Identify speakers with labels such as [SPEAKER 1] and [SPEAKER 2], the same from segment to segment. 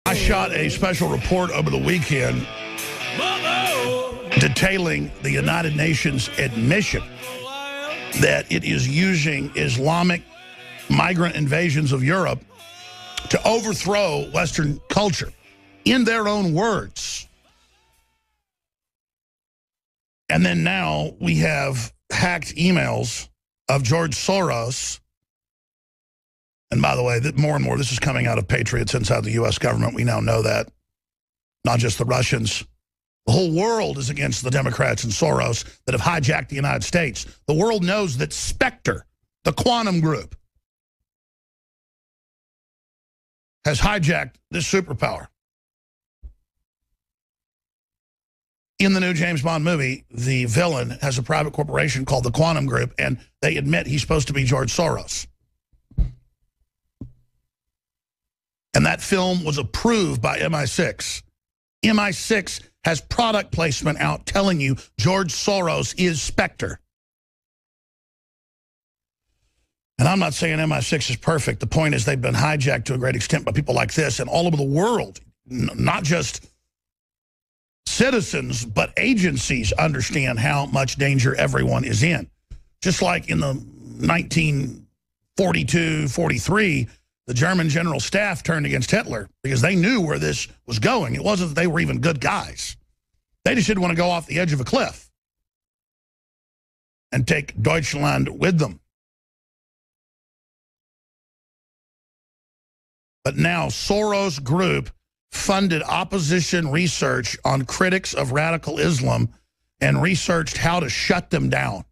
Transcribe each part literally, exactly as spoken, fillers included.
[SPEAKER 1] I shot a special report over the weekend detailing the United Nations admission that it is using Islamic migrant invasions of Europe to overthrow Western culture, in their own words. And then now we have hacked emails of George Soros. And by the way, that more and more this is coming out of patriots inside the U S government. We now know that. Not just the Russians. The whole world is against the Democrats and Soros that have hijacked the United States. The world knows that Spectre, the quantum group, has hijacked this superpower. In the new James Bond movie, the villain has a private corporation called the Quantum Group, and they admit he's supposed to be George Soros. And that film was approved by M I six. M I six has product placement out telling you George Soros is Spectre. And I'm not saying M I six is perfect. The point is they've been hijacked to a great extent by people like this, and all over the world, not just citizens, but agencies understand how much danger everyone is in. Just like in the nineteen forty-two forty-three, the German general staff turned against Hitler because they knew where this was going. It wasn't that they were even good guys. They just didn't want to go off the edge of a cliff and take Deutschland with them. But now Soros Group funded opposition research on critics of radical Islam and researched how to shut them down.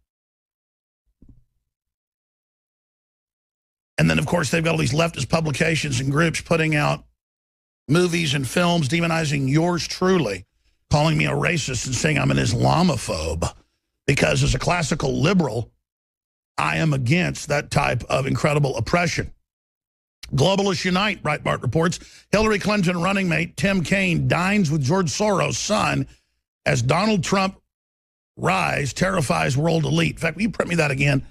[SPEAKER 1] And then, of course, they've got all these leftist publications and groups putting out movies and films demonizing yours truly, calling me a racist and saying I'm an Islamophobe, because as a classical liberal, I am against that type of incredible oppression. Globalists unite, Breitbart reports. Hillary Clinton running mate Tim Kaine dines with George Soros' son as Donald Trump rise terrifies world elite. In fact, will you print me that again?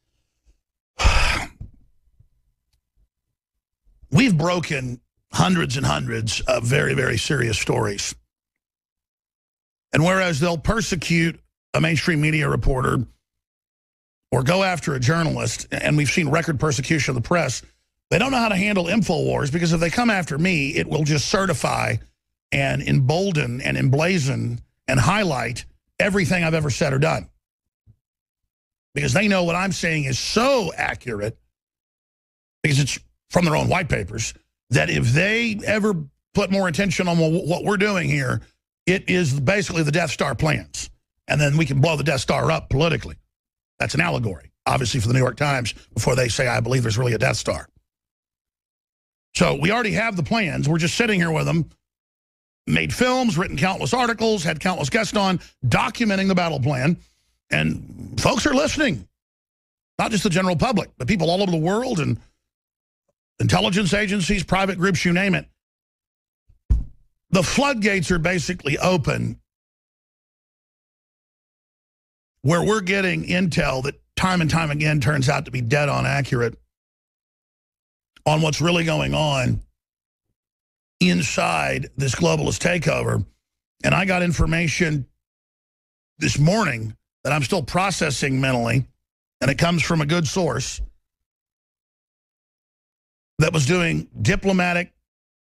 [SPEAKER 1] We've broken hundreds and hundreds of very, very serious stories. And whereas they'll persecute a mainstream media reporter or go after a journalist, and we've seen record persecution of the press, they don't know how to handle InfoWars, because if they come after me, it will just certify and embolden and emblazon and highlight everything I've ever said or done. Because they know what I'm saying is so accurate, because it's from their own white papers, that if they ever put more attention on what we're doing here, it is basically the Death Star plans. And then we can blow the Death Star up politically. That's an allegory, obviously, for the New York Times, before they say, I believe there's really a Death Star. So we already have the plans. We're just sitting here with them, made films, written countless articles, had countless guests on, documenting the battle plan. And folks are listening. Not just the general public, but people all over the world, and intelligence agencies, private groups, you name it. The floodgates are basically open, where we're getting intel that time and time again turns out to be dead on accurate on what's really going on inside this globalist takeover. And I got information this morning that I'm still processing mentally, and it comes from a good source that was doing diplomatic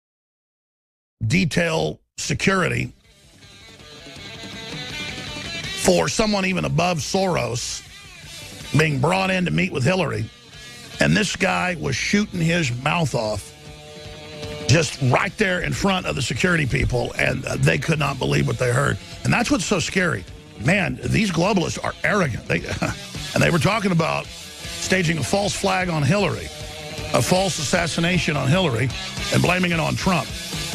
[SPEAKER 1] detail security for someone even above Soros, being brought in to meet with Hillary. And this guy was shooting his mouth off just right there in front of the security people, and they could not believe what they heard. And that's what's so scary. Man, these globalists are arrogant. They, and they were talking about staging a false flag on Hillary, a false assassination on Hillary, and blaming it on Trump.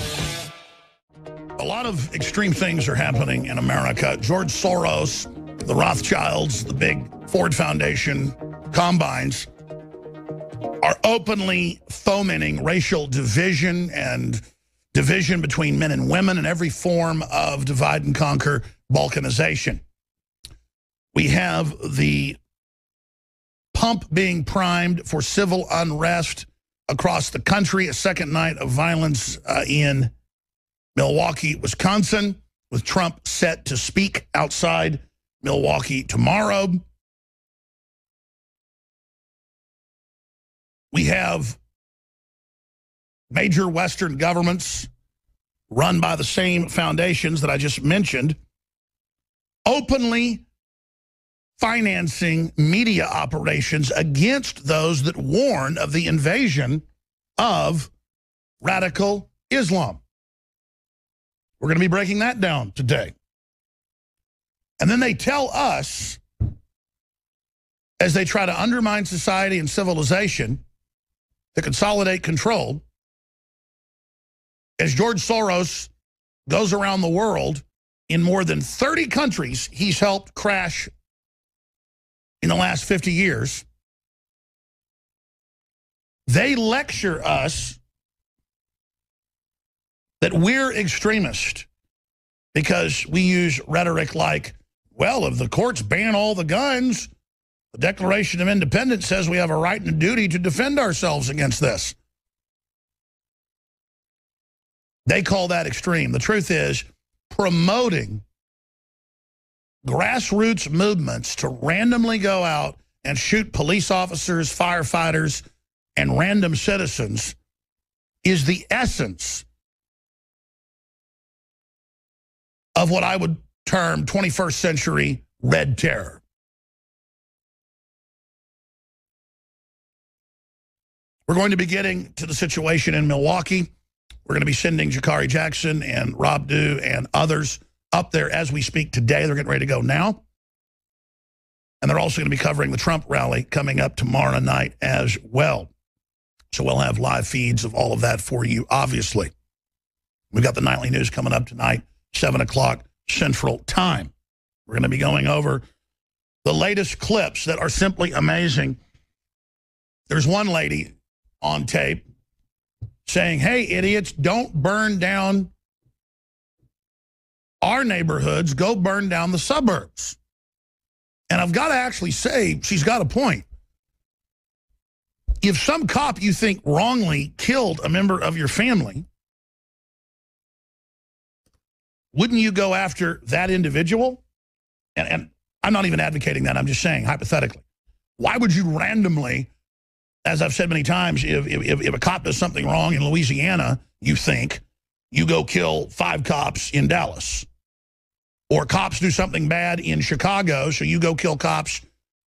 [SPEAKER 1] A lot of extreme things are happening in America. George Soros, the Rothschilds, the big Ford Foundation, Combines, are openly fomenting racial division and division between men and women and every form of divide and conquer balkanization. We have the pump being primed for civil unrest across the country, a second night of violence uh, in Milwaukee, Wisconsin, with Trump set to speak outside Milwaukee tomorrow. We have major Western governments run by the same foundations that I just mentioned, openly financing media operations against those that warn of the invasion of radical Islam. We're going to be breaking that down today. And then they tell us, as they try to undermine society and civilization, to consolidate control, as George Soros goes around the world in more than thirty countries he's helped crash in the last fifty years, they lecture us that we're extremist because we use rhetoric like, well, if the courts ban all the guns, the Declaration of Independence says we have a right and a duty to defend ourselves against this. They call that extreme. The truth is, promoting grassroots movements to randomly go out and shoot police officers, firefighters, and random citizens is the essence of what I would term twenty-first century red terror. We're going to be getting to the situation in Milwaukee. We're going to be sending Jakari Jackson and Rob Dew and others up there as we speak today. They're getting ready to go now. And they're also going to be covering the Trump rally coming up tomorrow night as well. So we'll have live feeds of all of that for you, obviously. We've got the nightly news coming up tonight, seven o'clock Central Time. We're going to be going over the latest clips that are simply amazing. There's one lady on tape saying, hey, idiots, don't burn down our neighborhoods, go burn down the suburbs. And I've got to actually say, she's got a point. If some cop you think wrongly killed a member of your family, wouldn't you go after that individual? And, and I'm not even advocating that. I'm just saying, hypothetically. Why would you randomly, as I've said many times, if, if, if a cop does something wrong in Louisiana, you think, you go kill five cops in Dallas. Or cops do something bad in Chicago, so you go kill cops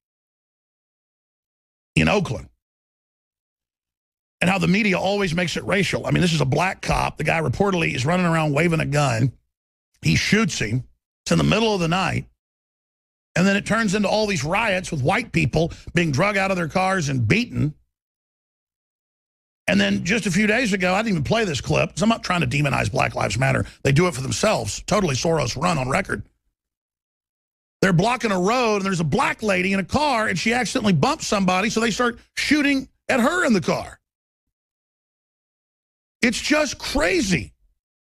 [SPEAKER 1] in Oakland. And how the media always makes it racial. I mean, this is a black cop. The guy reportedly is running around waving a gun. He shoots him. It's in the middle of the night. And then it turns into all these riots with white people being drug out of their cars and beaten. And then just a few days ago, I didn't even play this clip, because I'm not trying to demonize Black Lives Matter. They do it for themselves. Totally Soros run on record. They're blocking a road, and there's a black lady in a car, and she accidentally bumps somebody, so they start shooting at her in the car. It's just crazy.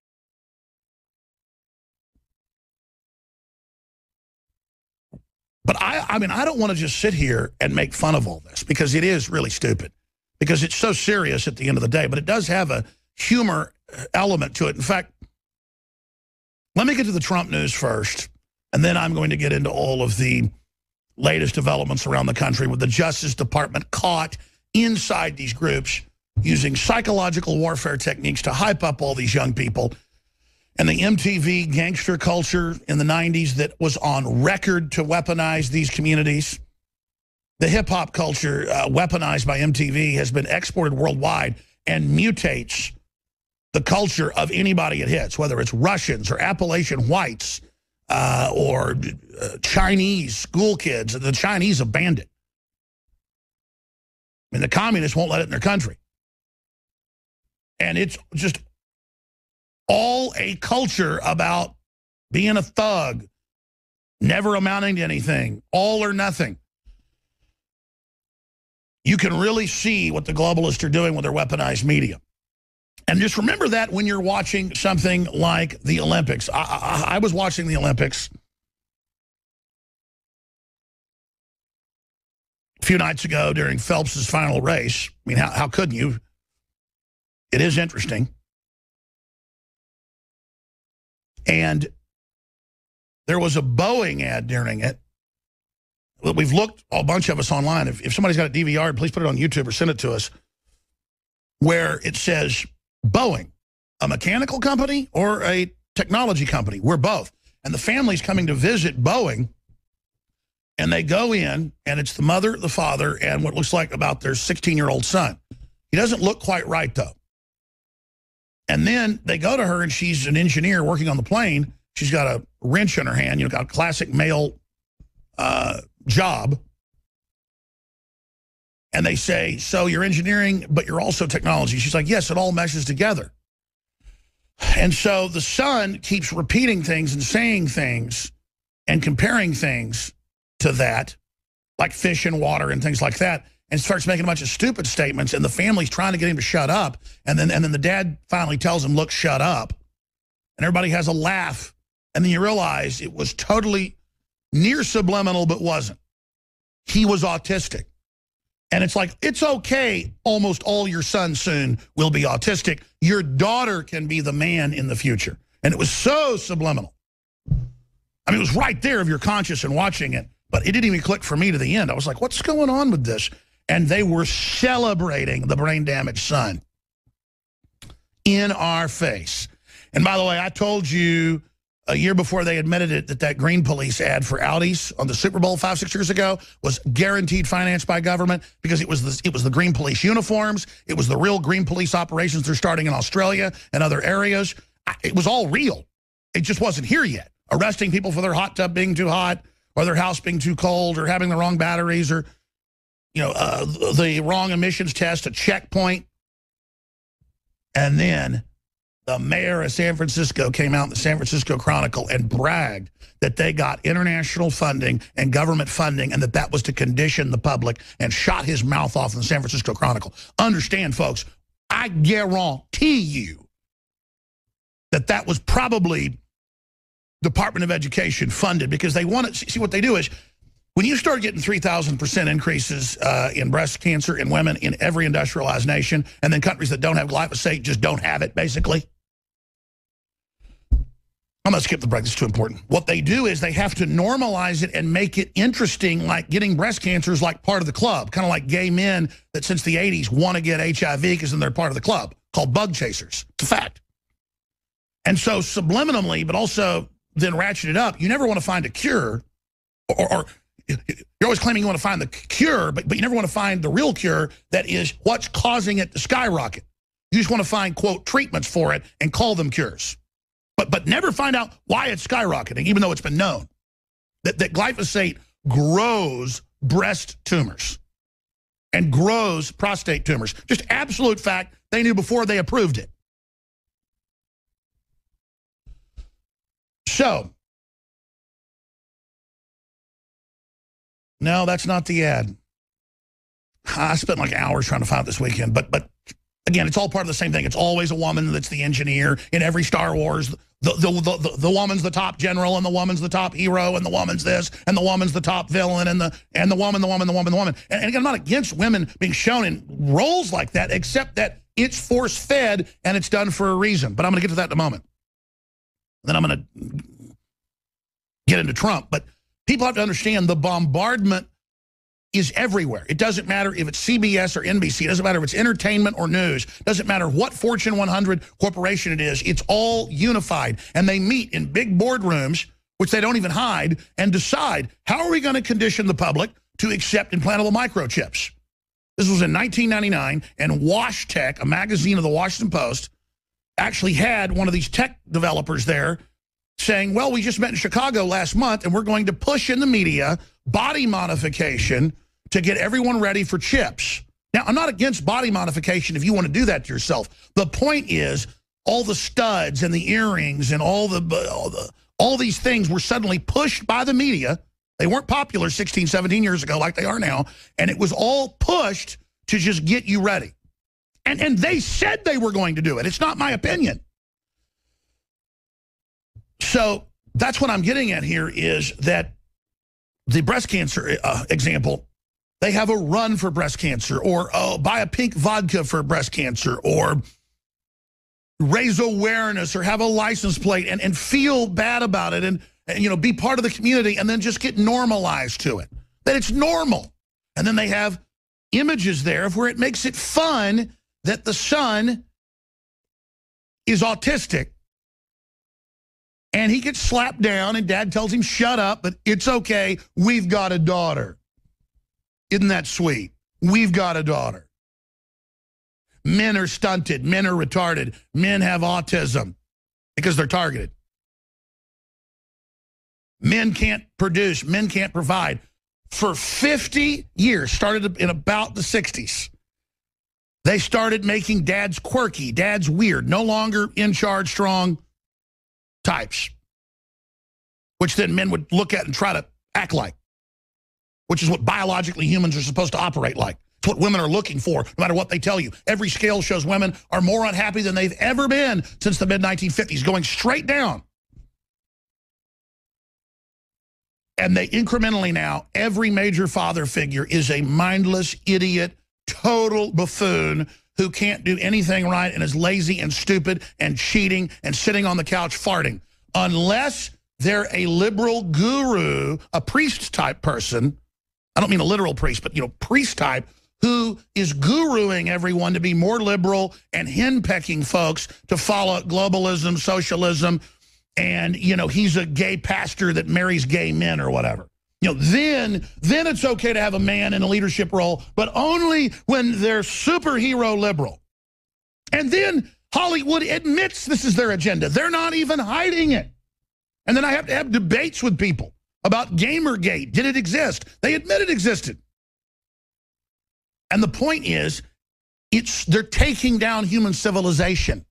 [SPEAKER 1] But I, I mean, I don't want to just sit here and make fun of all this, because it is really stupid. Because it's so serious at the end of the day. But it does have a humor element to it. In fact, let me get to the Trump news first. And then I'm going to get into all of the latest developments around the country with the Justice Department caught inside these groups using psychological warfare techniques to hype up all these young people. And the M T V gangster culture in the nineties that was on record to weaponize these communities. The hip-hop culture uh, weaponized by M T V has been exported worldwide and mutates the culture of anybody it hits, whether it's Russians or Appalachian whites uh, or uh, Chinese school kids. The Chinese have banned it. I mean, the communists won't let it in their country. And it's just all a culture about being a thug, never amounting to anything, all or nothing. You can really see what the globalists are doing with their weaponized media. And just remember that when you're watching something like the Olympics. I, I, I was watching the Olympics a few nights ago during Phelps's final race. I mean, how, how couldn't you? It is interesting. And there was a Boeing ad during it. We've looked, a bunch of us online. If, if somebody's got a D V R, please put it on YouTube or send it to us, where it says Boeing, a mechanical company or a technology company. We're both. And the family's coming to visit Boeing, and they go in, and it's the mother, the father, and what looks like about their sixteen-year-old son. He doesn't look quite right, though. And then they go to her, and she's an engineer working on the plane. She's got a wrench in her hand, you know, got a classic male uh, job. And they say, so you're engineering, but you're also technology. She's like, yes, it all meshes together. And so the son keeps repeating things and saying things and comparing things to that, like fish and water and things like that, and starts making a bunch of stupid statements, and the family's trying to get him to shut up. And then, and then the dad finally tells him, look, shut up. And everybody has a laugh. And then you realize it was totally near subliminal, but wasn't. He was autistic. And it's like, it's okay, almost all your sons soon will be autistic. Your daughter can be the man in the future. And it was so subliminal. I mean, it was right there if you're conscious and watching it, but it didn't even click for me to the end. I was like, what's going on with this? And they were celebrating the brain-damaged son in our face. And by the way, I told you a year before they admitted it that that Green Police ad for Audis on the Super Bowl five, six years ago was guaranteed financed by government because it was the, it was the Green Police uniforms. It was the real Green Police operations they're starting in Australia and other areas. It was all real. It just wasn't here yet. Arresting people for their hot tub being too hot or their house being too cold or having the wrong batteries or, you know, uh, the wrong emissions test, a checkpoint. And then the mayor of San Francisco came out in the San Francisco Chronicle and bragged that they got international funding and government funding and that that was to condition the public, and shot his mouth off in the San Francisco Chronicle. Understand, folks, I guarantee you that that was probably Department of Education funded, because they want to see what they do is when you start getting three thousand percent increases uh, in breast cancer in women in every industrialized nation, and then countries that don't have glyphosate just don't have it, basically. I'm going to skip the break. This is too important. What they do is they have to normalize it and make it interesting, like getting breast cancer is like part of the club, kind of like gay men that since the eighties want to get H I V because then they're part of the club, called bug chasers. It's a fact. And so subliminally, but also then ratchet it up, you never want to find a cure, or, or you're always claiming you want to find the cure, but, but you never want to find the real cure that is what's causing it to skyrocket. You just want to find, quote, treatments for it and call them cures. But, but never find out why it's skyrocketing, even though it's been known that, that glyphosate grows breast tumors and grows prostate tumors. Just absolute fact they knew before they approved it. So, no, that's not the ad. I spent like hours trying to find it this weekend, but but again, it's all part of the same thing. It's always a woman that's the engineer in every Star Wars. The, the, the, the, the woman's the top general, and the woman's the top hero, and the woman's this, and the woman's the top villain, and the and the woman, the woman, the woman, the woman. And, and again, I'm not against women being shown in roles like that, except that it's force-fed and it's done for a reason. But I'm going to get to that in a moment. Then I'm going to get into Trump. But people have to understand the bombardment is everywhere. It doesn't matter if it's C B S or N B C. It doesn't matter if it's entertainment or news. It doesn't matter what Fortune one hundred corporation it is. It's all unified. And they meet in big boardrooms, which they don't even hide, and decide, how are we going to condition the public to accept implantable microchips? This was in nineteen ninety-nine, and WashTech, a magazine of the Washington Post, actually had one of these tech developers there saying, well, we just met in Chicago last month, and we're going to push in the media body modification to get everyone ready for chips. Now, I'm not against body modification if you want to do that to yourself. The point is, all the studs and the earrings and all the, all the all these things were suddenly pushed by the media. They weren't popular sixteen, seventeen years ago like they are now, and it was all pushed to just get you ready. And, and they said they were going to do it. It's not my opinion. So that's what I'm getting at here is that the breast cancer uh, example, they have a run for breast cancer, or oh, buy a pink vodka for breast cancer, or raise awareness or have a license plate and, and feel bad about it and, and, you know, be part of the community and then just get normalized to it, that it's normal. And then they have images there of where it makes it fun that the son is autistic and he gets slapped down and dad tells him, shut up, but it's okay. We've got a daughter. Isn't that sweet? We've got a daughter. Men are stunted. Men are retarded. Men have autism because they're targeted. Men can't produce. Men can't provide. For fifty years, started in about the sixties, they started making dads quirky, dads weird, no longer in charge, strong types, which then men would look at and try to act like, which is what biologically humans are supposed to operate like. It's what women are looking for, no matter what they tell you. Every scale shows women are more unhappy than they've ever been since the mid nineteen fifties, going straight down. And they incrementally now, every major father figure is a mindless, idiot, total buffoon who can't do anything right and is lazy and stupid and cheating and sitting on the couch farting. Unless they're a liberal guru, a priest-type person, I don't mean a literal priest, but, you know, priest-type, who is guruing everyone to be more liberal and henpecking folks to follow globalism, socialism, and, you know, he's a gay pastor that marries gay men or whatever. You know, then, then it's okay to have a man in a leadership role, but only when they're superhero liberal. And then Hollywood admits this is their agenda. They're not even hiding it. And then I have to have debates with people about Gamergate. Did it exist? They admit it existed. And the point is, it's they're taking down human civilization.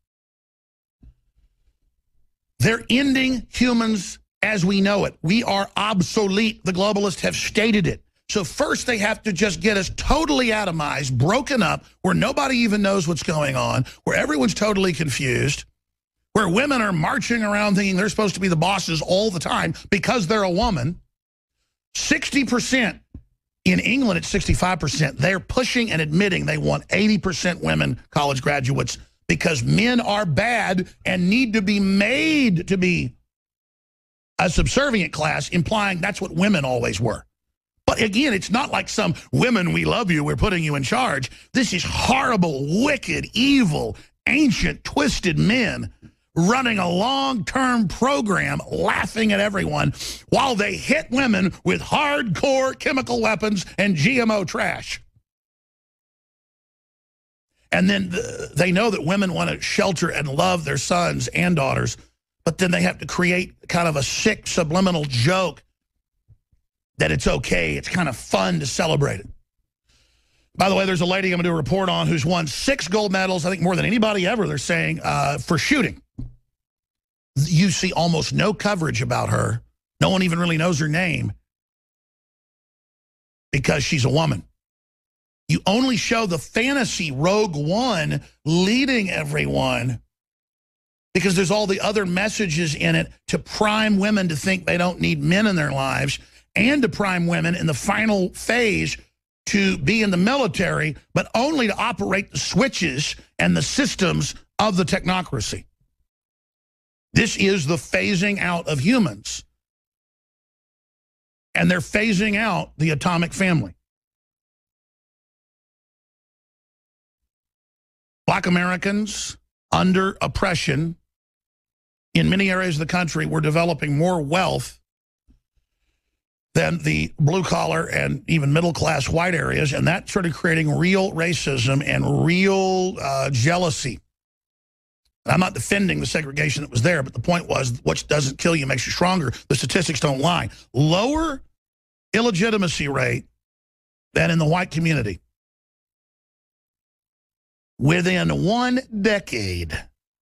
[SPEAKER 1] They're ending humans as we know it. We are obsolete. The globalists have stated it. So first they have to just get us totally atomized, broken up, where nobody even knows what's going on, where everyone's totally confused, where women are marching around thinking they're supposed to be the bosses all the time because they're a woman. sixty percent. In England, it's sixty-five percent. They're pushing and admitting they want eighty percent women college graduates because men are bad and need to be made to be a subservient class, implying that's what women always were. But again, it's not like some women, we love you, we're putting you in charge. This is horrible, wicked, evil, ancient, twisted men running a long-term program, laughing at everyone while they hit women with hardcore chemical weapons and G M O trash. And then the, they know that women want to shelter and love their sons and daughters, but then they have to create kind of a sick subliminal joke that it's okay, it's kind of fun to celebrate it. By the way, there's a lady I'm going to do a report on who's won six gold medals, I think more than anybody ever, they're saying, uh, for shooting. You see almost no coverage about her. No one even really knows her name because she's a woman. You only show the fantasy Rogue One leading everyone because there's all the other messages in it to prime women to think they don't need men in their lives and to prime women in the final phase to be in the military, but only to operate the switches and the systems of the technocracy. This is the phasing out of humans. And they're phasing out the atomic family. Black Americans under oppression in many areas of the country were developing more wealth than the blue-collar and even middle-class white areas, and that started creating real racism and real uh, jealousy. I'm not defending the segregation that was there, but the point was what doesn't kill you makes you stronger. The statistics don't lie. Lower illegitimacy rate than in the white community. Within one decade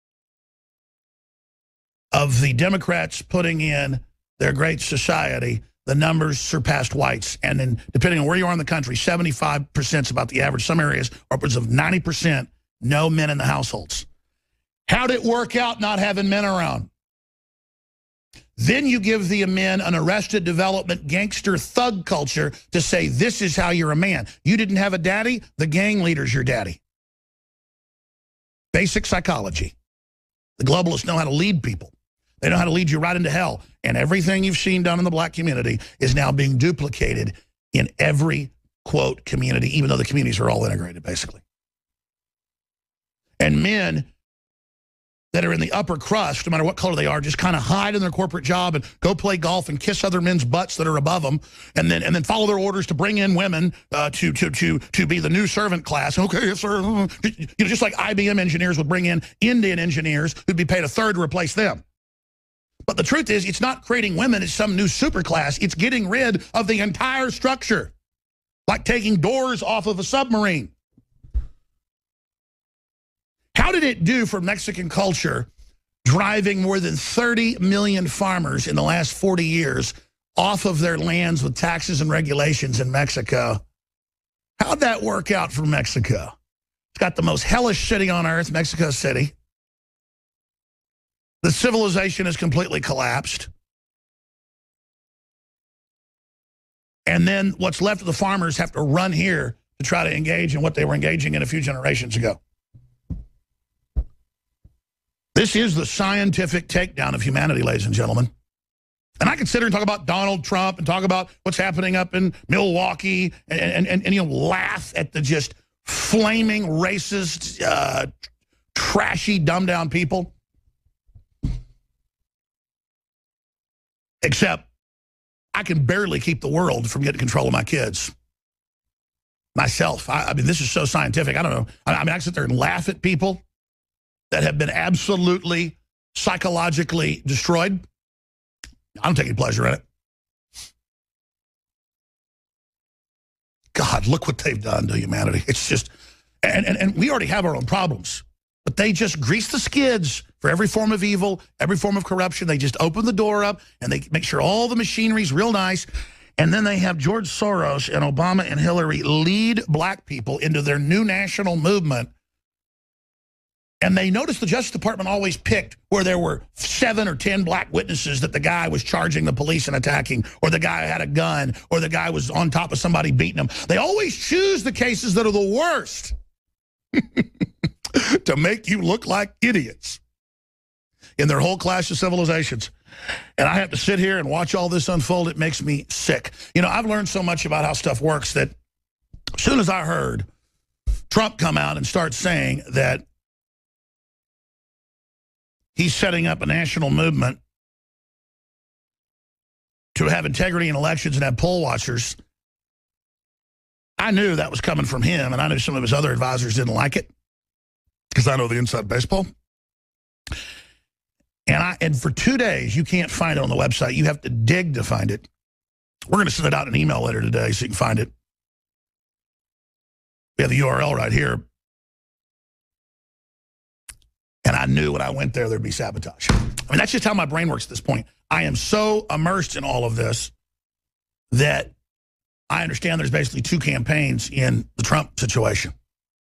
[SPEAKER 1] of the Democrats putting in their great society, the numbers surpassed whites. And then depending on where you are in the country, seventy-five percent is about the average. Some areas, upwards of ninety percent, no men in the households. How'd it work out not having men around? Then you give the men an Arrested Development gangster thug culture to say, this is how you're a man. You didn't have a daddy, the gang leader's your daddy. Basic psychology. The globalists know how to lead people. They know how to lead you right into hell. And everything you've seen done in the black community is now being duplicated in every, quote, community, even though the communities are all integrated, basically. And men that are in the upper crust, no matter what color they are, just kind of hide in their corporate job and go play golf and kiss other men's butts that are above them, and then and then follow their orders to bring in women uh, to to to to be the new servant class. Okay, yes, sir. You know, just like I B M engineers would bring in Indian engineers who'd be paid a third to replace them. But the truth is, it's not creating women as some new superclass. It's getting rid of the entire structure, like taking doors off of a submarine. How did it do for Mexican culture driving more than thirty million farmers in the last forty years off of their lands with taxes and regulations in Mexico? How'd that work out for Mexico? It's got the most hellish city on earth, Mexico City. The civilization has completely collapsed. And then what's left of the farmers have to run here to try to engage in what they were engaging in a few generations ago. This is the scientific takedown of humanity, ladies and gentlemen. And I could sit here and talk about Donald Trump and talk about what's happening up in Milwaukee and, and, and, and you know, laugh at the just flaming, racist, uh, trashy, dumbed-down people. Except I can barely keep the world from getting control of my kids. Myself. I, I mean, this is so scientific. I don't know. I, I mean, I can sit there and laugh at people that have been absolutely psychologically destroyed. I don't take any pleasure in it. God, look what they've done to humanity. It's just, and, and, and we already have our own problems, but they just grease the skids for every form of evil, every form of corruption. They just open the door up and they make sure all the machinery's real nice. And then they have George Soros and Obama and Hillary lead black people into their new national movement. And they noticed the Justice Department always picked where there were seven or ten black witnesses that the guy was charging the police and attacking, or the guy had a gun, or the guy was on top of somebody beating him. They always choose the cases that are the worst to make you look like idiots in their whole clash of civilizations. And I have to sit here and watch all this unfold. It makes me sick. You know, I've learned so much about how stuff works that as soon as I heard Trump come out and start saying that he's setting up a national movement to have integrity in elections and have poll watchers, I knew that was coming from him, and I knew some of his other advisors didn't like it because I know the inside baseball. And I and for two days, you can't find it on the website. You have to dig to find it. We're going to send it out an email later today so you can find it. We have the U R L right here. And I knew when I went there, there'd be sabotage. I mean, that's just how my brain works at this point. I am so immersed in all of this that I understand there's basically two campaigns in the Trump situation.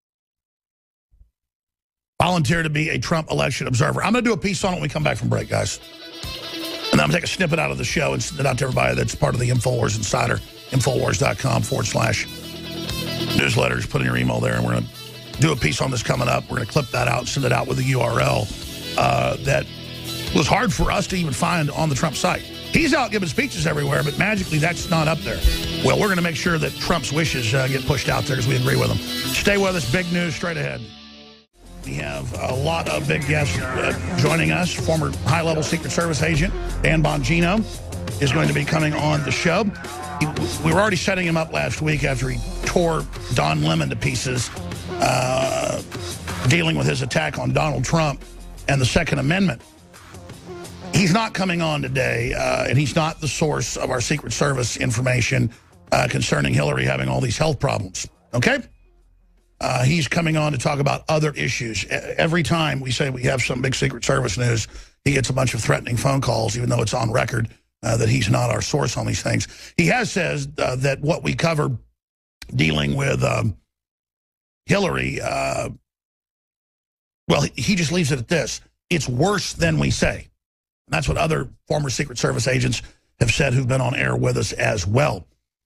[SPEAKER 1] Volunteer to be a Trump election observer. I'm going to do a piece on it when we come back from break, guys. And then I'm going to take a snippet out of the show and send it out to everybody that's part of the InfoWars Insider, Infowars.com forward slash newsletters. Put in your email there, and we're going to do a piece on this coming up. We're going to clip that out and send it out with a U R L uh, that was hard for us to even find on the Trump site. He's out giving speeches everywhere, but magically that's not up there. Well, we're going to make sure that Trump's wishes uh, get pushed out there because we agree with him. Stay with us. Big news straight ahead. We have a lot of big guests uh, joining us. Former high-level Secret Service agent Dan Bongino is going to be coming on the show. He, we were already setting him up last week after he tore Don Lemon to pieces, uh, dealing with his attack on Donald Trump and the Second Amendment. He's not coming on today, uh, and he's not the source of our Secret Service information uh, concerning Hillary having all these health problems, okay? Uh, he's coming on to talk about other issues. Every time we say we have some big Secret Service news, he gets a bunch of threatening phone calls, even though it's on record uh, that he's not our source on these things. He has says uh, that what we cover dealing with um, Hillary, uh, well, he just leaves it at this. It's worse than we say. And that's what other former Secret Service agents have said who've been on air with us as well.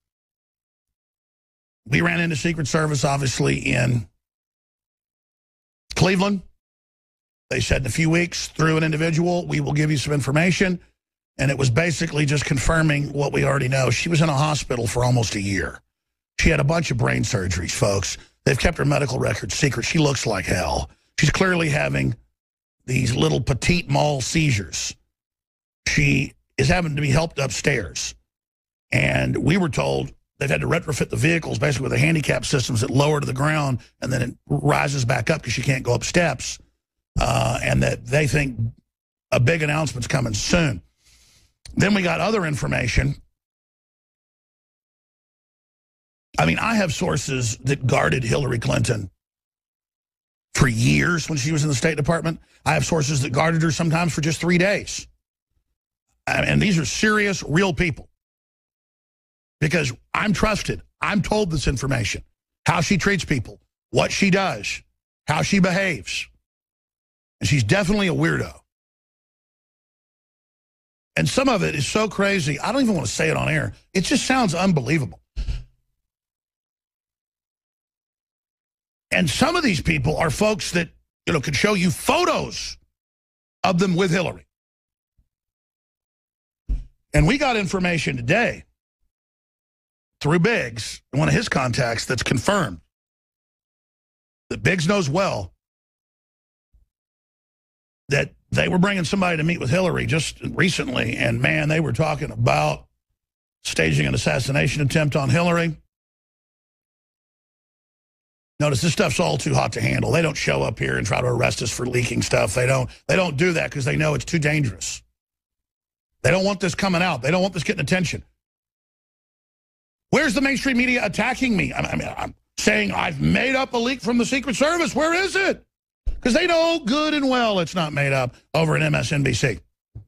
[SPEAKER 1] We ran into Secret Service, obviously, in Cleveland. They said in a few weeks, through an individual, we will give you some information. And it was basically just confirming what we already know. She was in a hospital for almost a year. She had a bunch of brain surgeries, folks. They've kept her medical records secret. She looks like hell. She's clearly having these little petite mal seizures. She is having to be helped upstairs. And we were told they've had to retrofit the vehicles basically with the handicap systems that lower to the ground and then it rises back up because she can't go up steps. Uh, and that they think a big announcement's coming soon. Then we got other information. I mean, I have sources that guarded Hillary Clinton for years when she was in the State Department. I have sources that guarded her sometimes for just three days. And these are serious, real people. Because I'm trusted. I'm told this information. How she treats people. What she does. How she behaves. And she's definitely a weirdo. And some of it is so crazy, I don't even want to say it on air. It just sounds unbelievable. And some of these people are folks that, you know, could show you photos of them with Hillary. And we got information today through Biggs, one of his contacts, that's confirmed that Biggs knows well that they were bringing somebody to meet with Hillary just recently, and man, they were talking about staging an assassination attempt on Hillary. Notice this stuff's all too hot to handle. They don't show up here and try to arrest us for leaking stuff. They don't, they don't do that because they know it's too dangerous. They don't want this coming out. They don't want this getting attention. Where's the mainstream media attacking me? I mean, I'm saying I've made up a leak from the Secret Service. Where is it? Because they know good and well it's not made up over at M S N B C.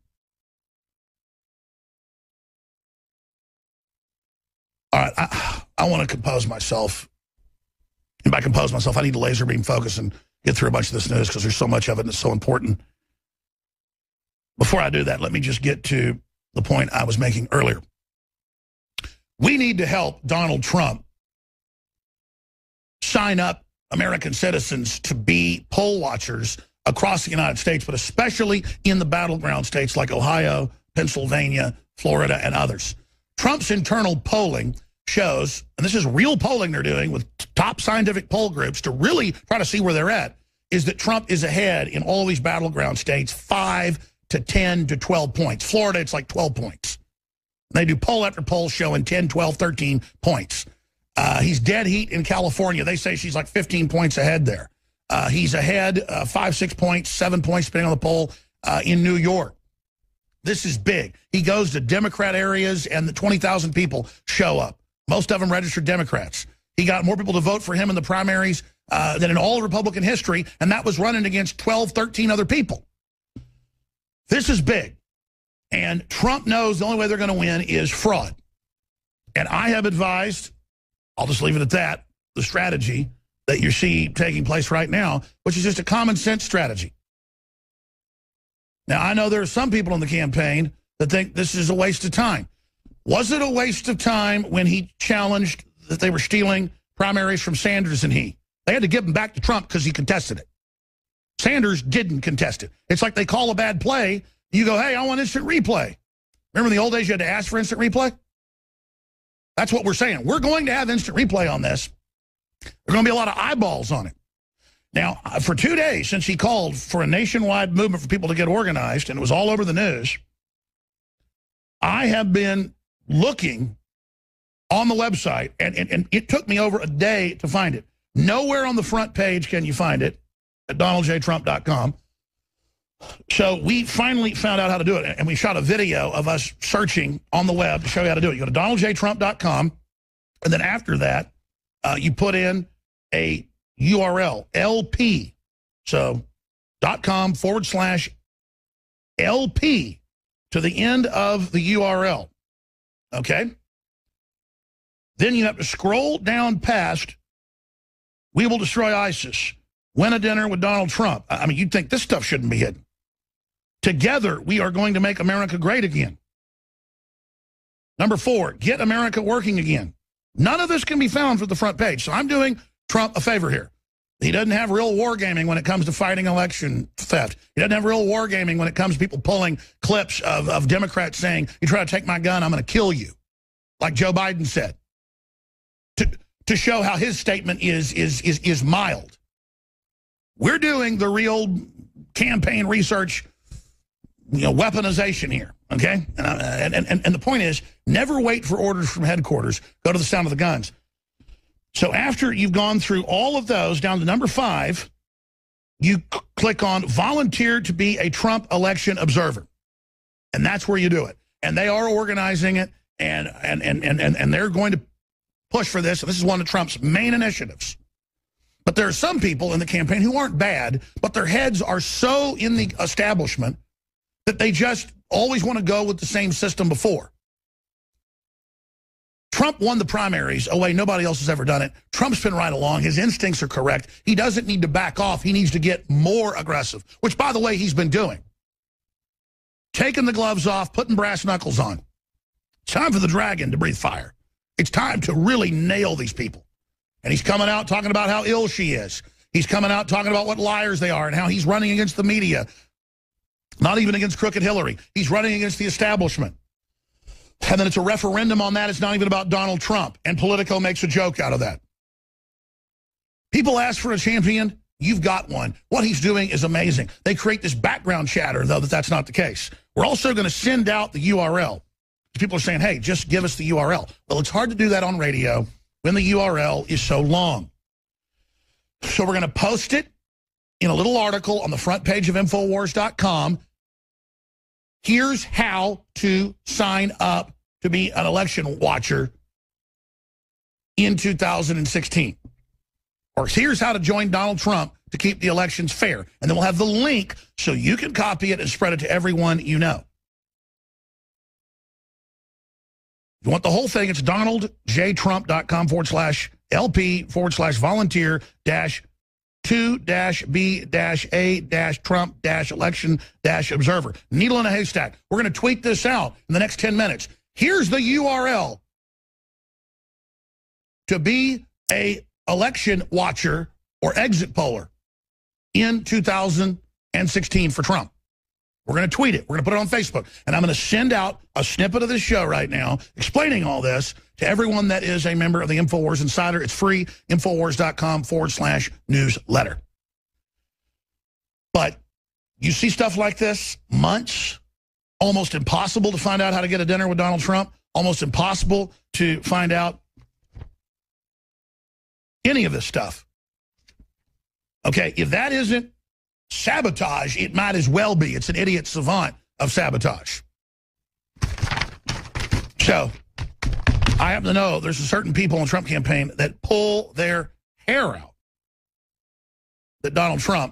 [SPEAKER 1] All right, I, I want to compose myself. And by compose myself, I need to laser beam focus and get through a bunch of this news because there's so much of it and it's so important. Before I do that, let me just get to the point I was making earlier. We need to help Donald Trump sign up American citizens to be poll watchers across the United States, but especially in the battleground states like Ohio, Pennsylvania, Florida, and others. Trump's internal polling shows, and this is real polling they're doing with top scientific poll groups to really try to see where they're at, is that Trump is ahead in all these battleground states, five to ten to twelve points. Florida, it's like twelve points. They do poll after poll showing ten, twelve, thirteen points. Uh, he's dead heat in California. They say she's like fifteen points ahead there. Uh, he's ahead uh, five, six points, seven points, depending on the poll, uh, in New York. This is big. He goes to Democrat areas, and the twenty thousand people show up. Most of them registered Democrats. He got more people to vote for him in the primaries uh, than in all Republican history, and that was running against twelve, thirteen other people. This is big. And Trump knows the only way they're going to win is fraud. And I have advised, I'll just leave it at that, the strategy that you see taking place right now, which is just a common sense strategy. Now, I know there are some people in the campaign that think this is a waste of time. Was it a waste of time when he challenged that they were stealing primaries from Sanders and he? They had to give them back to Trump because he contested it. Sanders didn't contest it. It's like they call a bad play. You go, hey, I want instant replay. Remember in the old days you had to ask for instant replay? That's what we're saying. We're going to have instant replay on this. There's going to be a lot of eyeballs on it. Now, for two days since he called for a nationwide movement for people to get organized, and it was all over the news, I have been looking on the website, and, and, and it took me over a day to find it. Nowhere on the front page can you find it at donald j trump dot com. So we finally found out how to do it, and we shot a video of us searching on the web to show you how to do it. You go to donald j trump dot com, and then after that, uh, you put in a U R L, L P. So dot com forward slash L P to the end of the U R L. Okay? Then you have to scroll down past We Will Destroy ISIS, Win a Dinner with Donald Trump. I mean, you'd think this stuff shouldn't be hidden. Together, we are going to make America great again. Number four, get America working again. None of this can be found for the front page. So I'm doing Trump a favor here. He doesn't have real wargaming when it comes to fighting election theft. He doesn't have real wargaming when it comes to people pulling clips of, of Democrats saying, you try to take my gun, I'm going to kill you, like Joe Biden said, to, to show how his statement is, is, is, is mild. We're doing the real campaign research, you know, weaponization here, okay? And, uh, and, and, and the point is, never wait for orders from headquarters. Go to the sound of the guns. So after you've gone through all of those, down to number five, you click on volunteer to be a Trump election observer. And that's where you do it. And they are organizing it, and, and, and, and, and they're going to push for this. And this is one of Trump's main initiatives. But there are some people in the campaign who aren't bad, but their heads are so in the establishment that they just always want to go with the same system before. Trump won the primaries a way nobody else has ever done it. Trump's been right along. His instincts are correct. He doesn't need to back off. He needs to get more aggressive, which, by the way, he's been doing. Taking the gloves off, putting brass knuckles on. It's time for the dragon to breathe fire. It's time to really nail these people. And he's coming out talking about how ill she is. He's coming out talking about what liars they are and how he's running against the media. Not even against crooked Hillary. He's running against the establishment. And then it's a referendum on that. It's not even about Donald Trump. And Politico makes a joke out of that. People ask for a champion. You've got one. What he's doing is amazing. They create this background chatter, though, that that's not the case. We're also going to send out the U R L. People are saying, hey, just give us the U R L. Well, it's hard to do that on radio when the U R L is so long. So we're going to post it in a little article on the front page of Infowars dot com. Here's how to sign up to be an election watcher in two thousand sixteen. Or here's how to join Donald Trump to keep the elections fair. And then we'll have the link so you can copy it and spread it to everyone you know. If you want the whole thing, it's donaldjtrump.com forward slash LP forward slash volunteer dash two dash B dash A dash Trump dash election dash observer. Needle in a haystack. We're going to tweet this out in the next ten minutes. Here's the U R L to be a election watcher or exit poller in two thousand sixteen for Trump. We're going to tweet it. We're going to put it on Facebook. And I'm going to send out a snippet of this show right now explaining all this to everyone that is a member of the InfoWars Insider. It's free, Infowars.com forward slash newsletter. But you see stuff like this, months, almost impossible to find out how to get a dinner with Donald Trump, almost impossible to find out any of this stuff. Okay, if that isn't sabotage, it might as well be. It's an idiot savant of sabotage. So, I happen to know there's certain people in the Trump campaign that pull their hair out that Donald Trump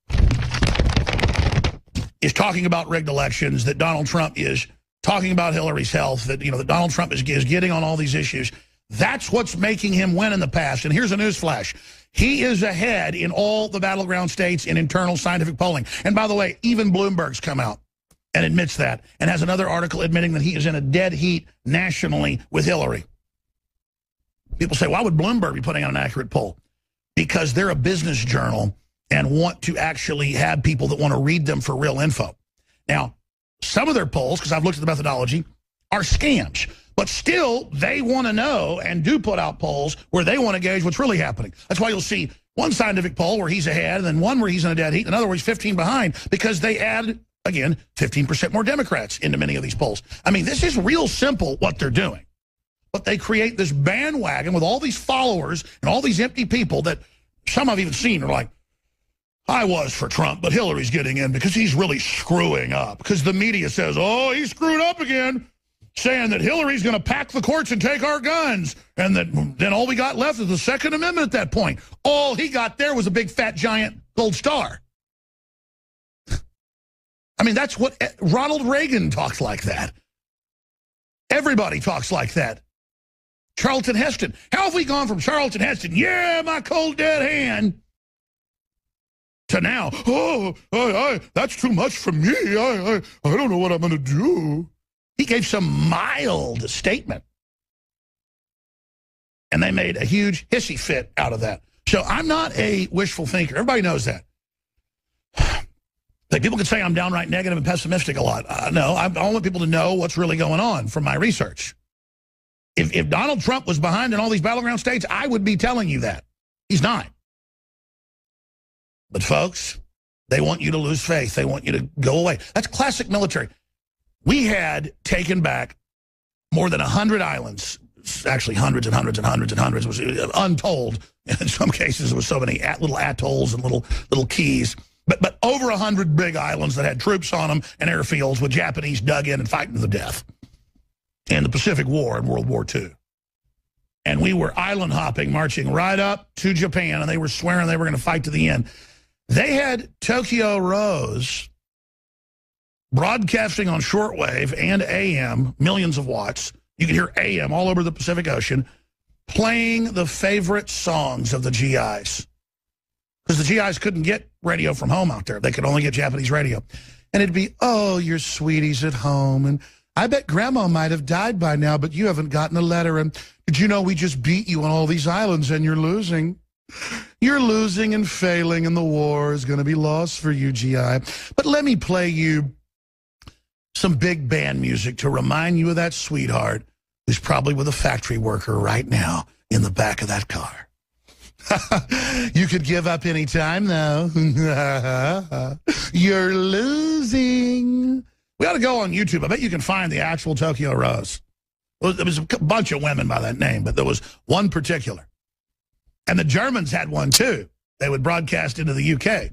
[SPEAKER 1] is talking about rigged elections, that Donald Trump is talking about Hillary's health, that, you know, that Donald Trump is, is getting on all these issues. That's what's making him win in the past. And here's a news flash. He is ahead in all the battleground states in internal scientific polling. And by the way, even Bloomberg's come out and admits that and has another article admitting that he is in a dead heat nationally with Hillary. People say, why would Bloomberg be putting out an accurate poll? Because they're a business journal and want to actually have people that want to read them for real info. Now, some of their polls, because I've looked at the methodology, are scams. But still, they want to know and do put out polls where they want to gauge what's really happening. That's why you'll see one scientific poll where he's ahead and then one where he's in a dead heat. In other words, fifteen behind, because they add, again, fifteen percent more Democrats into many of these polls. I mean, this is real simple what they're doing. But they create this bandwagon with all these followers and all these empty people that some I've even seen are like, I was for Trump, but Hillary's getting in because he's really screwing up. Because the media says, oh, he screwed up again, saying that Hillary's going to pack the courts and take our guns. And that then all we got left is the Second Amendment at that point. All he got there was a big, fat, giant gold star. I mean, that's what Ronald Reagan talks like that. Everybody talks like that. Charlton Heston. How have we gone from Charlton Heston, yeah, my cold dead hand, to now, oh, I, I, that's too much for me. I, I, I don't know what I'm going to do. He gave some mild statement. And they made a huge hissy fit out of that. So I'm not a wishful thinker. Everybody knows that. Like people can say I'm downright negative and pessimistic a lot. Uh, no, I, I want people to know what's really going on from my research. If, if Donald Trump was behind in all these battleground states, I would be telling you that. He's not. But folks, they want you to lose faith. They want you to go away. That's classic military. We had taken back more than one hundred islands, actually hundreds and hundreds and hundreds and hundreds. It was untold. In some cases, it was so many little atolls and little little keys. But, but over one hundred big islands that had troops on them and airfields with Japanese dug in and fighting to the death in the Pacific War and World War Two. And we were island hopping, marching right up to Japan, and they were swearing they were going to fight to the end. They had Tokyo Rose broadcasting on shortwave and A M, millions of watts. You could hear A M all over the Pacific Ocean, playing the favorite songs of the G Is. Because the G Is couldn't get radio from home out there. They could only get Japanese radio. And it'd be, oh, your sweeties at home. And I bet Grandma might have died by now, but you haven't gotten a letter. And did you know we just beat you on all these islands and you're losing? You're losing and failing, and the war is going to be lost for you, G I. But let me play you some big band music to remind you of that sweetheart who's probably with a factory worker right now in the back of that car. You could give up any time, though. You're losing. We ought to go on YouTube. I bet you can find the actual Tokyo Rose. There was a bunch of women by that name, but there was one particular. And the Germans had one, too. They would broadcast into the U K.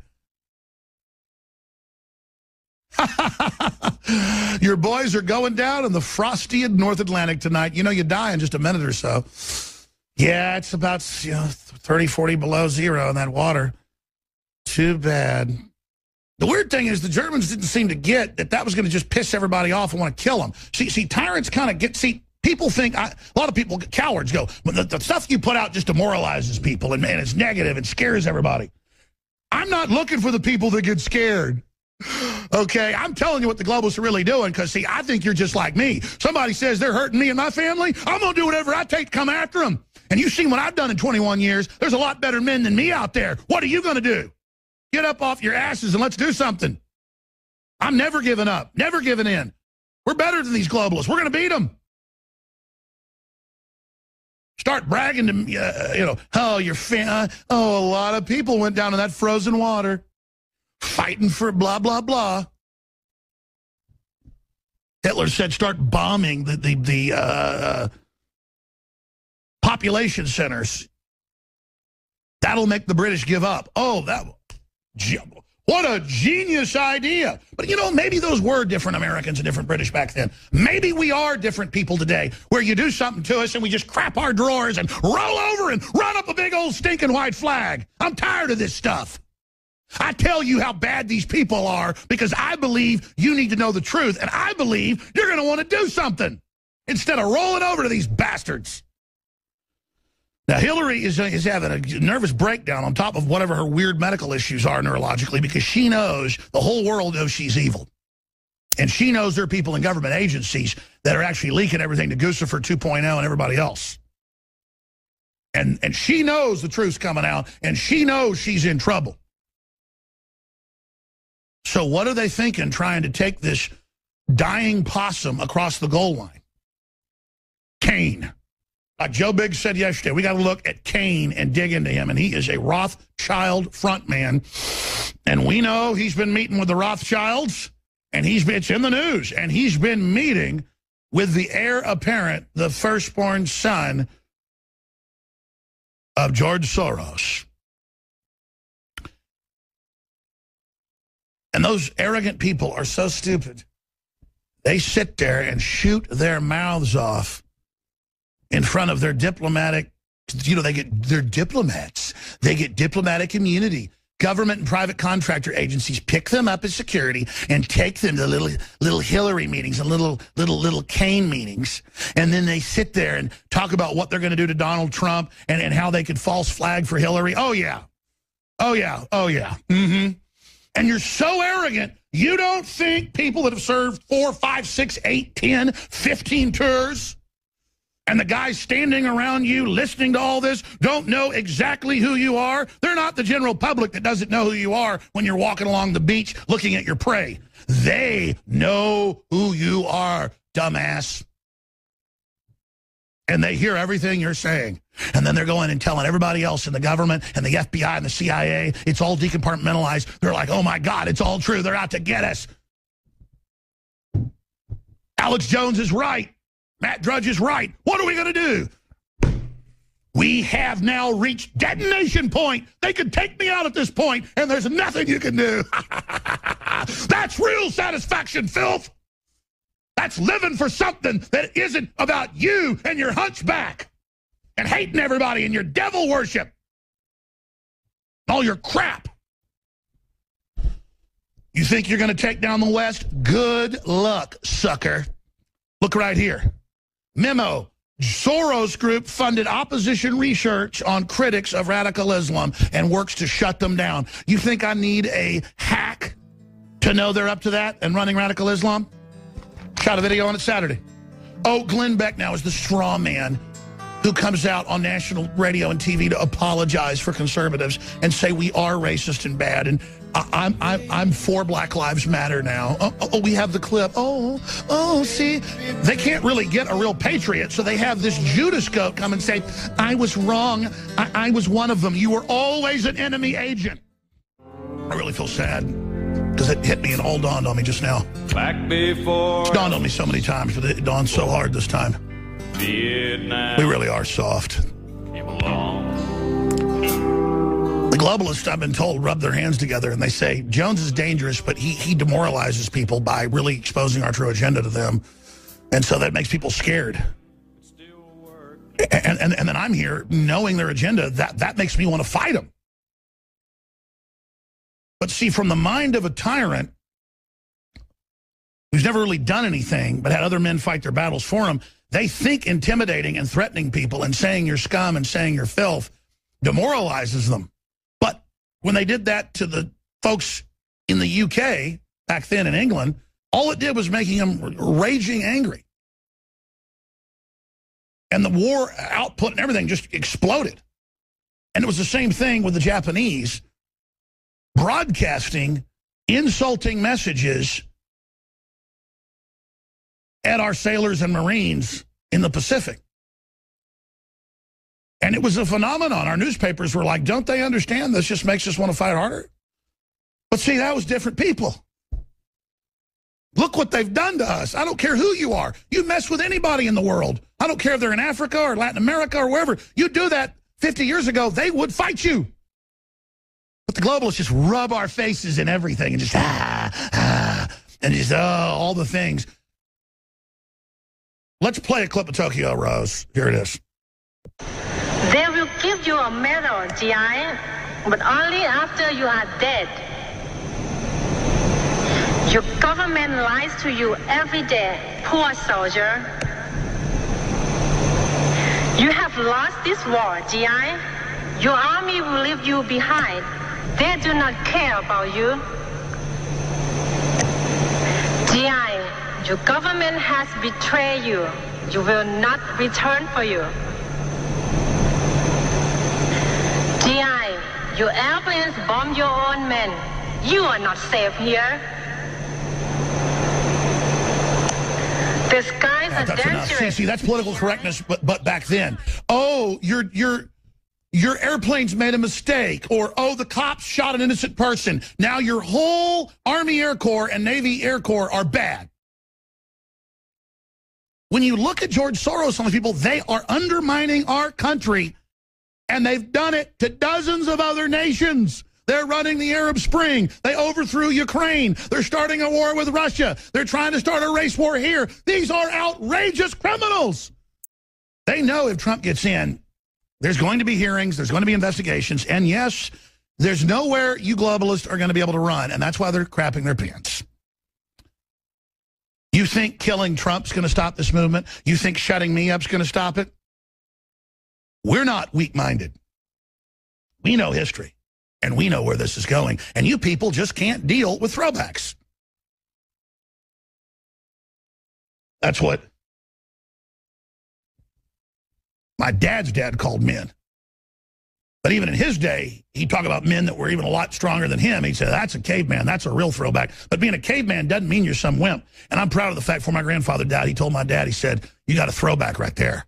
[SPEAKER 1] Your boys are going down in the frosty North Atlantic tonight. You know, you die in just a minute or so. Yeah, it's about, you know, thirty, forty below zero in that water. Too bad. The weird thing is the Germans didn't seem to get that that was going to just piss everybody off and want to kill them. See, see, tyrants kind of get, see, people think, I, a lot of people, cowards go, but the, the stuff you put out just demoralizes people, and man, it's negative, it scares everybody. I'm not looking for the people that get scared. Okay, I'm telling you what the globalists are really doing, because, see, I think you're just like me. Somebody says they're hurting me and my family, I'm going to do whatever I take to come after them. And you've seen what I've done in twenty-one years. There's a lot better men than me out there. What are you going to do? Get up off your asses and let's do something. I'm never giving up, never giving in. We're better than these globalists. We're going to beat them. Start bragging to me, uh, you know, oh, you're fan. Uh, oh, a lot of people went down in that frozen water fighting for blah, blah, blah. Hitler said start bombing the, the, the uh, population centers. That'll make the British give up. Oh, that, what a genius idea. But, you know, maybe those were different Americans and different British back then. Maybe we are different people today, where you do something to us and we just crap our drawers and roll over and run up a big old stinking white flag. I'm tired of this stuff. I tell you how bad these people are because I believe you need to know the truth, and I believe you're going to want to do something instead of rolling over to these bastards. Now, Hillary is, is having a nervous breakdown on top of whatever her weird medical issues are neurologically, because she knows, the whole world knows she's evil. And she knows there are people in government agencies that are actually leaking everything to Guccifer two point oh and everybody else. And, and she knows the truth's coming out, and she knows she's in trouble. So what are they thinking, trying to take this dying possum across the goal line? Cain. Like Joe Biggs said yesterday, we got to look at Cain and dig into him. And he is a Rothschild frontman. And we know he's been meeting with the Rothschilds, and he's been, it's in the news, and he's been meeting with the heir apparent, the firstborn son of George Soros. And those arrogant people are so stupid. They sit there and shoot their mouths off in front of their diplomatic, you know, they get, they're diplomats. They get diplomatic immunity. Government and private contractor agencies pick them up as security and take them to little little Hillary meetings and little little little Cain meetings. And then they sit there and talk about what they're going to do to Donald Trump and, and how they could false flag for Hillary. Oh, yeah. Oh, yeah. Oh, yeah. Mm-hmm. And you're so arrogant, you don't think people that have served four, five, six, eight, ten, fifteen tours And the guys standing around you listening to all this don't know exactly who you are. They're not the general public that doesn't know who you are when you're walking along the beach looking at your prey. They know who you are, dumbass. And they hear everything you're saying. And then they're going and telling everybody else in the government and the F B I and the C I A, it's all decompartmentalized. They're like, oh my God, it's all true. They're out to get us. Alex Jones is right. Matt Drudge is right. What are we going to do? We have now reached detonation point. They could take me out at this point, and there's nothing you can do. That's real satisfaction, filth. That's living for something that isn't about you and your hunchback and hating everybody and your devil worship. All your crap. You think you're going to take down the West? Good luck, sucker. Look right here. Memo. Soros Group funded opposition research on critics of radical Islam and works to shut them down. You think I need a hack to know they're up to that and running radical Islam? Shot a video on it Saturday. Oh, Glenn Beck now is the straw man who comes out on national radio and T V to apologize for conservatives and say we are racist and bad. And I, I'm, I'm, I'm for Black Lives Matter now. Oh, oh, we have the clip. Oh, oh, see, they can't really get a real patriot, so they have this Judas goat come and say, I was wrong. I, I was one of them. You were always an enemy agent. I really feel sad because it hit me and all dawned on me just now.
[SPEAKER 2] Back before
[SPEAKER 1] it's dawned on me so many times, but it dawned so hard this time.
[SPEAKER 2] Vietnam.
[SPEAKER 1] We really are soft.
[SPEAKER 2] Came along.
[SPEAKER 1] The globalists, I've been told, rub their hands together and they say, Jones is dangerous, but he, he demoralizes people by really exposing our true agenda to them. And so that makes people scared. And, and, and then I'm here knowing their agenda. That, that makes me want to fight them. But see, from the mind of a tyrant who's never really done anything but had other men fight their battles for him, they think intimidating and threatening people and saying you're scum and saying you're filth demoralizes them. But when they did that to the folks in the U K, back then in England, all it did was making them raging angry. And the war output and everything just exploded. And it was the same thing with the Japanese broadcasting insulting messages at our sailors and Marines in the Pacific. And it was a phenomenon. Our newspapers were like, don't they understand this just makes us want to fight harder? But see, that was different people. Look what they've done to us. I don't care who you are. You mess with anybody in the world. I don't care if they're in Africa or Latin America or wherever. You do that fifty years ago, they would fight you. But the globalists just rub our faces in everything and just, ah, ah, and just, oh, all the things. Let's play a clip of Tokyo Rose. Here it is.
[SPEAKER 3] They will give you a medal, G I, but only after you are dead. Your government lies to you every day, poor soldier. You have lost this war, G I. Your army will leave you behind. They do not care about you. G I, your government has betrayed you. You will not return for you. G I, your airplanes bomb your own men. You are not safe here. The skies
[SPEAKER 1] Yeah,
[SPEAKER 3] are
[SPEAKER 1] that's enough. See,
[SPEAKER 3] dangerous.
[SPEAKER 1] see, that's political correctness, but but back then. Oh, your your your airplanes made a mistake, or oh, the cops shot an innocent person. Now your whole Army Air Corps and Navy Air Corps are bad. When you look at George Soros and the people, they are undermining our country, and they've done it to dozens of other nations. They're running the Arab Spring. They overthrew Ukraine. They're starting a war with Russia. They're trying to start a race war here. These are outrageous criminals. They know if Trump gets in, there's going to be hearings, there's going to be investigations, and yes, there's nowhere you globalists are going to be able to run, and that's why they're crapping their pants. You think killing Trump's going to stop this movement? You think shutting me up's going to stop it? We're not weak-minded. We know history, and we know where this is going, and you people just can't deal with throwbacks. That's what my dad's dad called men. But even in his day, he'd talk about men that were even a lot stronger than him. He'd say, that's a caveman. That's a real throwback. But being a caveman doesn't mean you're some wimp. And I'm proud of the fact before my grandfather died, he told my dad, he said, you got a throwback right there.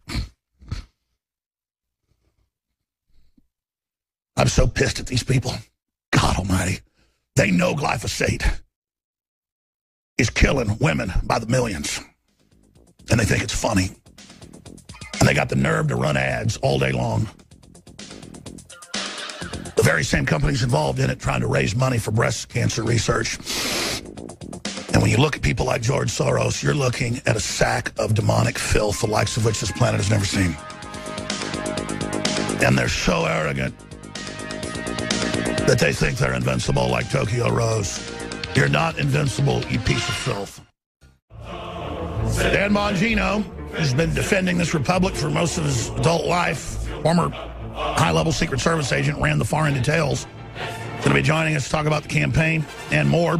[SPEAKER 1] I'm so pissed at these people. God almighty. They know glyphosate is killing women by the millions. And they think it's funny. And they got the nerve to run ads all day long. The very same companies involved in it trying to raise money for breast cancer research. And when you look at people like George Soros, you're looking at a sack of demonic filth, the likes of which this planet has never seen. And they're so arrogant that they think they're invincible like Tokyo Rose. You're not invincible, you piece of filth. Dan Bongino has been defending this republic for most of his adult life. Former high-level Secret Service agent, ran the foreign details. Going to be joining us to talk about the campaign and more.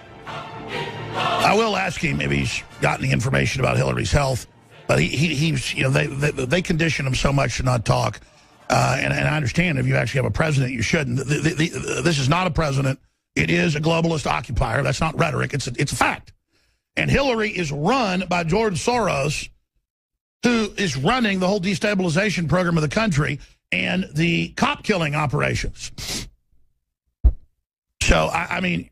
[SPEAKER 1] I will ask him if he's got any information about Hillary's health, but he, he he's you know they they, they condition him so much to not talk. Uh, and, and I understand if you actually have a president, you shouldn't. The, the, the, this is not a president. It is a globalist occupier. That's not rhetoric. It's a, it's a fact. And Hillary is run by George Soros, who is running the whole destabilization program of the country and the cop-killing operations. So, I, I mean,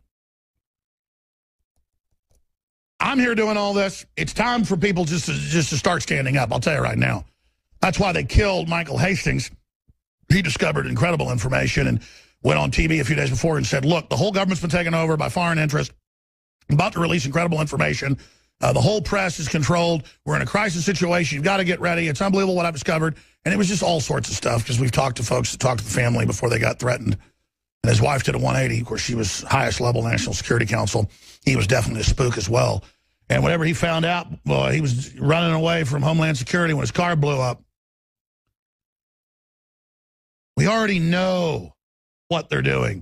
[SPEAKER 1] I'm here doing all this. It's time for people just to, just to start standing up. I'll tell you right now. That's why they killed Michael Hastings. He discovered incredible information and went on T V a few days before and said, look, the whole government's been taken over by foreign interests. I'm about to release incredible information. Uh, the whole press is controlled. We're in a crisis situation. You've got to get ready. It's unbelievable what I've discovered. And it was just all sorts of stuff because we've talked to folks that talked to the family before they got threatened. And his wife did a one eighty. Of course, she was highest level National Security Council. He was definitely a spook as well. And whenever he found out, well, he was running away from Homeland Security when his car blew up. We already know what they're doing.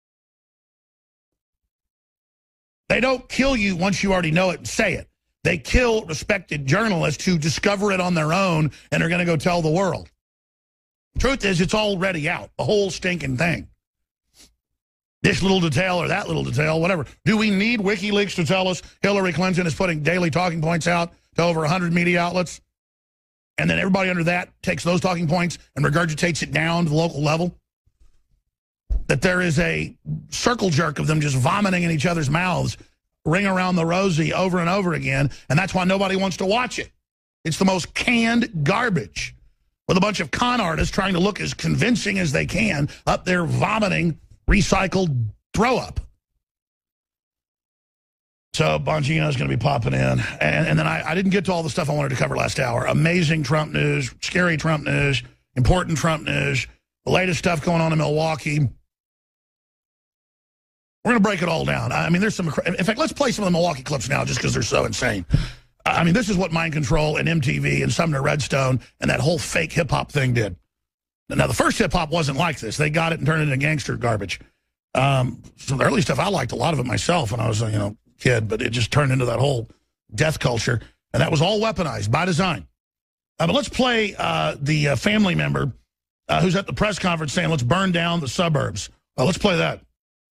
[SPEAKER 1] They don't kill you once you already know it and say it. They kill respected journalists who discover it on their own and are going to go tell the world. Truth is, it's already out, the whole stinking thing. This little detail or that little detail, whatever. Do we need WikiLeaks to tell us Hillary Clinton is putting daily talking points out to over one hundred media outlets? And then everybody under that takes those talking points and regurgitates it down to the local level? That there is a circle jerk of them just vomiting in each other's mouths, ring around the rosy over and over again, and that's why nobody wants to watch it. It's the most canned garbage with a bunch of con artists trying to look as convincing as they can up there vomiting recycled throw-up. So Bongino's going to be popping in. And, and then I, I didn't get to all the stuff I wanted to cover last hour. Amazing Trump news, scary Trump news, important Trump news, the latest stuff going on in Milwaukee. We're going to break it all down. I mean, there's some... In fact, let's play some of the Milwaukee clips now just because they're so insane. I mean, this is what Mind Control and M T V and Sumner Redstone and that whole fake hip-hop thing did. Now, the first hip-hop wasn't like this. They got it and turned it into gangster garbage. Um, some of the early stuff, I liked a lot of it myself when I was a you know, kid, but it just turned into that whole death culture. And that was all weaponized by design. Uh, but let's play uh, the uh, family member uh, who's at the press conference saying, let's burn down the suburbs. Uh, let's play that.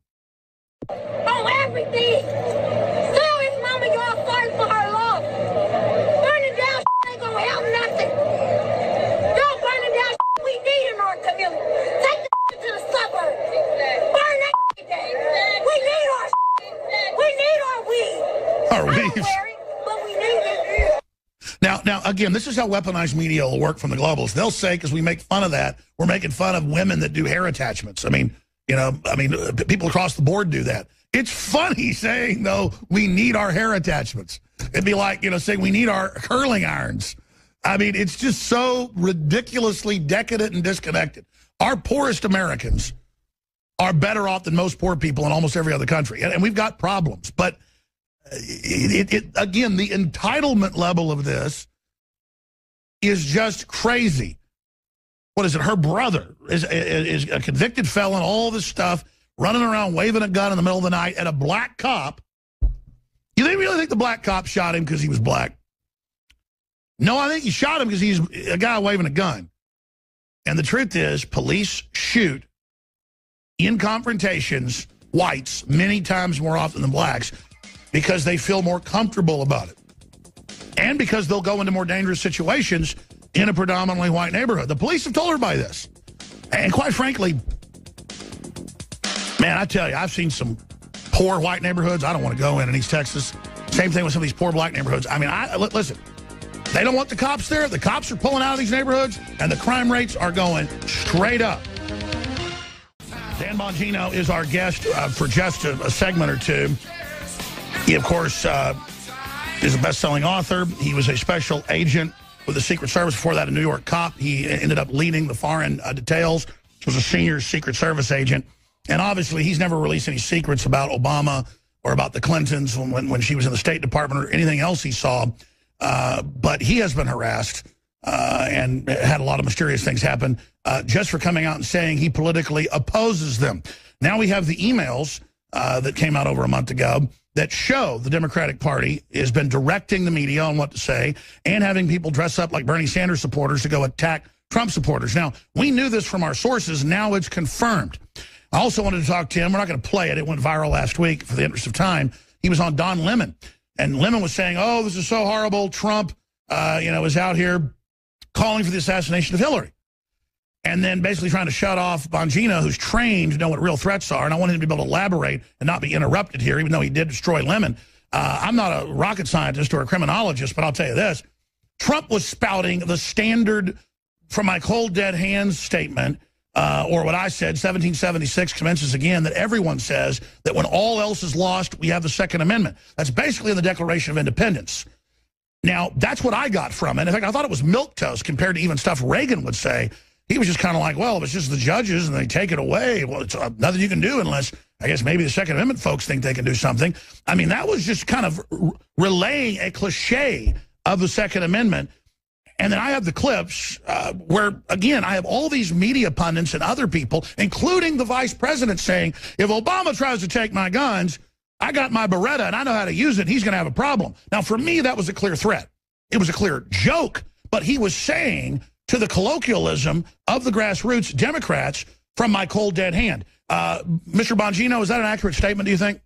[SPEAKER 4] On everything. Tell his mama y'all sorry for her loss. Burning down ain't gonna help nothing. Don't burn it down. We need in our community. Take the to the suburbs. Burn that down. We need our We need our weed.
[SPEAKER 1] Our
[SPEAKER 4] I don't
[SPEAKER 1] weeds.
[SPEAKER 4] wear it, but we need it.
[SPEAKER 1] Now, now, again, this is how weaponized media will work from the globalists. They'll say, because we make fun of that, we're making fun of women that do hair attachments. I mean, you know, I mean, uh, people across the board do that. It's funny saying, though, we need our hair attachments. It'd be like, you know, saying we need our curling irons. I mean, it's just so ridiculously decadent and disconnected. Our poorest Americans are better off than most poor people in almost every other country. And, and we've got problems. But, it, it, it, again, the entitlement level of this is just crazy. What is it? Her brother is, is, is a convicted felon, all this stuff, running around waving a gun in the middle of the night at a black cop. You really think the black cop shot him because he was black? No, I think he shot him because he's a guy waving a gun. And the truth is, police shoot in confrontations whites many times more often than blacks because they feel more comfortable about it. And because they'll go into more dangerous situations in a predominantly white neighborhood. The police have told everybody this. And quite frankly, man, I tell you, I've seen some poor white neighborhoods I don't want to go in in East Texas. Same thing with some of these poor black neighborhoods. I mean, I listen, they don't want the cops there. The cops are pulling out of these neighborhoods, and the crime rates are going straight up. Dan Bongino is our guest uh, for just a, a segment or two. He, of course, uh, is a best-selling author. He was a special agent with the Secret Service. Before that, a New York cop. He ended up leading the foreign uh, details. He was a senior Secret Service agent. And obviously, he's never released any secrets about Obama or about the Clintons when, when, when she was in the State Department or anything else he saw. Uh, but he has been harassed uh, and had a lot of mysterious things happen uh, just for coming out and saying he politically opposes them. Now we have the emails uh, that came out over a month ago that show the Democratic Party has been directing the media on what to say and having people dress up like Bernie Sanders supporters to go attack Trump supporters. Now, we knew this from our sources. Now it's confirmed. I also wanted to talk to him. We're not going to play it. It went viral last week for the interest of time. He was on Don Lemon. And Lemon was saying, oh, this is so horrible. Trump, uh, you know, is out here calling for the assassination of Hillary. And then basically trying to shut off Bongino, who's trained to know what real threats are. And I wanted him to be able to elaborate and not be interrupted here, even though he did destroy Lemon. Uh, I'm not a rocket scientist or a criminologist, but I'll tell you this. Trump was spouting the standard from my cold, dead hands statement, uh, or what I said, seventeen seventy-six commences again, that everyone says that when all else is lost, we have the Second Amendment. That's basically in the Declaration of Independence. Now, that's what I got from it. In fact, I thought it was milquetoast compared to even stuff Reagan would say. He was just kind of like, well, if it's just the judges and they take it away, well, it's uh, nothing you can do unless, I guess, maybe the Second Amendment folks think they can do something. I mean, that was just kind of relaying a cliche of the Second Amendment. And then I have the clips uh, where, again, I have all these media pundits and other people, including the vice president, saying, if Obama tries to take my guns, I got my Beretta and I know how to use it. He's going to have a problem. Now, for me, that was a clear threat. It was a clear joke. But he was saying to the colloquialism of the grassroots Democrats from my cold, dead hand. Uh, Mister Bongino, is that an accurate statement, do you think?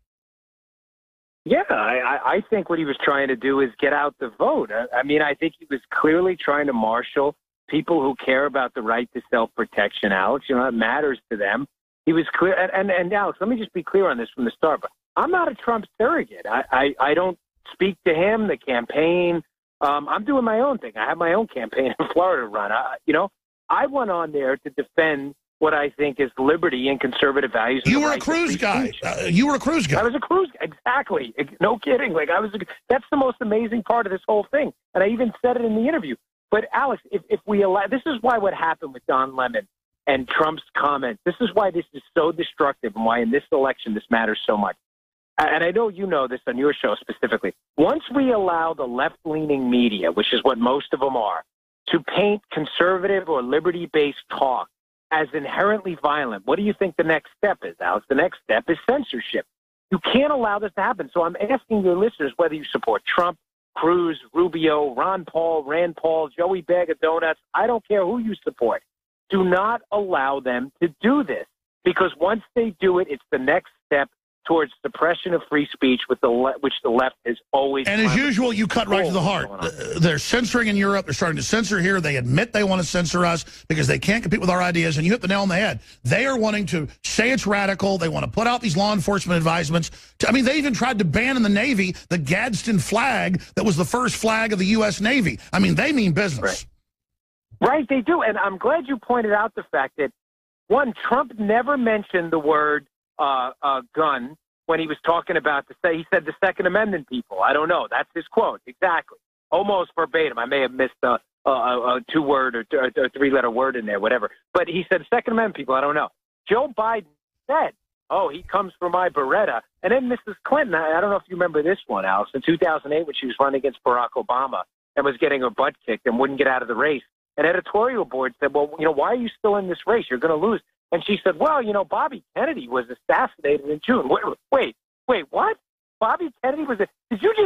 [SPEAKER 5] Yeah, I, I think what he was trying to do is get out the vote. I, I mean, I think he was clearly trying to marshal people who care about the right to self-protection, Alex. You know, it matters to them. He was clear. And, and, and Alex, let me just be clear on this from the start. But I'm not a Trump surrogate. I, I, I don't speak to him, the campaign. Um, I'm doing my own thing. I have my own campaign in Florida to run. I, you know, I went on there to defend what I think is liberty and conservative values.
[SPEAKER 1] You were right a Cruz guy. Uh, you were a Cruz guy.
[SPEAKER 5] I was a Cruz guy. Exactly. No kidding. Like I was. A, that's the most amazing part of this whole thing. And I even said it in the interview. But Alex, if, if we allow, this is why what happened with Don Lemon and Trump's comments. This is why this is so destructive and why in this election this matters so much. And I know you know this on your show specifically. Once we allow the left-leaning media, which is what most of them are, to paint conservative or liberty-based talk as inherently violent, what do you think the next step is, Alex? The next step is censorship. You can't allow this to happen. So I'm asking your listeners whether you support Trump, Cruz, Rubio, Ron Paul, Rand Paul, Joey Bag of Donuts. I don't care who you support. Do not allow them to do this, because once they do it, it's the next step towards suppression of free speech, with the le which the left is always.
[SPEAKER 1] And as usual, you cut right to the heart. Uh, they're censoring in Europe. They're starting to censor here. They admit they want to censor us because they can't compete with our ideas. And you hit the nail on the head. They are wanting to say it's radical. They want to put out these law enforcement advisements. To, I mean, they even tried to ban in the Navy the Gadsden flag that was the first flag of the U S Navy. I mean, they mean business.
[SPEAKER 5] Right, right they do. And I'm glad you pointed out the fact that, one, Trump never mentioned the word Uh, uh, gun when he was talking about the say he said the Second Amendment people. I don't know. That's his quote exactly, almost verbatim. I may have missed a, a, a two word or a three letter word in there, whatever. But he said Second Amendment people. I don't know. Joe Biden said, "Oh, he comes for my Beretta." And then Missus Clinton. I, I don't know if you remember this one, Alex. In two thousand eight, when she was running against Barack Obama and was getting her butt kicked and wouldn't get out of the race, an editorial board said, "Well, you know, why are you still in this race? You're going to lose." And she said, well, you know, Bobby Kennedy was assassinated in June. Wait, wait, wait, what? Bobby Kennedy was a, did you just,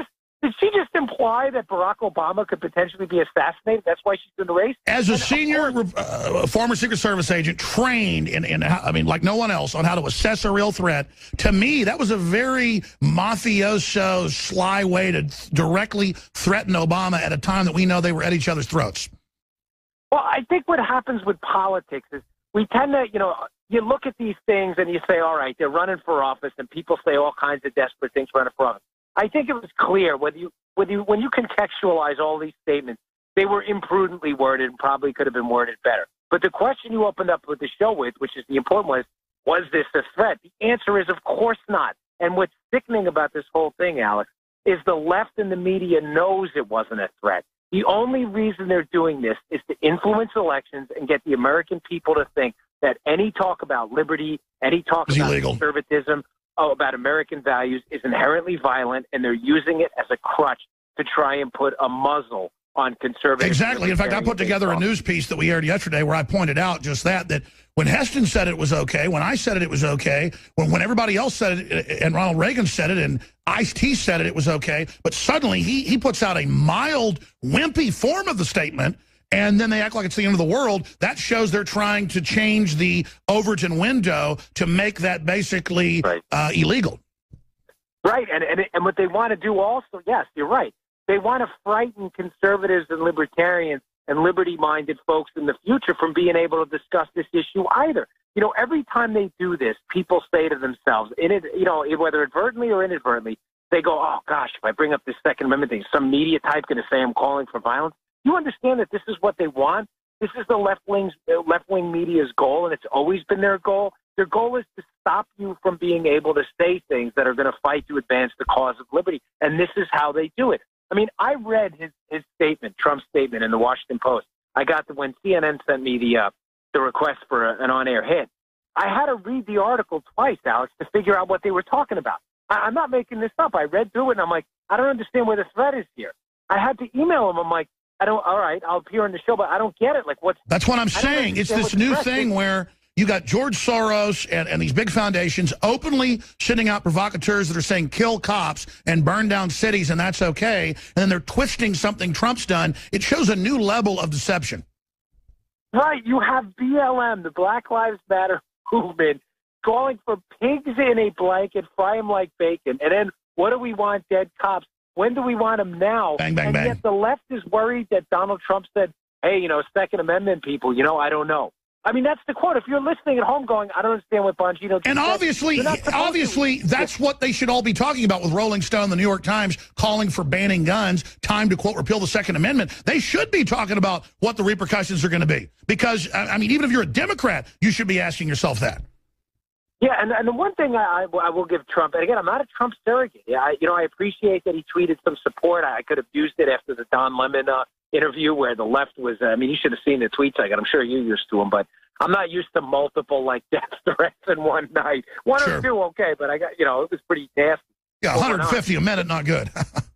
[SPEAKER 5] Did she just imply that Barack Obama could potentially be assassinated? That's why she's in the race?
[SPEAKER 1] As a
[SPEAKER 5] and
[SPEAKER 1] senior uh, former Secret Service agent trained in, in, I mean, like no one else, on how to assess a real threat, to me, that was a very mafioso, sly way to directly threaten Obama at a time that we know they were at each other's throats.
[SPEAKER 5] Well, I think what happens with politics is we tend to, you know, you look at these things and you say, all right, they're running for office, and people say all kinds of desperate things running for office. I think it was clear whether you, whether you, when you contextualize all these statements, they were imprudently worded and probably could have been worded better. But the question you opened up with the show with, which is the important one, is, was this a threat? The answer is, of course not. And what's sickening about this whole thing, Alex, is the left and the media knows it wasn't a threat. The only reason they're doing this is to influence elections and get the American people to think that any talk about liberty, any talk
[SPEAKER 1] It's
[SPEAKER 5] about
[SPEAKER 1] illegal.
[SPEAKER 5] conservatism, oh, about American values is inherently violent, and they're using it as a crutch to try and put a muzzle on conservative.
[SPEAKER 1] Exactly. In fact, I put together a news piece that we aired yesterday where I pointed out just that, that when Heston said it was okay, when I said it, it was okay, when, when everybody else said it, and Ronald Reagan said it, and Ice-T said it, it was okay, but suddenly he, he puts out a mild, wimpy form of the statement, and then they act like it's the end of the world. That shows they're trying to change the Overton window to make that basically
[SPEAKER 5] right.
[SPEAKER 1] uh, illegal.
[SPEAKER 5] Right, and, and and what they want to do also, yes, you're right. They want to frighten conservatives and libertarians and liberty-minded folks in the future from being able to discuss this issue either. You know, every time they do this, people say to themselves, in it, you know, whether advertently or inadvertently, they go, oh, gosh, if I bring up this Second Amendment thing, some media type going to say I'm calling for violence. You understand that this is what they want? This is the left-wing left-wing media's goal, and it's always been their goal. Their goal is to stop you from being able to say things that are going to fight to advance the cause of liberty, and this is how they do it. I mean, I read his, his statement, Trump's statement in the Washington Post. I got the, when C N N sent me the uh, the request for a, an on-air hit, I had to read the article twice, Alex, to figure out what they were talking about. I, I'm not making this up. I read through it, and I'm like, I don't understand where the threat is here. I had to email him. I'm like, I don't, all right, I'll appear on the show, but I don't get it. Like, what's...
[SPEAKER 1] That's what I'm saying. It's this new thing where you got George Soros and, and these big foundations openly sending out provocateurs that are saying kill cops and burn down cities, and that's okay. And then they're twisting something Trump's done. It shows a new level of deception.
[SPEAKER 5] Right. You have B L M, the Black Lives Matter movement, calling for pigs in a blanket, fry them like bacon. And then what do we want? Dead cops. When do we want them now?
[SPEAKER 1] Bang, bang,
[SPEAKER 5] and
[SPEAKER 1] bang.
[SPEAKER 5] Yet the left is worried that Donald Trump said, hey, you know, Second Amendment people, you know, I don't know. I mean, that's the quote. If you're listening at home going, I don't understand what Bongino
[SPEAKER 1] And
[SPEAKER 5] said,
[SPEAKER 1] obviously, obviously,
[SPEAKER 5] to.
[SPEAKER 1] that's what they should all be talking about with Rolling Stone, the New York Times, calling for banning guns, time to, quote, repeal the Second Amendment. They should be talking about what the repercussions are going to be. Because, I mean, even if you're a Democrat, you should be asking yourself that.
[SPEAKER 5] Yeah, and, and the one thing I, I, I will give Trump, and again, I'm not a Trump surrogate. Yeah, I, you know, I appreciate that he tweeted some support. I, I could have used it after the Don Lemon uh, interview where the left was, uh, I mean, you should have seen the tweets I got. I'm sure you're used to them, but I'm not used to multiple, like, death threats in one night. One
[SPEAKER 1] Sure.
[SPEAKER 5] or two, okay, but I got, you know, it was pretty nasty.
[SPEAKER 1] Yeah, one hundred fifty a minute, not good.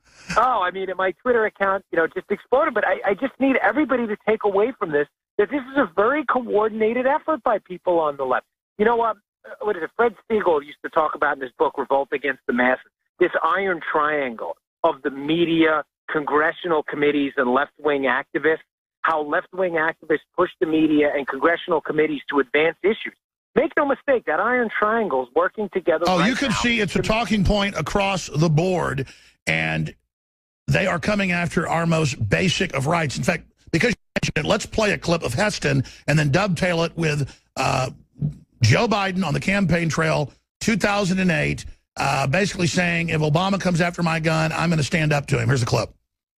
[SPEAKER 5] Oh, I mean, my Twitter account, you know, just exploded. But I, I just need everybody to take away from this that this is a very coordinated effort by people on the left. You know what? Uh, what is it? Fred Siegel used to talk about in his book, Revolt Against the Masses, this iron triangle of the media, congressional committees, and left-wing activists, how left-wing activists push the media and congressional committees to advance issues. Make no mistake, that iron triangle is working together.
[SPEAKER 1] Oh,
[SPEAKER 5] right
[SPEAKER 1] you can
[SPEAKER 5] now.
[SPEAKER 1] see it's a talking point across the board, and they are coming after our most basic of rights. In fact, because you mentioned it, let's play a clip of Heston and then dovetail it with uh, Joe Biden on the campaign trail, two thousand eight, uh, basically saying, if Obama comes after my gun, I'm going to stand up to him. Here's the clip.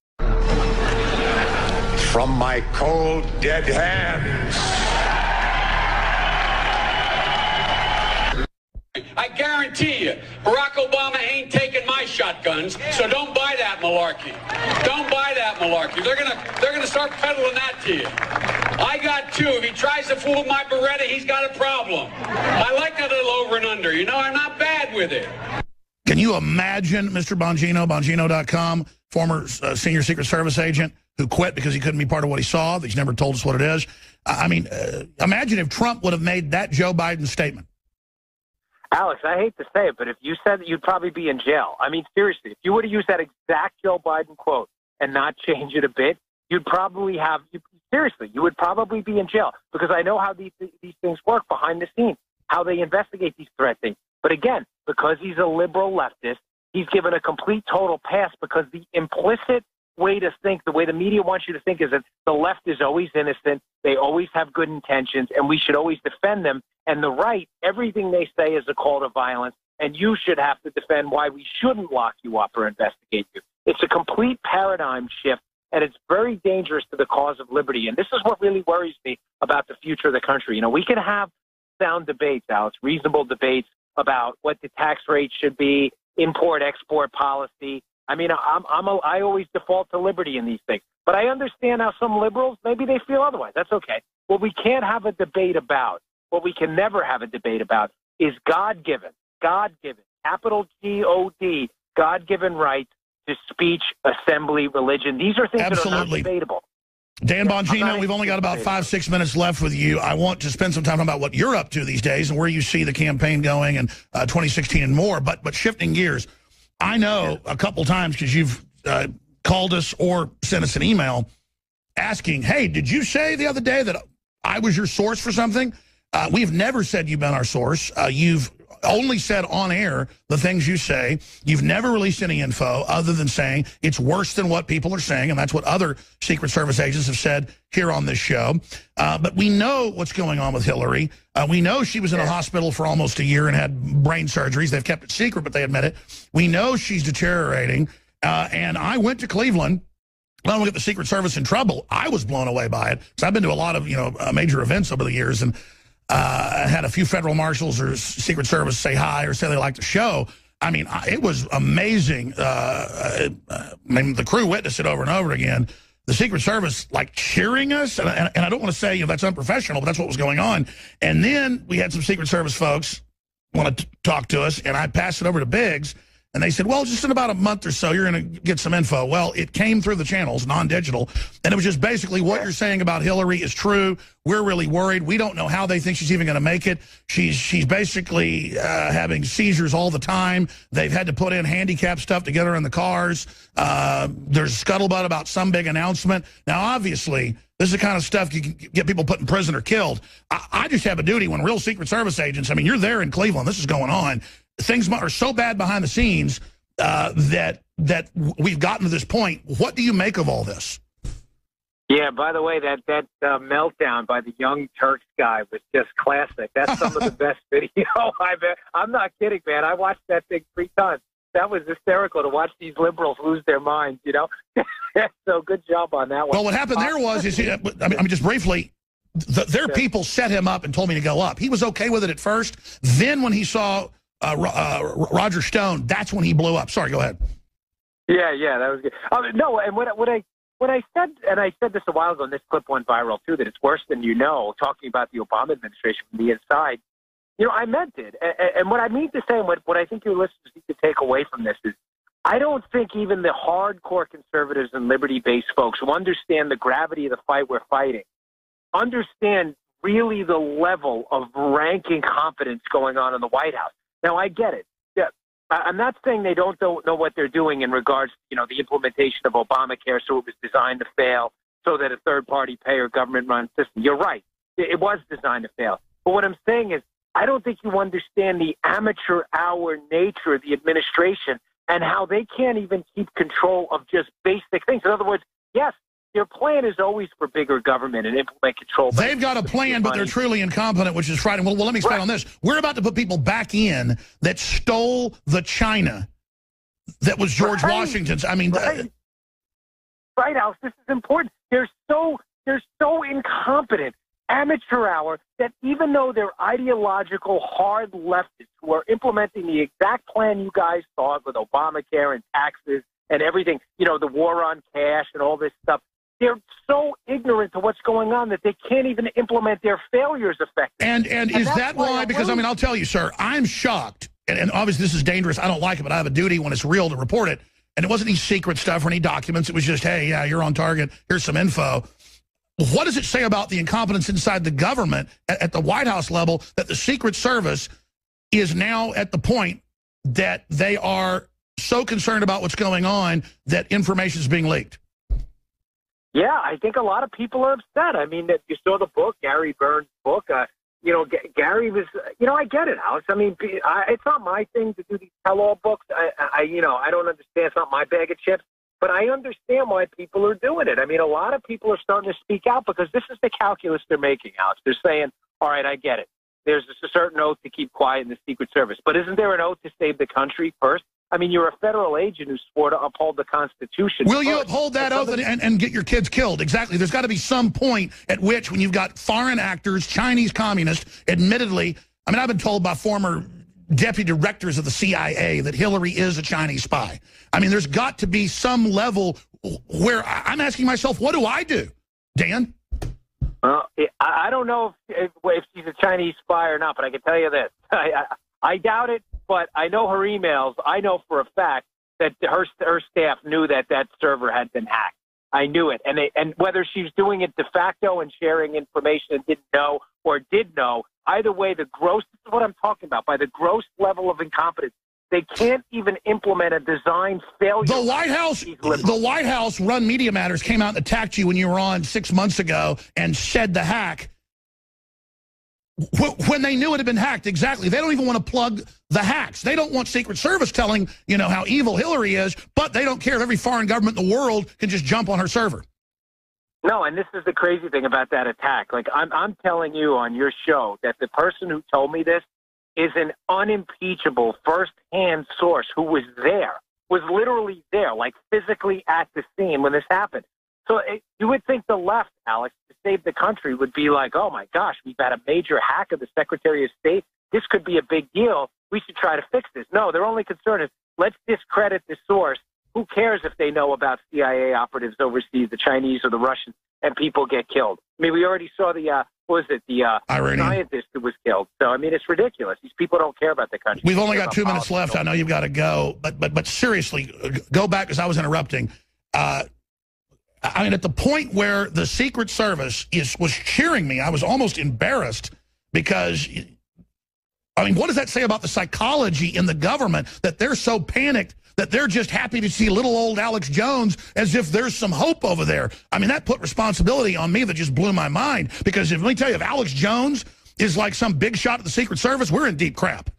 [SPEAKER 6] From my cold, dead hands.
[SPEAKER 7] I guarantee you, Barack Obama ain't taking my shotguns, so don't buy that malarkey. Don't buy that malarkey. They're gonna, they're gonna start peddling that to you. I got two. If he tries to fool my Beretta, he's got a problem. I like that little over and under. You know, I'm not bad with it.
[SPEAKER 1] Can you imagine Mister Bongino, Bongino dot com, former uh, senior Secret Service agent who quit because he couldn't be part of what he saw, that he's never told us what it is? I mean, uh, imagine if Trump would have made that Joe Biden statement.
[SPEAKER 5] Alex, I hate to say it, but if you said that, you'd probably be in jail. I mean, seriously, if you were to use that exact Joe Biden quote and not change it a bit, you'd probably have, you, seriously, you would probably be in jail, because I know how these, these things work behind the scenes, how they investigate these threat things. But again, because he's a liberal leftist, he's given a complete total pass, because the implicit way to think, the way the media wants you to think, is that the left is always innocent, they always have good intentions, and we should always defend them. And the right, everything they say is a call to violence, and you should have to defend why we shouldn't lock you up or investigate you. It's a complete paradigm shift, and it's very dangerous to the cause of liberty. And this is what really worries me about the future of the country. You know, we can have sound debates, Alex, reasonable debates about what the tax rate should be, import-export policy. I mean, I'm, I'm a, I always default to liberty in these things. But I understand how some liberals, maybe they feel otherwise. That's okay. What we can't have a debate about, what we can never have a debate about, is God-given, God-given, capital G O D, God-given rights to speech, assembly, religion. These are things
[SPEAKER 1] Absolutely.
[SPEAKER 5] that are not debatable.
[SPEAKER 1] Dan
[SPEAKER 5] Yeah,
[SPEAKER 1] Bongino, we've only got about five, six minutes left with you. I want to spend some time about what you're up to these days and where you see the campaign going and uh, twenty sixteen and more. But but shifting gears, I know a couple times, because you've uh, called us or sent us an email asking, hey, did you say the other day that I was your source for something? Uh, we've never said you've been our source. Uh, you've only said on air the things you say. You've never released any info other than saying it's worse than what people are saying, and that's what other Secret Service agents have said here on this show. Uh, but we know what's going on with Hillary. Uh, we know she was in a hospital for almost a year and had brain surgeries. They've kept it secret, but they admit it. We know she's deteriorating. Uh, and I went to Cleveland. I don't get the Secret Service in trouble. I was blown away by it, because I've been to a lot of, you know, uh, major events over the years, and Uh, I had a few federal marshals or Secret Service say hi or say they like the show. I mean, it was amazing. Uh, I mean, the crew witnessed it over and over again. The Secret Service, like, cheering us. And, and, and I don't want to say, you know, that's unprofessional, but that's what was going on. And then we had some Secret Service folks want to talk to us, and I passed it over to Biggs. And they said, well, just in about a month or so, you're going to get some info. Well, it came through the channels, non-digital, and it was just basically what you're saying about Hillary is true. We're really worried. We don't know how they think she's even going to make it. She's she's basically uh, having seizures all the time. They've had to put in handicap stuff to get her in the cars. Uh, there's scuttlebutt about some big announcement. Now, obviously, this is the kind of stuff you can get people put in prison or killed. I, I just have a duty when real Secret Service agents, I mean, you're there in Cleveland. This is going on. Things are so bad behind the scenes uh, that that we've gotten to this point. What do you make of all this?
[SPEAKER 5] Yeah, by the way, that that uh, meltdown by the Young Turks guy was just classic. That's some of the best video I've ever. I'm not kidding, man. I watched that thing three times. That was hysterical to watch these liberals lose their minds, you know? So good job on that one.
[SPEAKER 1] Well, what happened there was, is I mean, I mean just briefly, the, their people set him up and told me to go up. He was okay with it at first. Then when he saw Uh, uh, Roger Stone, that's when he blew up. Sorry, go ahead.
[SPEAKER 5] Yeah, yeah, that was good. Um, no, and what, what I what I said, and I said this a while ago, and this clip went viral too, that it's worse than you know, talking about the Obama administration from the inside. You know, I meant it. And, and what I mean to say, and what, what I think your listeners need to take away from this is, I don't think even the hardcore conservatives and liberty-based folks who understand the gravity of the fight we're fighting understand really the level of rank incompetence going on in the White House. Now, I get it. Yeah, I'm not saying they don't know what they're doing in regards to, you know, the implementation of Obamacare, so it was designed to fail, so that a third-party payer government-run system. You're right. It was designed to fail. But what I'm saying is, I don't think you understand the amateur hour nature of the administration and how they can't even keep control of just basic things. In other words, yes, their plan is always for bigger government and implement control.
[SPEAKER 1] They've got a plan, but they're truly incompetent, which is frightening. Well, well let me expand right. on this. We're about to put people back in that stole the China that was George right. Washington's. I mean,
[SPEAKER 5] right. Uh, right, Alex, this is important. They're so they're so incompetent, amateur hour, that even though they're ideological, hard leftists who are implementing the exact plan you guys thought with Obamacare and taxes and everything, you know, the war on cash and all this stuff, they're so ignorant to what's going on that they can't even implement their failures effectively.
[SPEAKER 1] And and, and is that why? why because, I mean, I'll tell you, sir, I'm shocked. And, and obviously this is dangerous. I don't like it, but I have a duty when it's real to report it. And it wasn't any secret stuff or any documents. It was just, hey, yeah, you're on target. Here's some info. What does it say about the incompetence inside the government at, at the White House level that the Secret Service is now at the point that they are so concerned about what's going on that information is being leaked.
[SPEAKER 5] Yeah, I think a lot of people are upset. I mean, that you saw the book, Gary Burns' book. Uh, you know, G Gary was, you know, I get it, Alex. I mean, I, it's not my thing to do these tell-all books. I, I, you know, I don't understand. It's not my bag of chips. But I understand why people are doing it. I mean, a lot of people are starting to speak out because this is the calculus they're making, Alex. They're saying, all right, I get it. There's a certain oath to keep quiet in the Secret Service. But isn't there an oath to save the country first? I mean, you're a federal agent who swore to uphold the Constitution.
[SPEAKER 1] Will
[SPEAKER 5] first.
[SPEAKER 1] you uphold that oath and, and, and get your kids killed? Exactly. There's got to be some point at which, when you've got foreign actors, Chinese communists, admittedly, I mean, I've been told by former deputy directors of the C I A that Hillary is a Chinese spy. I mean, there's got to be some level where I'm asking myself, what do I do, Dan?
[SPEAKER 5] Well, I don't know if, if, if she's a Chinese spy or not, but I can tell you this. I, I, I doubt it, but I know her emails. I know for a fact that her, her staff knew that that server had been hacked. I knew it. And, they, and whether she's doing it de facto and sharing information and didn't know or did know, either way, the gross, this is what I'm talking about, by the gross level of incompetence, they can't even implement a design failure.
[SPEAKER 1] The White House, the White House run Media Matters came out and attacked you when you were on six months ago and said the hack. When they knew it had been hacked, exactly. They don't even want to plug the hacks. They don't want Secret Service telling, you know, how evil Hillary is, but they don't care if every foreign government in the world can just jump on her server.
[SPEAKER 5] No, and this is the crazy thing about that attack. Like, I'm, I'm telling you on your show that the person who told me this is an unimpeachable first-hand source who was there, was literally there, like physically at the scene when this happened. So it, you would think the left, Alex, to save the country would be like, oh, my gosh, we've had a major hack of the Secretary of State. This could be a big deal. We should try to fix this. No, their only concern is let's discredit the source. Who cares if they know about C I A operatives overseas, the Chinese or the Russians, and people get killed? I mean, we already saw the, uh, what was it, the uh, scientist who was killed. So, I mean, it's ridiculous. These people don't care about the country.
[SPEAKER 1] We've only got two minutes left. I know you've got to go. But, but, but seriously, go back, because I was interrupting. Uh, I mean, at the point where the Secret Service is was cheering me, I was almost embarrassed because, I mean, what does that say about the psychology in the government that they're so panicked that they're just happy to see little old Alex Jones as if there's some hope over there? I mean, that put responsibility on me that just blew my mind, because if, let me tell you, if Alex Jones is like some big shot at the Secret Service, we're in deep crap.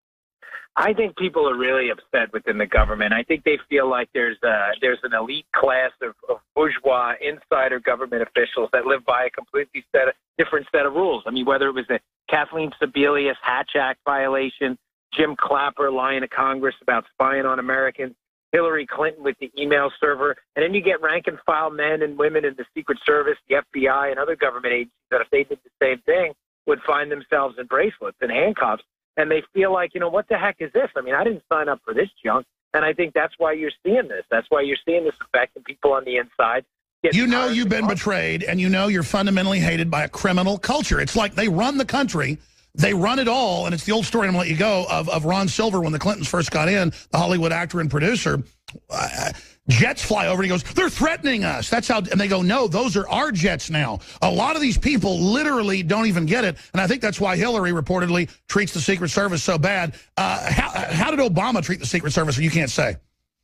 [SPEAKER 5] I think people are really upset within the government. I think they feel like there's a, there's an elite class of, of bourgeois insider government officials that live by a completely set of, different set of rules. I mean, whether it was the Kathleen Sebelius Hatch Act violation, Jim Clapper lying to Congress about spying on Americans, Hillary Clinton with the email server, and then you get rank-and-file men and women in the Secret Service, the F B I, and other government agencies that, if they did the same thing, would find themselves in bracelets and handcuffs. And they feel like, you know, what the heck is this? I mean, I didn't sign up for this junk. And I think that's why you're seeing this. That's why you're seeing this effect in people on the inside.
[SPEAKER 1] You know you've been betrayed, and you know you're fundamentally hated by a criminal culture. It's like they run the country. They run it all, and it's the old story, and I'm going to let you go, of, of Ron Silver when the Clintons first got in, the Hollywood actor and producer. Uh, jets fly over, and he goes, they're threatening us. That's how, and they go, no, those are our jets now. A lot of these people literally don't even get it, and I think that's why Hillary reportedly treats the Secret Service so bad. Uh, how, how did Obama treat the Secret Service? You can't say.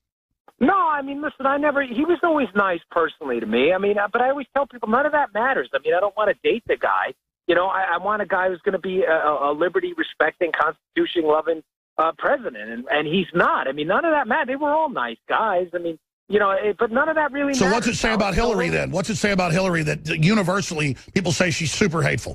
[SPEAKER 5] No, I mean, listen, I never, he was always nice personally to me. I mean, but I always tell people none of that matters. I mean, I don't want to date the guy. You know, I, I want a guy who's going to be a, a liberty-respecting, Constitution-loving uh, president, and, and he's not. I mean, none of that matters. They were all nice guys. I mean, you know, it, but none of that really
[SPEAKER 1] so
[SPEAKER 5] matters.
[SPEAKER 1] So what's it say about Hillary, then? What's it say about Hillary that universally people say she's super hateful?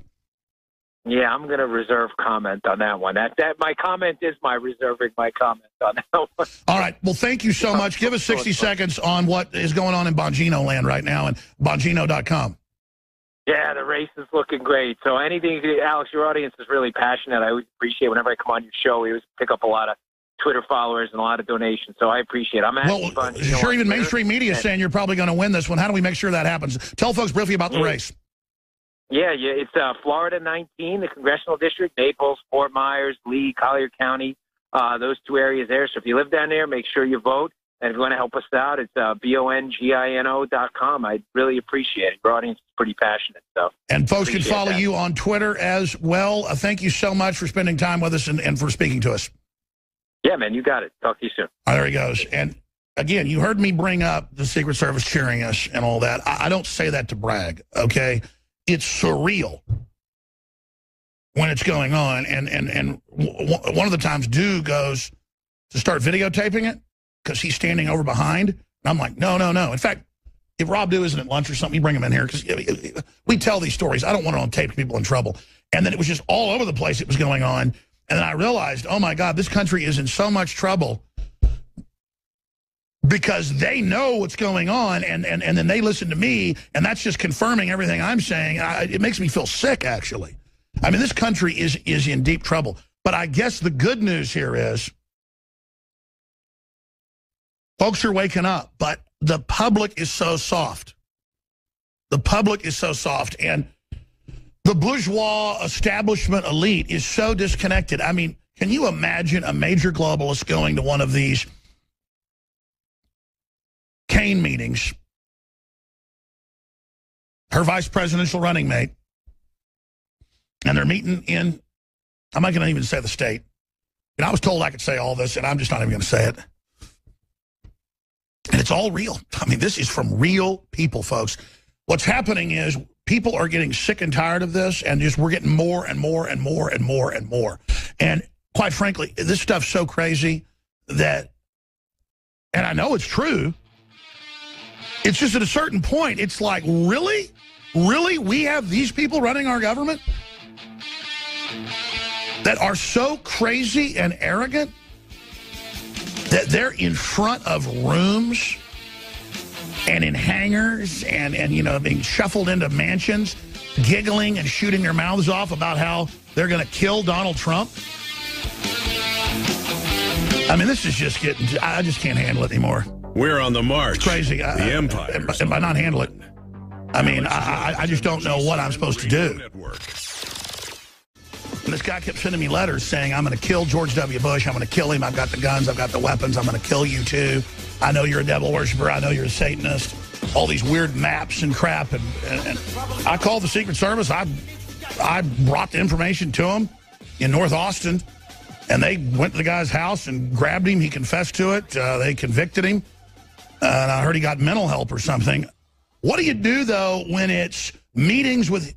[SPEAKER 5] Yeah, I'm going to reserve comment on that one. That that my comment is my reserving my comment on that one.
[SPEAKER 1] All right. Well, thank you so much. Give us sixty seconds on what is going on in Bongino land right now and Bongino dot com.
[SPEAKER 5] Yeah, the race is looking great. So anything, Alex, your audience is really passionate. I always appreciate whenever I come on your show, we always pick up a lot of Twitter followers and a lot of donations. So I appreciate it. I'm
[SPEAKER 1] well, sure, even mainstream media is saying you're probably going to win this one. How do we make sure that happens? Tell folks briefly about the
[SPEAKER 5] yeah.
[SPEAKER 1] race.
[SPEAKER 5] Yeah, yeah, it's uh, Florida nineteen, the congressional district, Naples, Fort Myers, Lee, Collier County, uh, those two areas there. So if you live down there, make sure you vote. And if you want to help us out, it's uh, B O N G I N O dot com. I'd really appreciate it. Your audience is pretty passionate. So,
[SPEAKER 1] and folks can follow
[SPEAKER 5] that.
[SPEAKER 1] you on Twitter as well. Uh, thank you so much for spending time with us and, and for speaking to us.
[SPEAKER 5] Yeah, man, you got it. Talk to you soon.
[SPEAKER 1] Oh, there he goes. And again, you heard me bring up the Secret Service cheering us and all that. I, I don't say that to brag, okay? It's surreal when it's going on. And, and, and w one of the times Dew goes to start videotaping it because he's standing over behind. And I'm like, no, no, no. In fact, if Rob Dew isn't at lunch or something, you bring him in here because we tell these stories. I don't want it on tape to people in trouble. And then it was just all over the place it was going on. And then I realized, oh, my God, this country is in so much trouble because they know what's going on, and, and, and then they listen to me, and that's just confirming everything I'm saying. I, it makes me feel sick, actually. I mean, this country is, is in deep trouble. But I guess the good news here is folks are waking up, but the public is so soft. The public is so soft, and the bourgeois establishment elite is so disconnected. I mean, can you imagine a major globalist going to one of these Kane meetings, her vice presidential running mate, and they're meeting in, I'm not going to even say the state. And I was told I could say all this, and I'm just not even going to say it. And it's all real. I mean, this is from real people, folks. What's happening is people are getting sick and tired of this, and just we're getting more and more and more and more and more. And quite frankly, this stuff's so crazy that, and I know it's true, it's just at a certain point, it's like, really? Really? We have these people running our government that are so crazy and arrogant that they're in front of rooms and in hangars and, and, you know, being shuffled into mansions, giggling and shooting their mouths off about how they're going to kill Donald Trump. I mean, this is just getting, I just can't handle it anymore.
[SPEAKER 8] We're on the march.
[SPEAKER 1] It's crazy.
[SPEAKER 8] The
[SPEAKER 1] I,
[SPEAKER 8] empire.
[SPEAKER 1] And by, and by not handle it, I mean, I, I just don't know what I'm supposed to do. And this guy kept sending me letters saying, I'm going to kill George W. Bush. I'm going to kill him. I've got the guns. I've got the weapons. I'm going to kill you, too. I know you're a devil worshiper. I know you're a Satanist. All these weird maps and crap. And, and, and I called the Secret Service. I, I brought the information to them in North Austin. And they went to the guy's house and grabbed him. He confessed to it. Uh, they convicted him. Uh, and I heard he got mental help or something. What do you do, though, when it's meetings with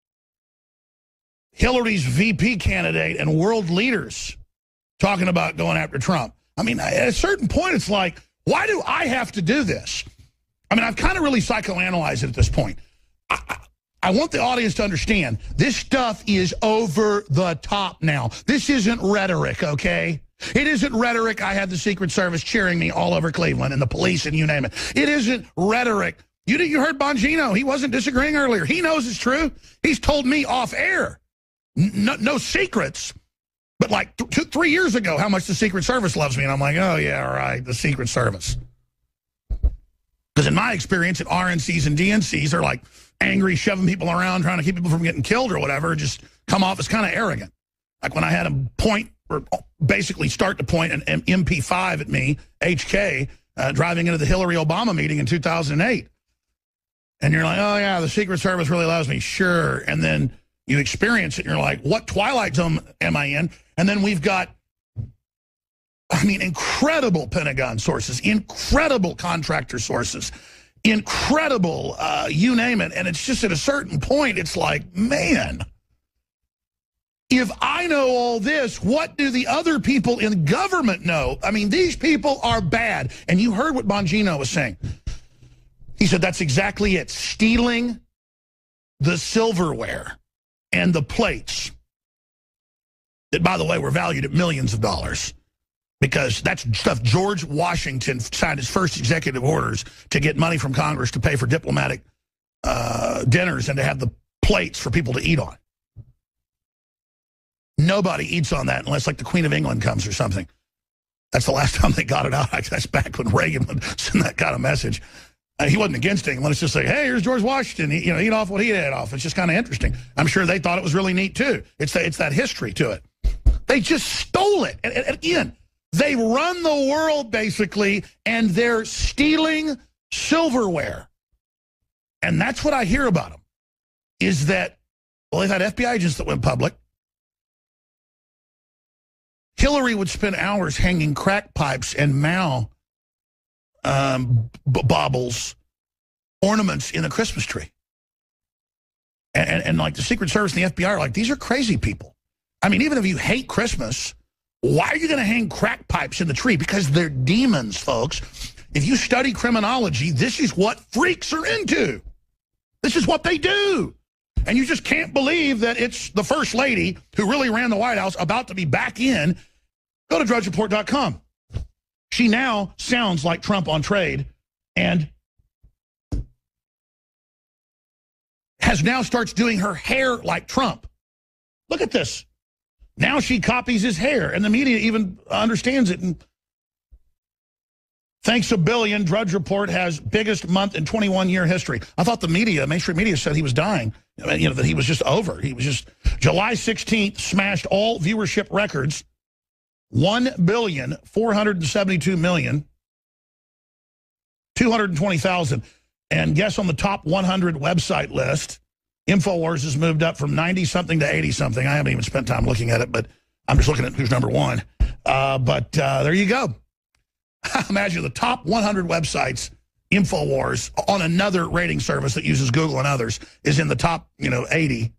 [SPEAKER 1] Hillary's V P candidate and world leaders talking about going after Trump? I mean, at a certain point, it's like, why do I have to do this? I mean, I've kind of really psychoanalyzed it at this point. I, I, I want the audience to understand this stuff is over the top now. This isn't rhetoric, okay? It isn't rhetoric. I had the Secret Service cheering me all over Cleveland and the police and you name it. It isn't rhetoric. You, you heard Bongino. He wasn't disagreeing earlier. He knows it's true. He's told me off air. No, no secrets. But like th two, three years ago, how much the Secret Service loves me. And I'm like, oh, yeah, all right, the Secret Service. Because in my experience, at R N Cs and D N Cs, they're like angry, shoving people around, trying to keep people from getting killed or whatever, just come off as kind of arrogant. Like when I had them point, or basically start to point an M P five at me, H K, uh, driving into the Hillary Obama meeting in two thousand eight. And you're like, oh, yeah, the Secret Service really loves me. Sure. And then you experience it, and you're like, what Twilight Zone am I in? And then we've got, I mean, incredible Pentagon sources, incredible contractor sources, incredible, uh, you name it. And it's just at a certain point, it's like, man, if I know all this, what do the other people in government know? I mean, these people are bad. And you heard what Bongino was saying. He said that's exactly it. Stealing the silverware and the plates that, by the way, were valued at millions of dollars. Because that's stuff George Washington signed his first executive orders to get money from Congress to pay for diplomatic uh, dinners and to have the plates for people to eat on. Nobody eats on that unless, like, the Queen of England comes or something. That's the last time they got it out. That's back when Reagan would send that kind of message. Uh, he wasn't against England. It's just like, hey, here's George Washington. He, you know, eat off what he ate off. It's just kind of interesting. I'm sure they thought it was really neat, too. It's, the, it's that history to it. They just stole it. And, and again, They run the world, basically, and they're stealing silverware. And that's what I hear about them, is that, well, they've had F B I agents that went public. Hillary would spend hours hanging crack pipes and Mao um, b- baubles, ornaments in the Christmas tree. And, and, and like the Secret Service and the F B I are like, these are crazy people. I mean, even if you hate Christmas, why are you going to hang crack pipes in the tree? Because they're demons, folks. If you study criminology, this is what freaks are into. This is what they do. And you just can't believe that it's the first lady who really ran the White House about to be back in. Go to drudge report dot com. She now sounds like Trump on trade and has now starts doing her hair like Trump. Look at this. Now she copies his hair, and the media even understands it. And thanks a billion, Drudge Report has biggest month in twenty-one year history. I thought the media, mainstream media, said he was dying. You know, that he was just over. He was just, July sixteenth smashed all viewership records. one billion, four hundred seventy-two million, two hundred twenty thousand. And guess on the top one hundred website list, InfoWars has moved up from ninety-something to eighty-something. I haven't even spent time looking at it, but I'm just looking at who's number one. Uh, but uh, there you go. Imagine the top one hundred websites, InfoWars, on another rating service that uses Google and others, is in the top, you know, eighty.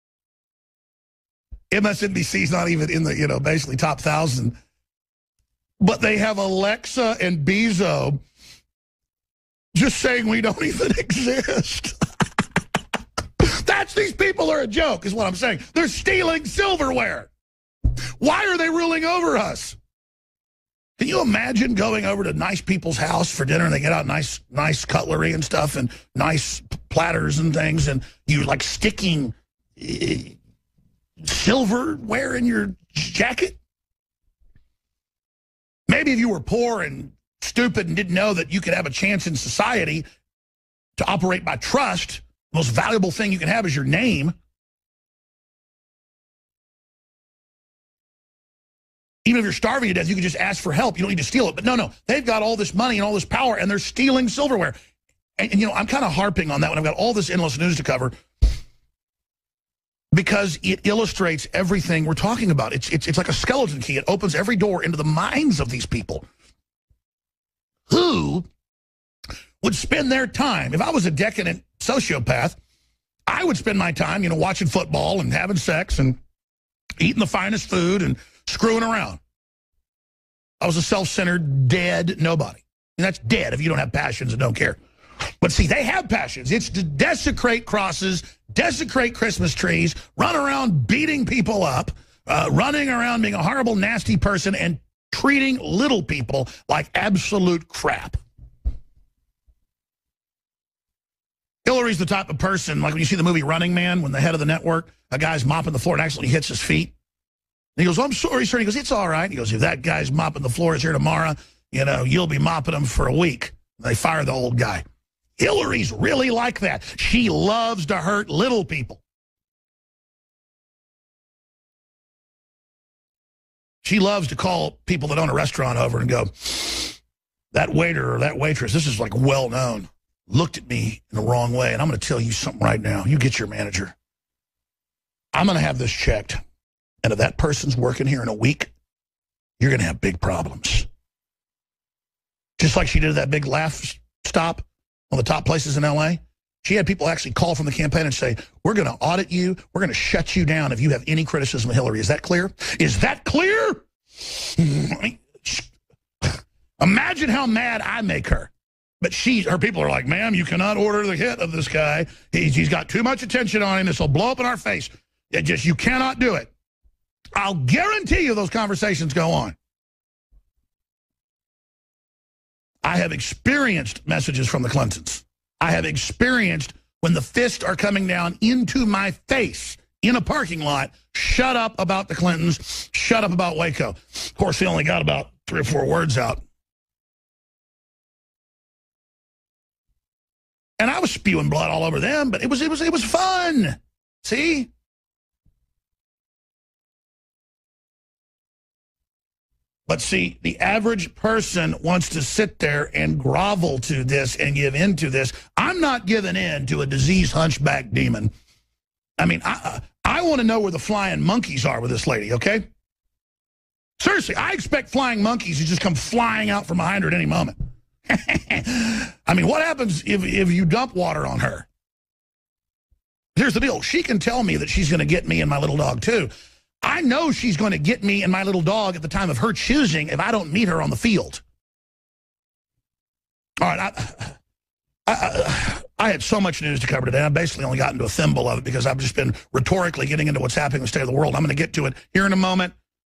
[SPEAKER 1] M S N B C's not even in the, you know, basically top one thousand. But they have Alexa and Bezos just saying we don't even exist. That's, these people are a joke, is what I'm saying. They're stealing silverware. Why are they ruling over us? Can you imagine going over to nice people's house for dinner and they get out nice nice cutlery and stuff and nice platters and things, and you like sticking uh, silverware in your jacket? Maybe if you were poor and stupid and didn't know that you could have a chance in society to operate by trust, the most valuable thing you can have is your name. Even if you're starving to death, you can just ask for help. You don't need to steal it. But no, no, they've got all this money and all this power, and they're stealing silverware. And, and you know, I'm kind of harping on that when I've got all this endless news to cover, because it illustrates everything we're talking about. It's, it's, it's like a skeleton key. It opens every door into the minds of these people who would spend their time. If I was a decadent sociopath, I would spend my time, you know, watching football and having sex and eating the finest food and screwing around. I was a self-centered, dead nobody. And that's dead if you don't have passions and don't care. But see, they have passions. It's to desecrate crosses, desecrate Christmas trees, run around beating people up, uh, running around being a horrible, nasty person, and treating little people like absolute crap. Hillary's the type of person, like when you see the movie Running Man, when the head of the network, a guy's mopping the floor and accidentally hits his feet. And he goes, oh, I'm sorry, sir. He goes, it's all right. He goes, if that guy's mopping the floors here tomorrow, you know, you'll be mopping them for a week. They fire the old guy. Hillary's really like that. She loves to hurt little people. She loves to call people that own a restaurant over and go, that waiter or that waitress, this is like well known, looked at me in the wrong way, and I'm going to tell you something right now. You get your manager. I'm going to have this checked. And if that person's working here in a week, you're going to have big problems. Just like she did that big laugh stop on the top places in L A. She had people actually call from the campaign and say, we're going to audit you. We're going to shut you down if you have any criticism of Hillary. Is that clear? Is that clear? Imagine how mad I make her. But she, her people are like, ma'am, you cannot order the hit of this guy. He's, he's got too much attention on him. This will blow up in our face. It just, you cannot do it. I'll guarantee you those conversations go on. I have experienced messages from the Clintons. I have experienced when the fists are coming down into my face in a parking lot, shut up about the Clintons, shut up about Waco. Of course, they only got about three or four words out. And I was spewing blood all over them, but it was it was it was fun. See? But see, the average person wants to sit there and grovel to this and give in to this. I'm not giving in to a diseased hunchback demon. I mean, I, I want to know where the flying monkeys are with this lady, okay? Seriously, I expect flying monkeys to just come flying out from behind her at any moment. I mean, what happens if, if you dump water on her? Here's the deal. She can tell me that she's going to get me and my little dog, too. I know she's going to get me and my little dog at the time of her choosing if I don't meet her on the field. All right, I, I, I, I had so much news to cover today. I basically only got into a thimble of it because I've just been rhetorically getting into what's happening in the state of the world. I'm going to get to it here in a moment.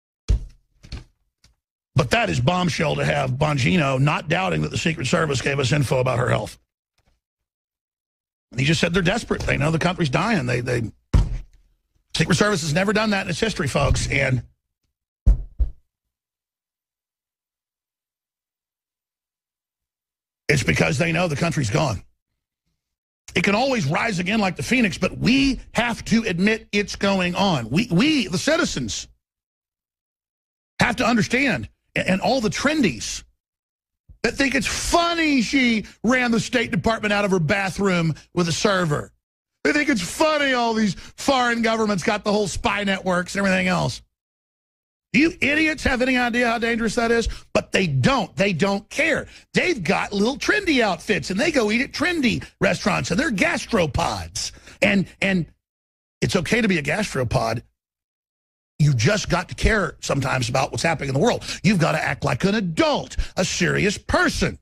[SPEAKER 1] But that is bombshell to have Bongino not doubting that the Secret Service gave us info about her health. And he just said they're desperate. They know the country's dying. They, they, Secret Service has never done that in its history, folks. And it's because they know the country's gone. It can always rise again like the phoenix, but we have to admit it's going on. We, we the citizens, have to understand, and all the trendies that think it's funny she ran the State Department out of her bathroom with a server. They think it's funny all these foreign governments got the whole spy networks and everything else. Do you idiots have any idea how dangerous that is? But they don't. They don't care. They've got little trendy outfits, and they go eat at trendy restaurants, and they're gastropods. And, and it's okay to be a gastropod. You just got to care sometimes about what's happening in the world. You've got to act like an adult, a serious person.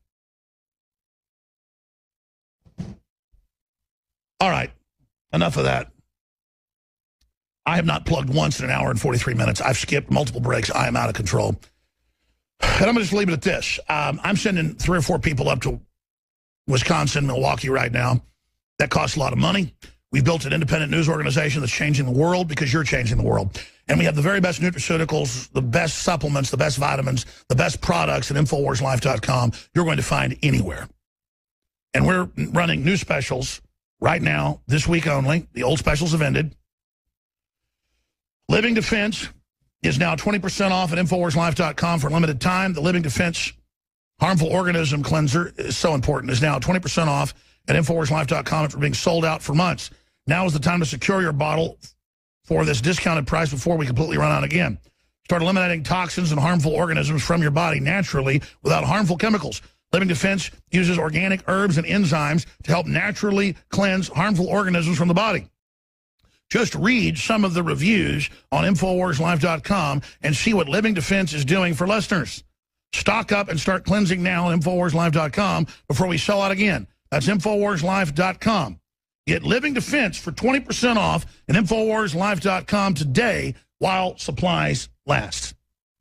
[SPEAKER 1] All right, enough of that. I have not plugged once in an hour and forty-three minutes. I've skipped multiple breaks. I am out of control. And I'm going to just leave it at this. Um, I'm sending three or four people up to Wisconsin, Milwaukee right now. That costs a lot of money. We've built an independent news organization that's changing the world because you're changing the world. And we have the very best nutraceuticals, the best supplements, the best vitamins, the best products at Infowars Life dot com you're going to find anywhere. And we're running new specials right now, this week only. The old specials have ended. Living Defense is now twenty percent off at Infowars Life dot com for a limited time. The Living Defense Harmful Organism Cleanser is so important. It's now twenty percent off at Infowars Life dot com after being sold out for months. Now is the time to secure your bottle for this discounted price before we completely run out again. Start eliminating toxins and harmful organisms from your body naturally without harmful chemicals. Living Defense uses organic herbs and enzymes to help naturally cleanse harmful organisms from the body. Just read some of the reviews on Infowars Life dot com and see what Living Defense is doing for listeners. Stock up and start cleansing now at Infowars Life dot com before we sell out again. That's Infowars Life dot com. Get Living Defense for twenty percent off at Infowars Life dot com today while supplies last.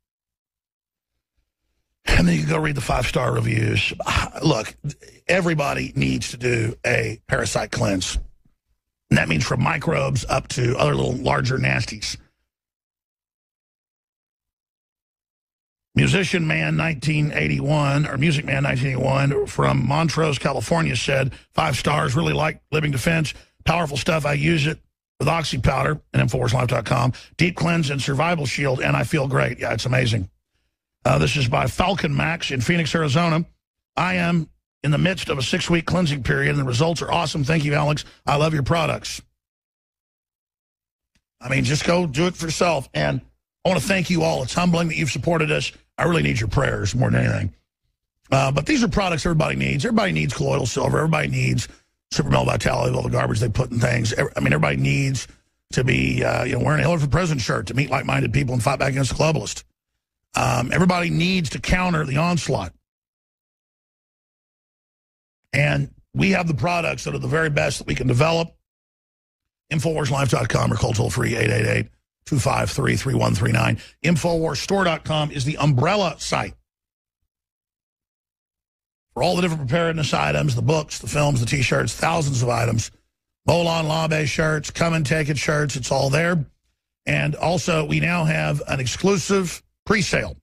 [SPEAKER 1] And then you can go read the five-star reviews. Look, everybody needs to do a parasite cleanse. And that means from microbes up to other little larger nasties. Musician Man nineteen eighty-one, or Music Man nineteen eighty-one from Montrose, California said, five stars, really like Living Defense. Powerful stuff. I use it with Oxy Powder at Infowars Life dot com. Deep Cleanse and Survival Shield, and I feel great. Yeah, it's amazing. Uh, this is by Falcon Max in Phoenix, Arizona. I am in the midst of a six-week cleansing period, and the results are awesome. Thank you, Alex. I love your products. I mean, just go do it for yourself. And I want to thank you all. It's humbling that you've supported us. I really need your prayers more than anything. Uh, but these are products everybody needs. Everybody needs colloidal silver. Everybody needs Super Male Vitality, all the garbage they put in things. I mean, everybody needs to be uh, you know, wearing a Hillary for President shirt to meet like-minded people and fight back against the globalists. Um, everybody needs to counter the onslaught. And we have the products that are the very best that we can develop. Infowars Life dot com or call toll-free eight eight eight, two five three, three one three nine. Infowars Store dot com is the umbrella site for all the different preparedness items, the books, the films, the T-shirts, thousands of items. Molon Labe shirts, Come and Take It shirts, it's all there. And also, we now have an exclusive pre-sale.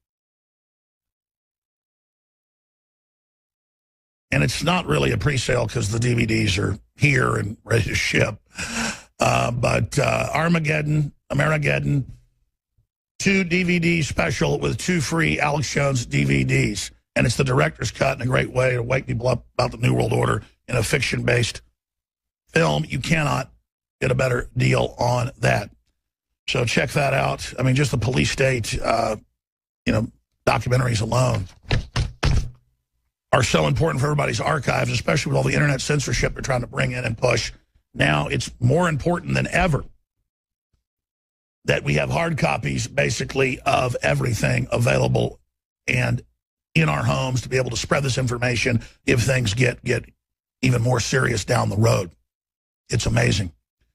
[SPEAKER 1] And it's not really a pre-sale because the D V Ds are here and ready to ship. Uh, but uh, Armageddon, Amerigeddon, two D V D special with two free Alex Jones D V Ds. And it's the director's cut and a great way to wake people up about the New World Order in a fiction-based film. You cannot get a better deal on that. So check that out. I mean, just the police state, uh, you know, documentaries alone are so important for everybody's archives, especially with all the internet censorship they're trying to bring in and push. Now it's more important than ever that we have hard copies, basically, of everything available and in our homes to be able to spread this information if things get, get even more serious down the road. It's amazing.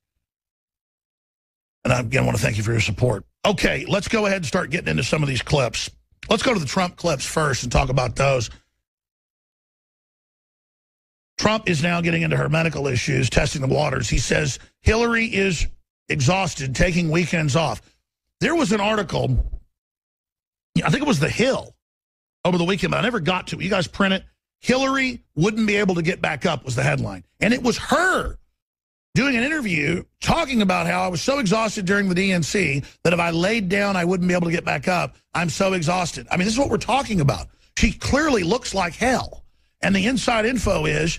[SPEAKER 1] And I, again, want to thank you for your support. Okay, let's go ahead and start getting into some of these clips. Let's go to the Trump clips first and talk about those. Trump is now getting into her medical issues, testing the waters. He says Hillary is exhausted, taking weekends off. There was an article, I think it was The Hill, over the weekend, but I never got to it. You guys print it. Hillary wouldn't be able to get back up was the headline. And it was her doing an interview talking about how I was so exhausted during the D N C that if I laid down, I wouldn't be able to get back up. I'm so exhausted. I mean, this is what we're talking about. She clearly looks like hell. And the inside info is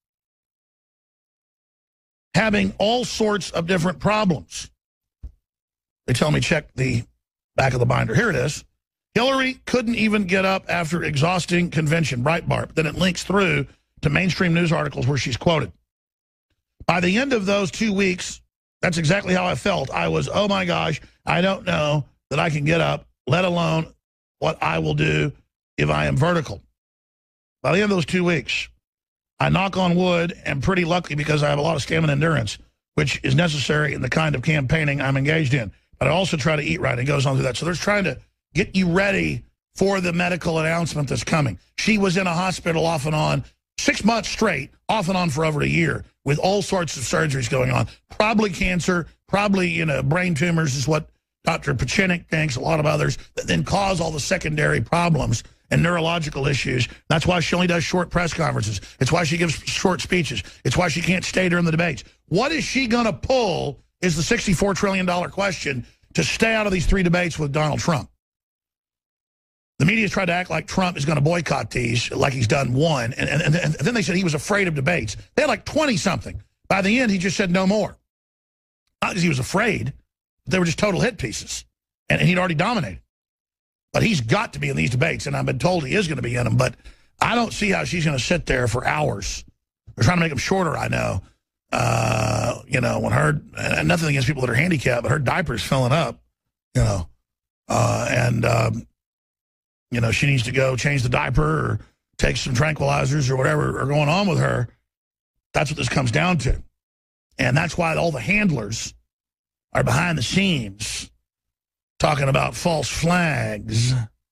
[SPEAKER 1] having all sorts of different problems. They tell me check the back of the binder. Here it is. Hillary couldn't even get up after exhausting convention, Breitbart. Then it links through to mainstream news articles where she's quoted. By the end of those two weeks, that's exactly how I felt. I was, oh my gosh, I don't know that I can get up, let alone what I will do if I am vertical. By the end of those two weeks, I knock on wood, am pretty lucky because I have a lot of stamina and endurance, which is necessary in the kind of campaigning I'm engaged in. But I also try to eat right. And it goes on through that. So they're trying to get you ready for the medical announcement that's coming. She was in a hospital off and on, six months straight, off and on for over a year, with all sorts of surgeries going on. Probably cancer, probably, you know, brain tumors is what Doctor Pachinik thinks, a lot of others, that then cause all the secondary problems and neurological issues. That's why she only does short press conferences. It's why she gives short speeches. It's why she can't stay during the debates. What is she going to pull is the sixty-four trillion dollar question to stay out of these three debates with Donald Trump. The media's tried to act like Trump is going to boycott these, like he's done one. And, and, and then they said he was afraid of debates. They had like twenty-something. By the end, he just said no more. Not because he was afraid. But they were just total hit pieces. And, and he'd already dominated. But he's got to be in these debates, and I've been told he is going to be in them. But I don't see how she's going to sit there for hours. They're trying to make them shorter, I know. Uh, you know, when her, and nothing against people that are handicapped, but her diaper's filling up, you know. Uh, and... Um, You know, she needs to go change the diaper or take some tranquilizers or whatever are going on with her. That's what this comes down to. And that's why all the handlers are behind the scenes talking about false flags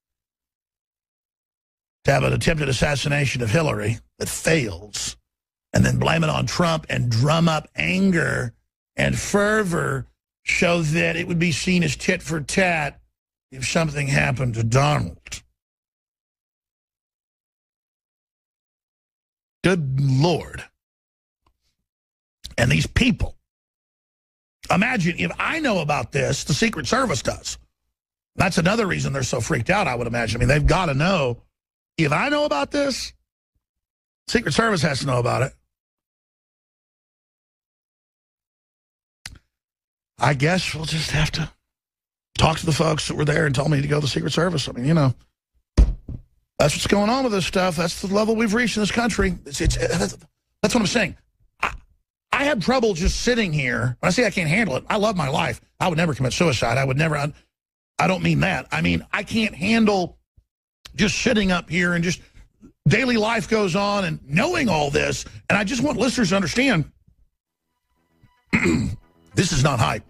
[SPEAKER 1] to have an attempted assassination of Hillary that fails and then blame it on Trump and drum up anger and fervor so that it would be seen as tit for tat if something happened to Donald. Good Lord. And these people. Imagine if I know about this, the Secret Service does. That's another reason they're so freaked out, I would imagine. I mean, they've got to know. If I know about this, Secret Service has to know about it. I guess we'll just have to talk to the folks that were there and told me to go to the Secret Service. I mean, you know. That's what's going on with this stuff. That's the level we've reached in this country. It's, it's, that's what I'm saying. I, I have trouble just sitting here. When I say I can't handle it, I love my life. I would never commit suicide. I would never. I, I don't mean that. I mean, I can't handle just sitting up here and just daily life goes on and knowing all this. And I just want listeners to understand this is not hype.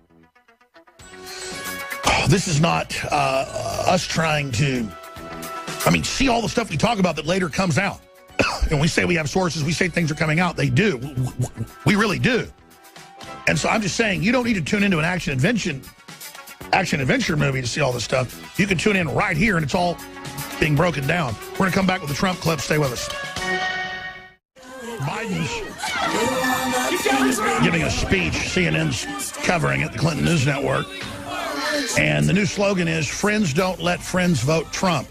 [SPEAKER 1] Oh, this is not uh, us trying to... I mean, see all the stuff we talk about that later comes out. And we say we have sources, we say things are coming out. They do. We really do. And so I'm just saying, you don't need to tune into an action adventure, action adventure movie to see all this stuff. You can tune in right here, and it's all being broken down. We're going to come back with the Trump clip. Stay with us. Biden's giving a speech. C N N's covering it, the Clinton News Network. And the new slogan is, friends don't let friends vote Trump.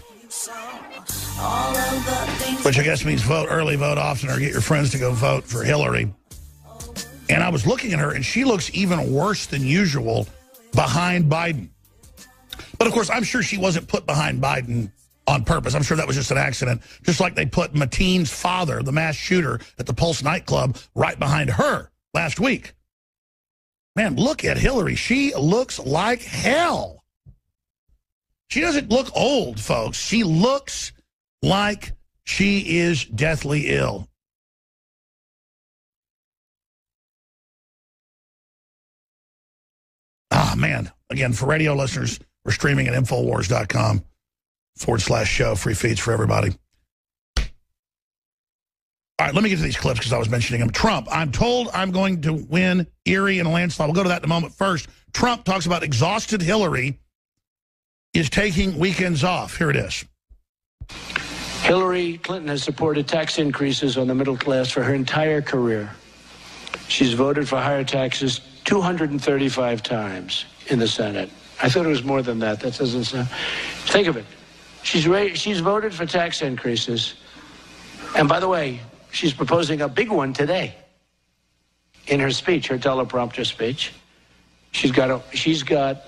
[SPEAKER 1] Which I guess means vote early, vote often, or get your friends to go vote for Hillary. And I was looking at her, and she looks even worse than usual behind Biden. But, of course, I'm sure she wasn't put behind Biden on purpose. I'm sure that was just an accident, just like they put Mateen's father, the mass shooter at the Pulse nightclub, right behind her last week. Man, look at Hillary. She looks like hell. She doesn't look old, folks. She looks like she is deathly ill. Ah, man. Again, for radio listeners, we're streaming at Infowars.com forward slash show. Free feeds for everybody. All right, let me get to these clips because I was mentioning them. Trump, I'm told I'm going to win Erie in a landslide. We'll go to that in a moment. First, Trump talks about exhausted Hillary is taking weekends off. Here it is.
[SPEAKER 8] Hillary Clinton has supported tax increases on the middle class for her entire career. She's voted for higher taxes two hundred thirty-five times in the Senate. I thought it was more than that. That doesn't sound... Think of it. She's, ra she's voted for tax increases. And by the way, she's proposing a big one today in her speech, her teleprompter speech. She's got a... She's got...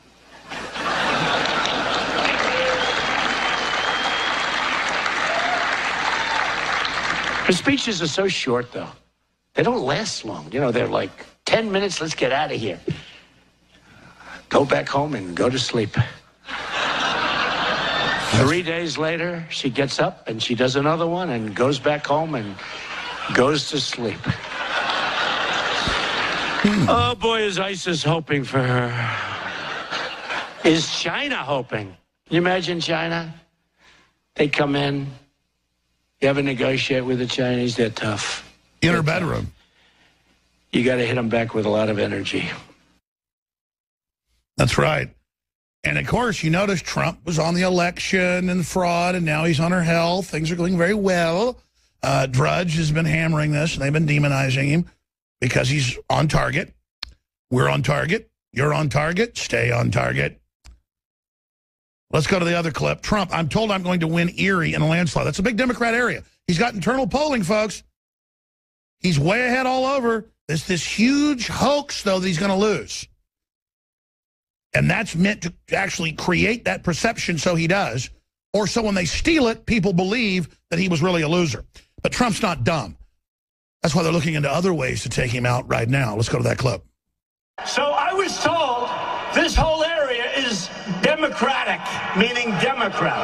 [SPEAKER 8] Her speeches are so short, though. They don't last long. You know, they're like ten minutes, let's get out of here. Go back home and go to sleep. Three days later, she gets up and she does another one and goes back home and goes to sleep. Hmm. Oh, boy, is ISIS hoping for her. Is China hoping? Can you imagine China? They come in. You ever negotiate with the Chinese? They're tough.
[SPEAKER 1] In her bedroom.
[SPEAKER 8] You got to hit them back with a lot of energy.
[SPEAKER 1] That's right. And, of course, you notice Trump was on the election and fraud, and now he's on her health. Things are going very well. Uh, Drudge has been hammering this, and they've been demonizing him because he's on target. We're on target. You're on target. Stay on target. Let's go to the other clip. Trump, I'm told I'm going to win Erie in a landslide. That's a big Democrat area. He's got internal polling, folks. He's way ahead all over. There's this huge hoax, though, that he's going to lose. And that's meant to actually create that perception so he does. Or so when they steal it, people believe that he was really a loser. But Trump's not dumb. That's why they're looking into other ways to take him out right now. Let's go to that clip.
[SPEAKER 9] So I was told this whole area is Democratic, meaning Democrat.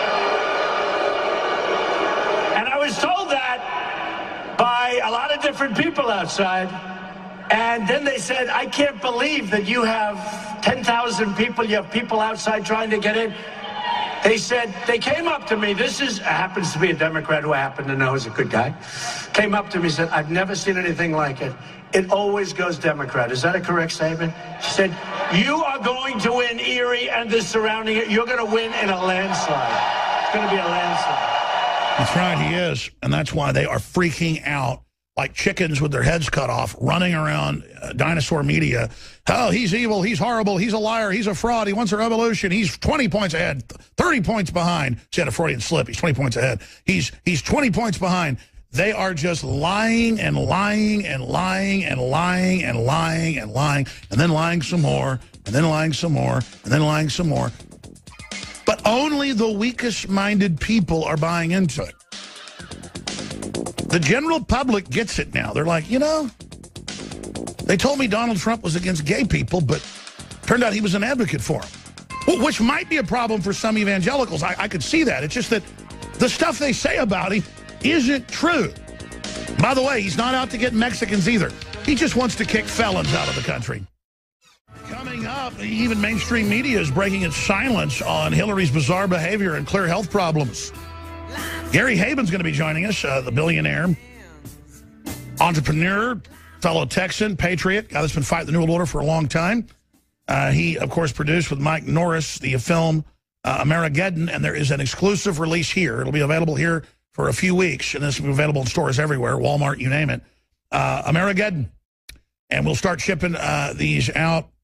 [SPEAKER 9] And I was told that by a lot of different people outside. And then they said, I can't believe that you have ten thousand people, you have people outside trying to get in. They said, they came up to me, this is, happens to be a Democrat who I happen to know is a good guy, came up to me and said, I've never seen anything like it. It always goes Democrat. Is that a correct statement? She said, you are going to win Erie and the surrounding, you're going to win in a landslide. It's going to be a landslide.
[SPEAKER 1] That's right, he is. And that's why they are freaking out like chickens with their heads cut off, running around uh, dinosaur media. Oh, he's evil, he's horrible, he's a liar, he's a fraud, he wants a revolution, he's twenty points ahead, thirty points behind. She had a Freudian slip, he's twenty points ahead. He's, he's twenty points behind. They are just lying and lying and lying and lying and lying and lying, and then lying some more, and then lying some more, and then lying some more. But only the weakest-minded people are buying into it. The general public gets it now. They're like, you know, they told me Donald Trump was against gay people, but turned out he was an advocate for them. Well, which might be a problem for some evangelicals. I, I could see that. It's just that the stuff they say about him isn't true. By the way, he's not out to get Mexicans either. He just wants to kick felons out of the country. Coming up, even mainstream media is breaking its silence on Hillary's bizarre behavior and clear health problems. Gary Haben's going to be joining us, uh, the billionaire, entrepreneur, fellow Texan, patriot, guy that's been fighting the New World Order for a long time. Uh, he, of course, produced with Mike Norris the film uh, Amerigeddon, and there is an exclusive release here. It'll be available here for a few weeks, and this will be available in stores everywhere, Walmart, you name it. Uh, Amerigeddon. And we'll start shipping uh, these out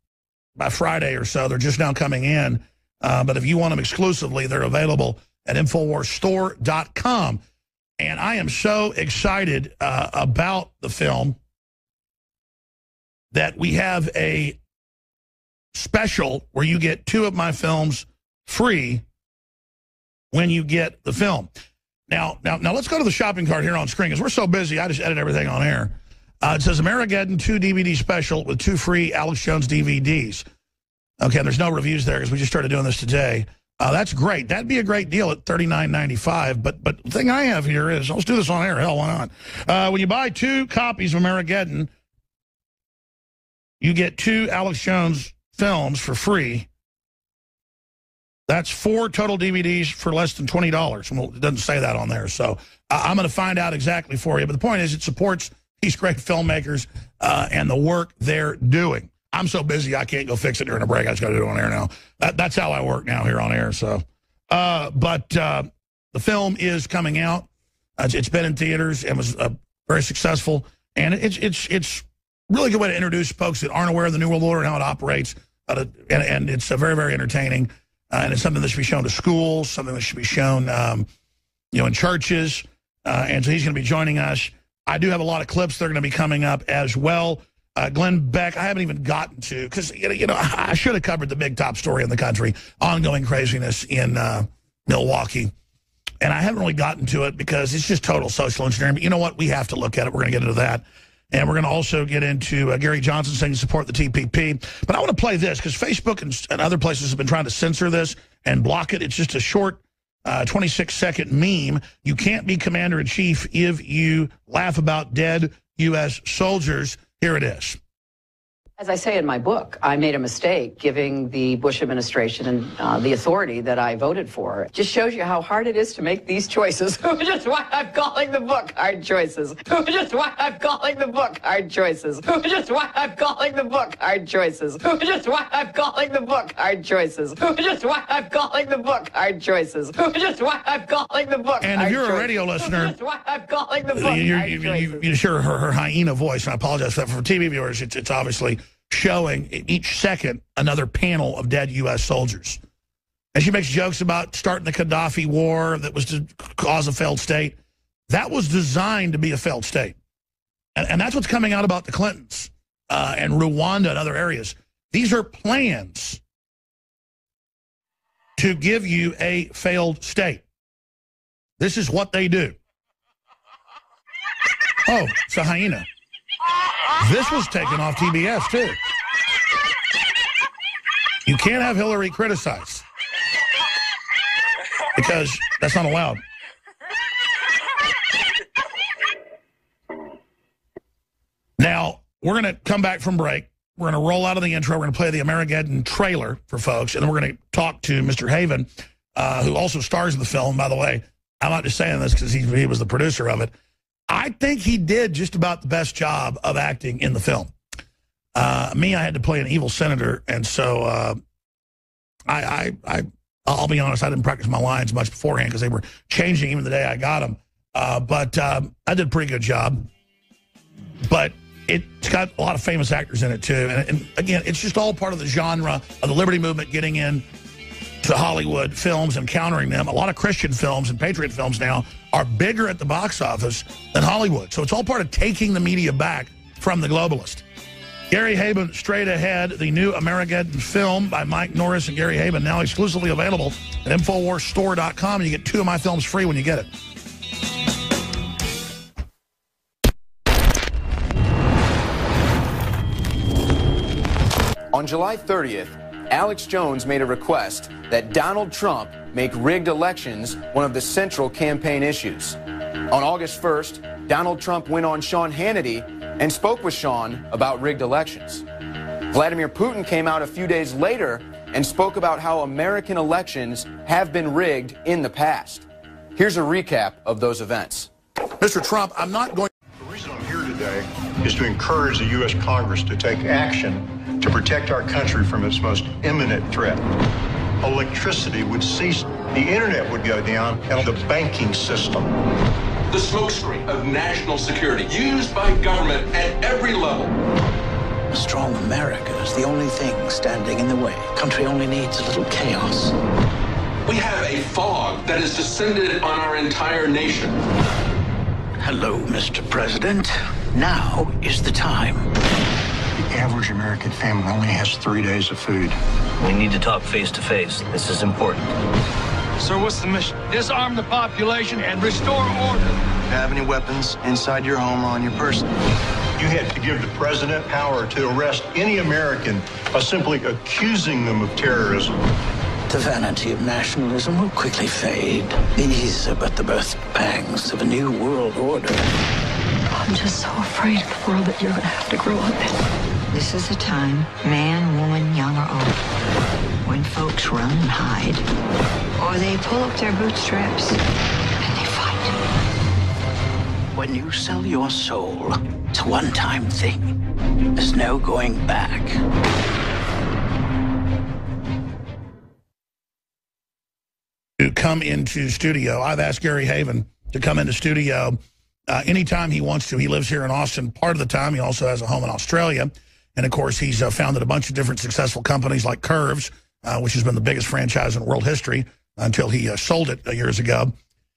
[SPEAKER 1] by Friday or so. They're just now coming in. Uh, but if you want them exclusively, they're available at Infowars Store dot com. And I am so excited uh, about the film that we have a special where you get two of my films free when you get the film. Now, now, now let's go to the shopping cart here on screen because we're so busy. I just edit everything on air. Uh, it says Amerigeddon two D V D special with two free Alex Jones D V Ds. Okay, there's no reviews there because we just started doing this today. Uh, that's great. That'd be a great deal at thirty-nine ninety-five. But but the thing I have here is, let's do this on air. Hell, why not? Uh, when you buy two copies of Amerigeddon, you get two Alex Jones films for free. That's four total D V Ds for less than twenty dollars. Well, it doesn't say that on there, so uh, I'm going to find out exactly for you. But the point is, it supports these great filmmakers uh, and the work they're doing. I'm so busy, I can't go fix it during a break. I just got to do it on air now. That, that's how I work now here on air. So, uh, But uh, the film is coming out. Uh, it's, it's been in theaters and was uh, very successful. And it's it's it's really good way to introduce folks that aren't aware of the New World Order and how it operates. Uh, and, and it's uh, very, very entertaining. Uh, and it's something that should be shown to schools, something that should be shown um, you know, in churches. Uh, and so he's going to be joining us. I do have a lot of clips that are going to be coming up as well. Uh, Glenn Beck, I haven't even gotten to, because, you know, I should have covered the big top story in the country, ongoing craziness in uh, Milwaukee. And I haven't really gotten to it because it's just total social engineering. But you know what? We have to look at it. We're going to get into that. And we're going to also get into uh, Gary Johnson saying support the T P P. But I want to play this because Facebook and, and other places have been trying to censor this and block it. It's just a short uh, twenty-six second meme. You can't be commander-in-chief if you laugh about dead U S soldiers. Here it is.
[SPEAKER 10] As I say in my book, I made a mistake giving the Bush administration and uh, the authority that I voted for. It just shows you how hard it is to make these choices. Which is why I'm calling the book Hard Choices. Which is why I'm calling the book Hard Choices. Which is why I'm calling the book Hard Choices. Which is why I'm calling the book Hard Choices. Which is why I'm calling the book Hard Choices. Which is why I'm calling the book.
[SPEAKER 1] And if you're a radio listener,
[SPEAKER 10] which is why I'm calling the book
[SPEAKER 1] you,
[SPEAKER 10] Hard
[SPEAKER 1] you,
[SPEAKER 10] Choices.
[SPEAKER 1] you, you hear her, her hyena voice, and I apologize for that. For T V viewers, it's, it's obviously showing each second another panel of dead U S soldiers. And she makes jokes about starting the Gaddafi war that was to cause a failed state. That was designed to be a failed state. And, and that's what's coming out about the Clintons uh, and Rwanda and other areas. These are plans to give you a failed state. This is what they do. Oh, it's a hyena. This was taken off T B S, too. You can't have Hillary criticized because that's not allowed. Now, we're going to come back from break. We're going to roll out of the intro. We're going to play the Amerigeddon trailer for folks, and then we're going to talk to Mister Haven, uh, who also stars in the film, by the way. I'm not just saying this because he, he was the producer of it. I think he did just about the best job of acting in the film. Uh, me, I had to play an evil senator, and so uh, I, I, I, I'll be honest, I didn't practice my lines much beforehand because they were changing even the day I got them. Uh, but um, I did a pretty good job. But it's got a lot of famous actors in it, too. And, and again, it's just all part of the genre of the Liberty Movement getting in to Hollywood films and countering them. A lot of Christian films and patriot films now are bigger at the box office than Hollywood. So it's all part of taking the media back from the globalist. Gary Haben, Straight Ahead, the new Amerigeddon film by Mike Norris and Gary Haben, now exclusively available at Infowars Store dot com, and you get two of my films free when you get it.
[SPEAKER 11] On July thirtieth, Alex Jones made a request that Donald Trump make rigged elections one of the central campaign issues. On August first, Donald Trump went on Sean Hannity and spoke with Sean about rigged elections. Vladimir Putin came out a few days later and spoke about how American elections have been rigged in the past. Here's a recap of those events.
[SPEAKER 1] Mister Trump, I'm not going...
[SPEAKER 12] The reason I'm here today is to encourage the U S Congress to take action to protect our country from its most imminent threat. Electricity would cease, the internet would go down, and the banking system.
[SPEAKER 13] The smokescreen of national security used by government at every level. strong America is the only thing standing in the way. Country only needs a little chaos.
[SPEAKER 14] We have a fog that has descended on our entire nation.
[SPEAKER 13] Hello, Mister President. Now is the time.
[SPEAKER 12] The average American family only has three days of food.
[SPEAKER 15] We need to talk face to face. This is important.
[SPEAKER 16] Sir, what's the mission? Disarm the population and restore order.
[SPEAKER 17] Have any weapons inside your home or on your person?
[SPEAKER 12] You had to give the president power to arrest any American by simply accusing them of terrorism.
[SPEAKER 13] The vanity of nationalism will quickly fade. These are but the birth pangs of a new world order.
[SPEAKER 18] I'm just so afraid of the world that you're going to have to grow up in.
[SPEAKER 19] This is a time, man, woman, young or old, when folks run and hide, or they pull up their bootstraps and they fight.
[SPEAKER 13] When you sell your soul, it's a one-time thing. There's no going back.
[SPEAKER 1] To come into studio, I've asked Gary Haven to come into studio uh, anytime he wants to. He lives here in Austin part of the time. He also has a home in Australia. And, of course, he's uh, founded a bunch of different successful companies like Curves, uh, which has been the biggest franchise in world history until he uh, sold it uh, years ago.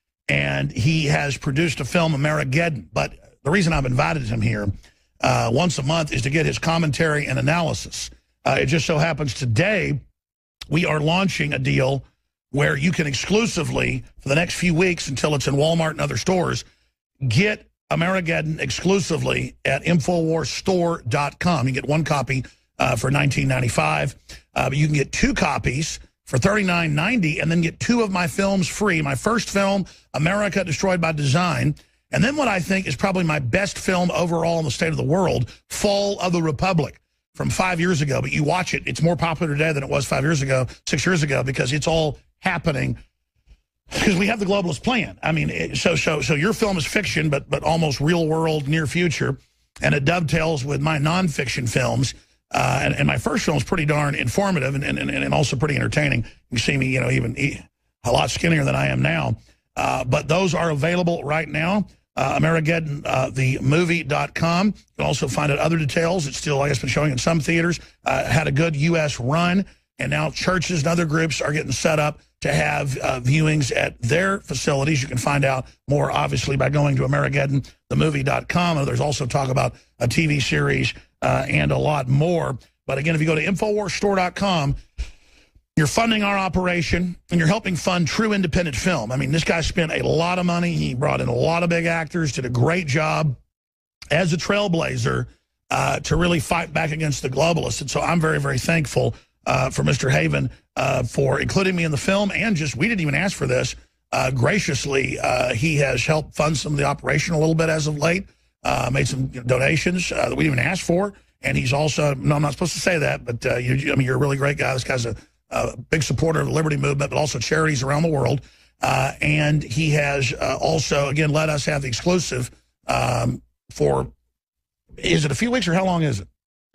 [SPEAKER 1] And he has produced a film, Amerigeddon. But the reason I've invited him here uh, once a month is to get his commentary and analysis. Uh, it just so happens today we are launching a deal where you can exclusively, for the next few weeks until it's in Walmart and other stores, get Amerigeddon exclusively at Infowars Store dot com. You can get one copy uh, for nineteen ninety-five dollars, uh, but you can get two copies for thirty-nine ninety, and then get two of my films free. My first film, America Destroyed by Design, and then what I think is probably my best film overall in the state of the world, Fall of the Republic, from five years ago. But you watch it, it's more popular today than it was five years ago, six years ago, because it's all happening because we have the globalist plan. I mean, so so so your film is fiction, but but almost real world, near future, and it dovetails with my nonfiction films. Uh, and, and my first film is pretty darn informative and, and and also pretty entertaining. You see me, you know, even eat a lot skinnier than I am now. Uh, but those are available right now. Uh, Amerigeddon, uh, the movie dot com. You can also find out other details. It's still, like it's been showing in some theaters. Uh, had a good U S run, and now churches and other groups are getting set up to have uh, viewings at their facilities. You can find out more, obviously, by going to Amerigeddon the movie dot com. There's also talk about a T V series uh, and a lot more. But again, if you go to Infowars Store dot com, you're funding our operation, and you're helping fund true independent film. I mean, this guy spent a lot of money. He brought in a lot of big actors, did a great job as a trailblazer uh, to really fight back against the globalists. And so I'm very, very thankful uh, for Mister Haven uh, for including me in the film, and just, we didn't even ask for this. Uh, graciously, uh, he has helped fund some of the operation a little bit as of late, uh, made some donations uh, that we didn't even ask for. And he's also, no, I'm not supposed to say that, but uh, you, I mean, you're a really great guy. This guy's a, a big supporter of the Liberty Movement, but also charities around the world. Uh, and he has uh, also, again, let us have the exclusive um, for, is it a few weeks or how long is it?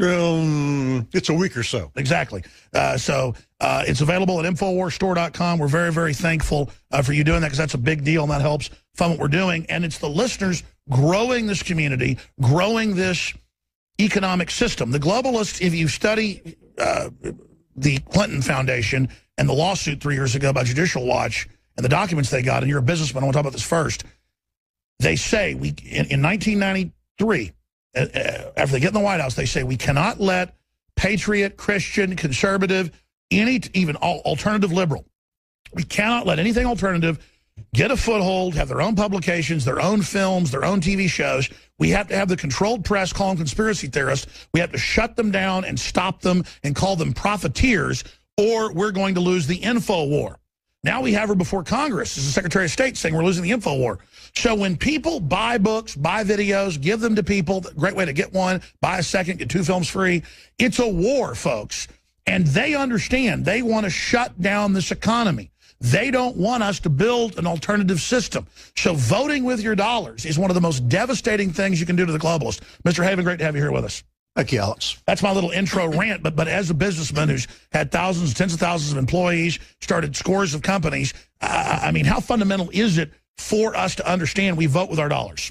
[SPEAKER 20] Um, it's a week or so.
[SPEAKER 1] Exactly. Uh, so uh, it's available at Infowars Store dot com. We're very, very thankful uh, for you doing that, because that's a big deal, and that helps fund what we're doing. And it's the listeners growing this community, growing this economic system. The globalists, if you study uh, the Clinton Foundation and the lawsuit three years ago by Judicial Watch and the documents they got, and you're a businessman, I want to talk about this first. They say, we in, in nineteen ninety-three, uh, after they get in the White House, they say we cannot let patriot, Christian, conservative, any even alternative liberal, we cannot let anything alternative get a foothold, have their own publications, their own films, their own T V shows. We have to have the controlled press call them conspiracy theorists. We have to shut them down and stop them and call them profiteers, or we're going to lose the info war. Now we have her before Congress as the Secretary of State saying we're losing the info war. So when people buy books, buy videos, give them to people, great way to get one, buy a second, get two films free. It's a war, folks. And they understand. They want to shut down this economy. They don't want us to build an alternative system. So voting with your dollars is one of the most devastating things you can do to the globalists. Mister Haven, great to have you here with us.
[SPEAKER 20] Thank you, Alex.
[SPEAKER 1] That's my little intro rant, but but as a businessman who's had thousands, tens of thousands of employees, started scores of companies, uh, I mean, how fundamental is it for us to understand we vote with our dollars?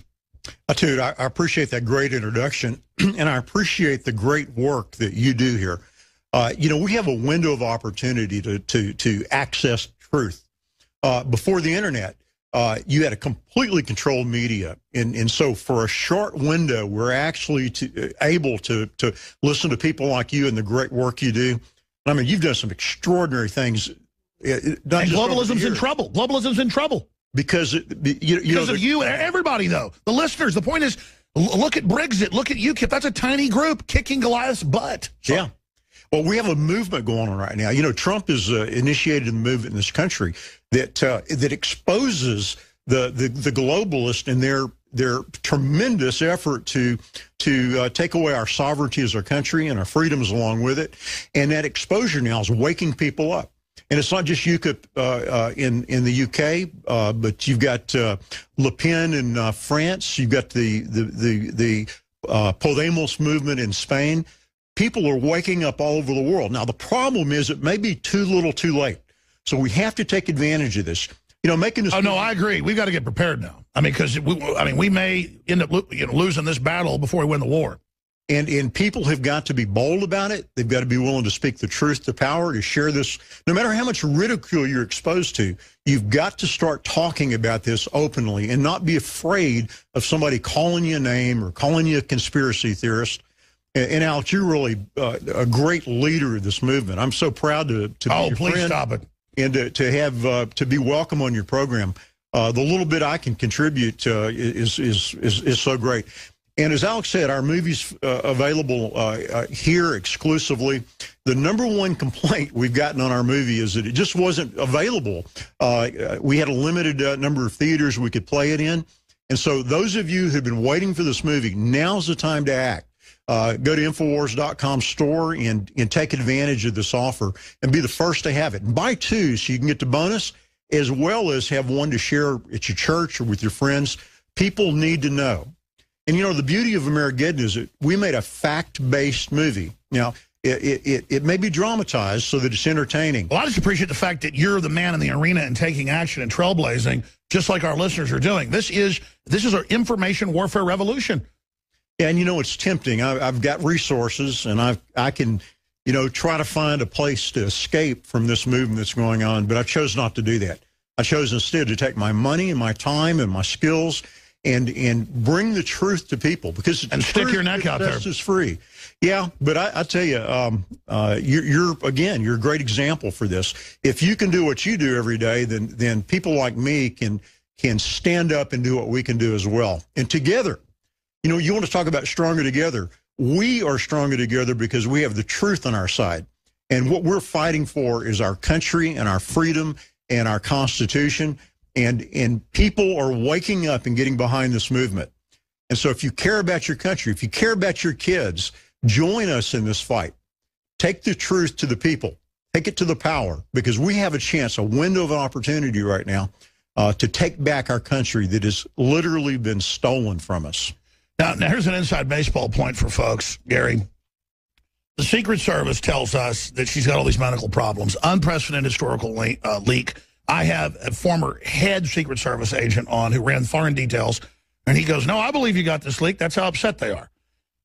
[SPEAKER 20] Uh, dude, I, I appreciate that great introduction, and I appreciate the great work that you do here. Uh, you know, we have a window of opportunity to to to access truth. Uh, before the internet, uh, you had a completely controlled media, and and so for a short window, we're actually to, uh, able to to listen to people like you and the great work you do. I mean, you've done some extraordinary things. It,
[SPEAKER 1] and globalism's in trouble. Globalism's in trouble.
[SPEAKER 20] Because it, you, you
[SPEAKER 1] because
[SPEAKER 20] know,
[SPEAKER 1] of you and everybody, though. The listeners, the point is, look at Brexit, look at UKIP. That's a tiny group kicking Goliath's butt. So,
[SPEAKER 20] yeah. Well, we have a movement going on right now. You know, Trump has uh, initiated a movement in this country that uh, that exposes the, the, the globalists and their their tremendous effort to to uh, take away our sovereignty as our country and our freedoms along with it. And that exposure now is waking people up. And it's not just UKIP uh, uh, in in the U K, uh, but you've got uh, Le Pen in uh, France. You've got the the the, the uh, Podemos movement in Spain. People are waking up all over the world. Now the problem is it may be too little, too late. So we have to take advantage of this. You know, making this.
[SPEAKER 1] Oh no, I agree. We've got to get prepared now. I mean, because we, I mean, we may end up you know, losing this battle before we win the war.
[SPEAKER 20] And and people have got to be bold about it. They've got to be willing to speak the truth to power, to share this. No matter how much ridicule you're exposed to, you've got to start talking about this openly and not be afraid of somebody calling you a name or calling you a conspiracy theorist. And, and Alex, you're really uh, a great leader of this movement. I'm so proud to, to be
[SPEAKER 1] oh,
[SPEAKER 20] your
[SPEAKER 1] please
[SPEAKER 20] friend
[SPEAKER 1] stop it.
[SPEAKER 20] And to, to have uh, to be welcome on your program. Uh, the little bit I can contribute uh, is, is is is so great. And as Alex said, our movie's uh, available uh, uh, here exclusively. The number one complaint we've gotten on our movie is that it just wasn't available. Uh, we had a limited uh, number of theaters we could play it in. And so those of you who've been waiting for this movie, now's the time to act. Uh, go to Infowars dot com store and, and take advantage of this offer and be the first to have it. And buy two so you can get the bonus as well as have one to share at your church or with your friends. People need to know. And, you know, the beauty of Amerigeddon is that we made a fact-based movie. Now, it, it, it may be dramatized so that it's entertaining.
[SPEAKER 1] Well, I just appreciate the fact that you're the man in the arena and taking action and trailblazing, just like our listeners are doing. This is this is our information warfare revolution.
[SPEAKER 20] Yeah, and, you know, it's tempting. I, I've got resources, and I've, I can, you know, try to find a place to escape from this movement that's going on, but I chose not to do that. I chose instead to take my money and my time and my skills and and bring the truth to people, because
[SPEAKER 1] and stick your neck out there.
[SPEAKER 20] This is free. Yeah, but I, I tell you, um, uh, you're, you're again, you're a great example for this. If you can do what you do every day, then then people like me can can stand up and do what we can do as well. And together, you know, you want to talk about stronger together. We are stronger together because we have the truth on our side, and what we're fighting for is our country and our freedom and our Constitution. And and people are waking up and getting behind this movement. And so if you care about your country, if you care about your kids, join us in this fight. Take the truth to the people. Take it to the power, because we have a chance, a window of opportunity right now uh, to take back our country that has literally been stolen from us.
[SPEAKER 1] Now, now, here's an inside baseball point for folks, Gary. The Secret Service tells us that she's got all these medical problems, unprecedented historical le uh, leak. I have a former head Secret Service agent on who ran foreign details, and he goes, no, I believe you got this leak. That's how upset they are.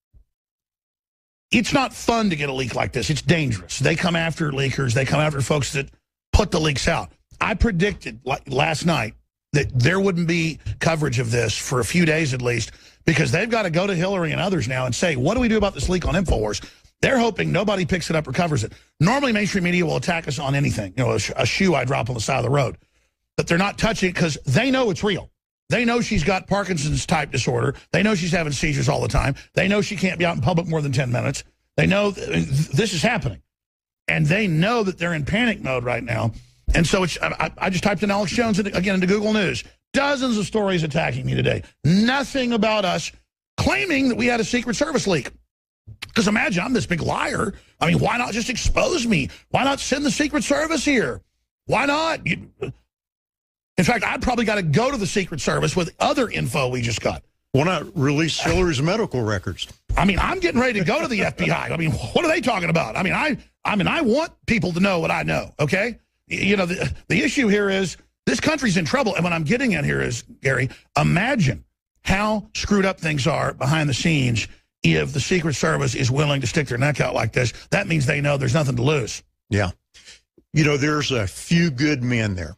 [SPEAKER 1] It's not fun to get a leak like this. It's dangerous. They come after leakers. They come after folks that put the leaks out. I predicted like last night that there wouldn't be coverage of this for a few days at least, because they've got to go to Hillary and others now and say, what do we do about this leak on InfoWars? They're hoping nobody picks it up or covers it. Normally, mainstream media will attack us on anything. You know, a, sh a shoe I drop on the side of the road. But they're not touching it because they know it's real. They know she's got Parkinson's type disorder. They know she's having seizures all the time. They know she can't be out in public more than ten minutes. They know th this is happening. And they know that they're in panic mode right now. And so it's, I, I just typed in Alex Jones into, again into Google News. Dozens of stories attacking me today. Nothing about us claiming that we had a Secret Service leak. Because imagine, I'm this big liar. I mean, why not just expose me? Why not send the Secret Service here? Why not? You, in fact, I'd probably got to go to the Secret Service with other info we just got.
[SPEAKER 20] Why not release Hillary's medical records?
[SPEAKER 1] I mean, I'm getting ready to go to the F B I. I mean, what are they talking about? I mean, I, I mean, I want people to know what I know, okay? You know, the, the issue here is this country's in trouble. And what I'm getting at here is, Gary, imagine how screwed up things are behind the scenes if the Secret Service is willing to stick their neck out like this. That means they know there's nothing to lose.
[SPEAKER 20] Yeah. You know, there's a few good men there,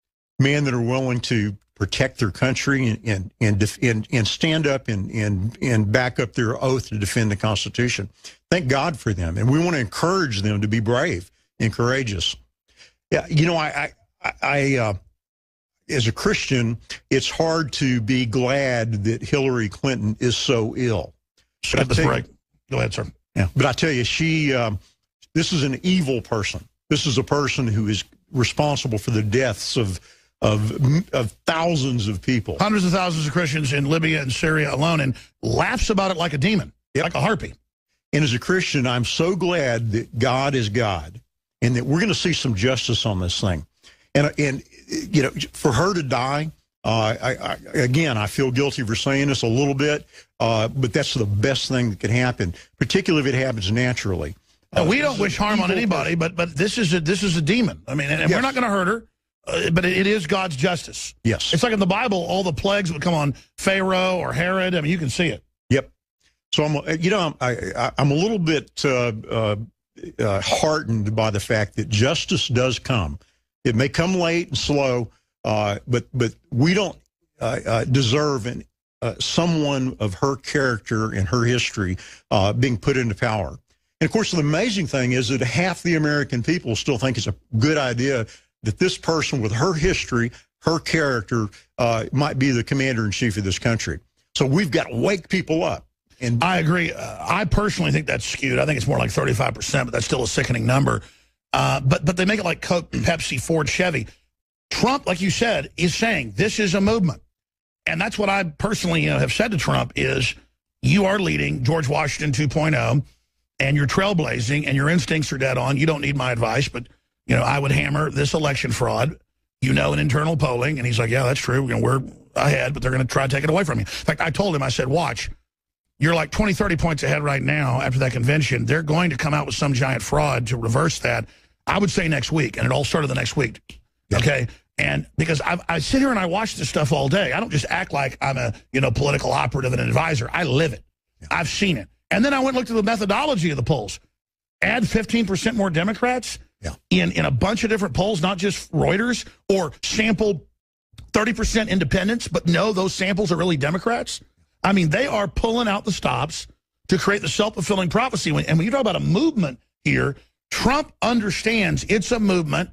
[SPEAKER 20] men that are willing to protect their country and and and and, and stand up and, and and back up their oath to defend the Constitution. Thank God for them, and we want to encourage them to be brave and courageous. Yeah, you know, I I, I uh, as a Christian, it's hard to be glad that Hillary Clinton is so ill.
[SPEAKER 1] Skip this break. Go ahead, sir.
[SPEAKER 20] Yeah, but I tell you, she um, this is an evil person. This is a person who is responsible for the deaths of. Of, of thousands of people.
[SPEAKER 1] Hundreds of thousands of Christians in Libya and Syria alone, and laughs about it like a demon, yep. like a harpy.
[SPEAKER 20] And as a Christian, I'm so glad that God is God and that we're going to see some justice on this thing. And, and you know, for her to die, uh, I, I, again, I feel guilty for saying this a little bit, uh, but that's the best thing that could happen, particularly if it happens naturally.
[SPEAKER 1] Uh, we don't wish harm on anybody, but but this is a, this is a demon. I mean, and, and yes. we're not going to hurt her. Uh, but it, it is God's justice.
[SPEAKER 20] Yes.
[SPEAKER 1] It's like in the Bible, all the plagues would come on Pharaoh or Herod. I mean, you can see it.
[SPEAKER 20] Yep. So, I'm, you know, I'm, I, I'm a little bit uh, uh, uh, heartened by the fact that justice does come. It may come late and slow, uh, but but we don't uh, uh, deserve an, uh, someone of her character and her history uh, being put into power. And, of course, the amazing thing is that half the American people still think it's a good idea that this person with her history, her character, uh, might be the commander-in-chief of this country. So we've got to wake people up. And
[SPEAKER 1] I agree. Uh, I personally think that's skewed. I think it's more like thirty-five percent, but that's still a sickening number. Uh, but but they make it like Coke, Pepsi, Ford, Chevy. Trump, like you said, is saying this is a movement. And that's what I personally you know, have said to Trump is you are leading George Washington two point oh, and you're trailblazing, and your instincts are dead on. You don't need my advice, but... You know, I would hammer this election fraud, you know, in internal polling. And he's like, yeah, that's true. You know, we're ahead, but they're going to try to take it away from you. In fact, I told him, I said, watch, you're like twenty, thirty points ahead right now after that convention. They're going to come out with some giant fraud to reverse that. I would say next week, and it all started the next week. Okay? And because I, I sit here and I watch this stuff all day. I don't just act like I'm a, you know, political operative and an advisor. I live it. I've seen it. And then I went and looked at the methodology of the polls. Add fifteen percent more Democrats.
[SPEAKER 20] Yeah.
[SPEAKER 1] In, in a bunch of different polls, not just Reuters, or sample thirty percent independents, but no, those samples are really Democrats. I mean, they are pulling out the stops to create the self-fulfilling prophecy. And when you talk about a movement here, Trump understands it's a movement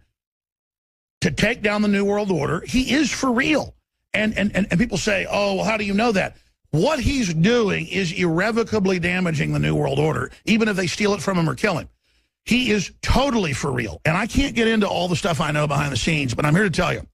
[SPEAKER 1] to take down the New World Order. He is for real. And, and, and, and people say, oh, well, how do you know that? What he's doing is irrevocably damaging the New World Order, even if they steal it from him or kill him. He is totally for real. And I can't get into all the stuff I know behind the scenes, but I'm here to tell you,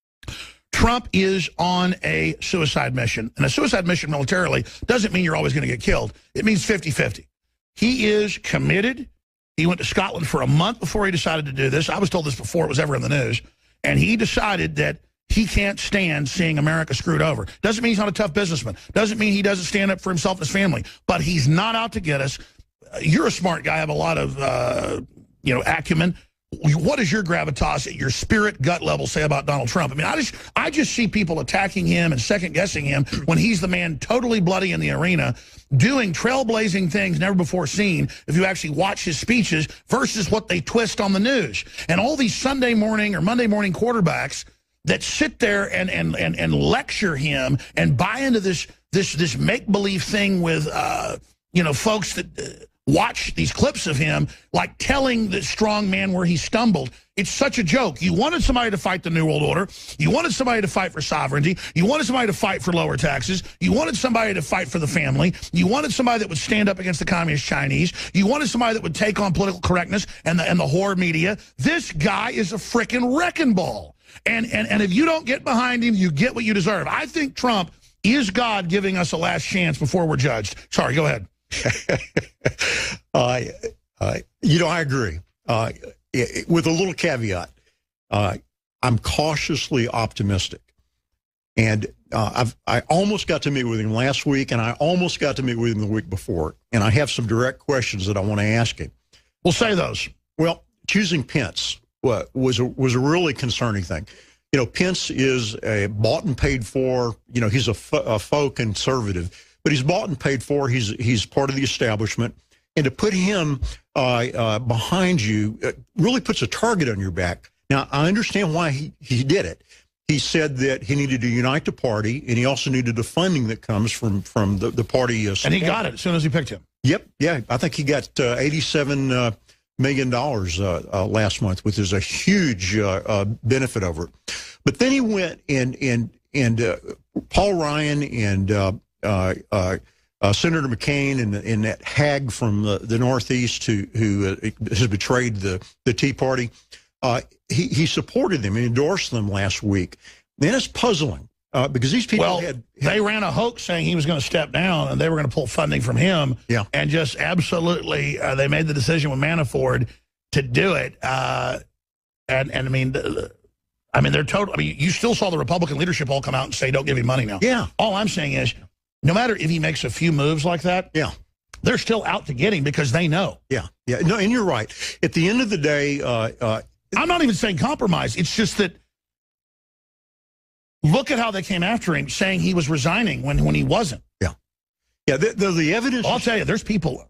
[SPEAKER 1] Trump is on a suicide mission. And a suicide mission militarily doesn't mean you're always going to get killed. It means fifty fifty. He is committed. He went to Scotland for a month before he decided to do this. I was told this before it was ever in the news. And he decided that he can't stand seeing America screwed over. Doesn't mean he's not a tough businessman. Doesn't mean he doesn't stand up for himself and his family. But he's not out to get us. You're a smart guy, have a lot of, uh, you know, acumen. What does your gravitas at your spirit gut level say about Donald Trump? I mean, I just I just see people attacking him and second-guessing him when he's the man totally bloody in the arena, doing trailblazing things never before seen if you actually watch his speeches versus what they twist on the news. And all these Sunday morning or Monday morning quarterbacks that sit there and and and, and lecture him and buy into this this this make-believe thing with, uh, you know, folks that... Uh, watch these clips of him, like telling the strong man where he stumbled. It's such a joke. You wanted somebody to fight the New World Order. You wanted somebody to fight for sovereignty. You wanted somebody to fight for lower taxes. You wanted somebody to fight for the family. You wanted somebody that would stand up against the communist Chinese. You wanted somebody that would take on political correctness and the, and the whore media. This guy is a frickin' wrecking ball. And, and, and if you don't get behind him, you get what you deserve. I think Trump is God giving us a last chance before we're judged. Sorry, go ahead.
[SPEAKER 20] uh, uh, you know, I agree. Uh, it, with a little caveat, uh, I'm cautiously optimistic. And uh, I've, I almost got to meet with him last week, and I almost got to meet with him the week before. And I have some direct questions that I want to ask him.
[SPEAKER 1] We'll say those.
[SPEAKER 20] Well, choosing Pence was a, was a really concerning thing. You know, Pence is a bought and paid for, you know, he's a, a faux conservative, but he's bought and paid for. He's he's part of the establishment. And to put him uh, uh, behind you uh, really puts a target on your back. Now, I understand why he, he did it. He said that he needed to unite the party, and he also needed the funding that comes from, from the, the party. Uh,
[SPEAKER 1] and he got it as soon as he picked him.
[SPEAKER 20] Yep, yeah. I think he got uh, eighty-seven million dollars uh, uh, last month, which is a huge uh, uh, benefit over it. But then he went and, and, and uh, Paul Ryan and uh, uh, uh, uh, Senator McCain and, and that hag from the, the Northeast who, who uh, has betrayed the, the Tea Party, uh, he, he supported them and endorsed them last week. Then it's puzzling uh, because these people
[SPEAKER 1] well,
[SPEAKER 20] had, had...
[SPEAKER 1] they ran a hoax saying he was going to step down and they were going to pull funding from him.
[SPEAKER 20] Yeah.
[SPEAKER 1] And just absolutely, uh, they made the decision with Manafort to do it. Uh, and, and I mean... The, I mean, they're total. I mean, you still saw the Republican leadership all come out and say, don't give him money now.
[SPEAKER 20] Yeah.
[SPEAKER 1] All I'm saying is, no matter if he makes a few moves like that,
[SPEAKER 20] yeah,
[SPEAKER 1] they're still out to get him because they know.
[SPEAKER 20] Yeah, yeah. No, and you're right. At the end of the day, uh, uh,
[SPEAKER 1] I'm not even saying compromise. It's just that look at how they came after him, saying he was resigning when, when he wasn't.
[SPEAKER 20] Yeah. Yeah, the, the, the evidence...
[SPEAKER 1] I'll tell you, there's people...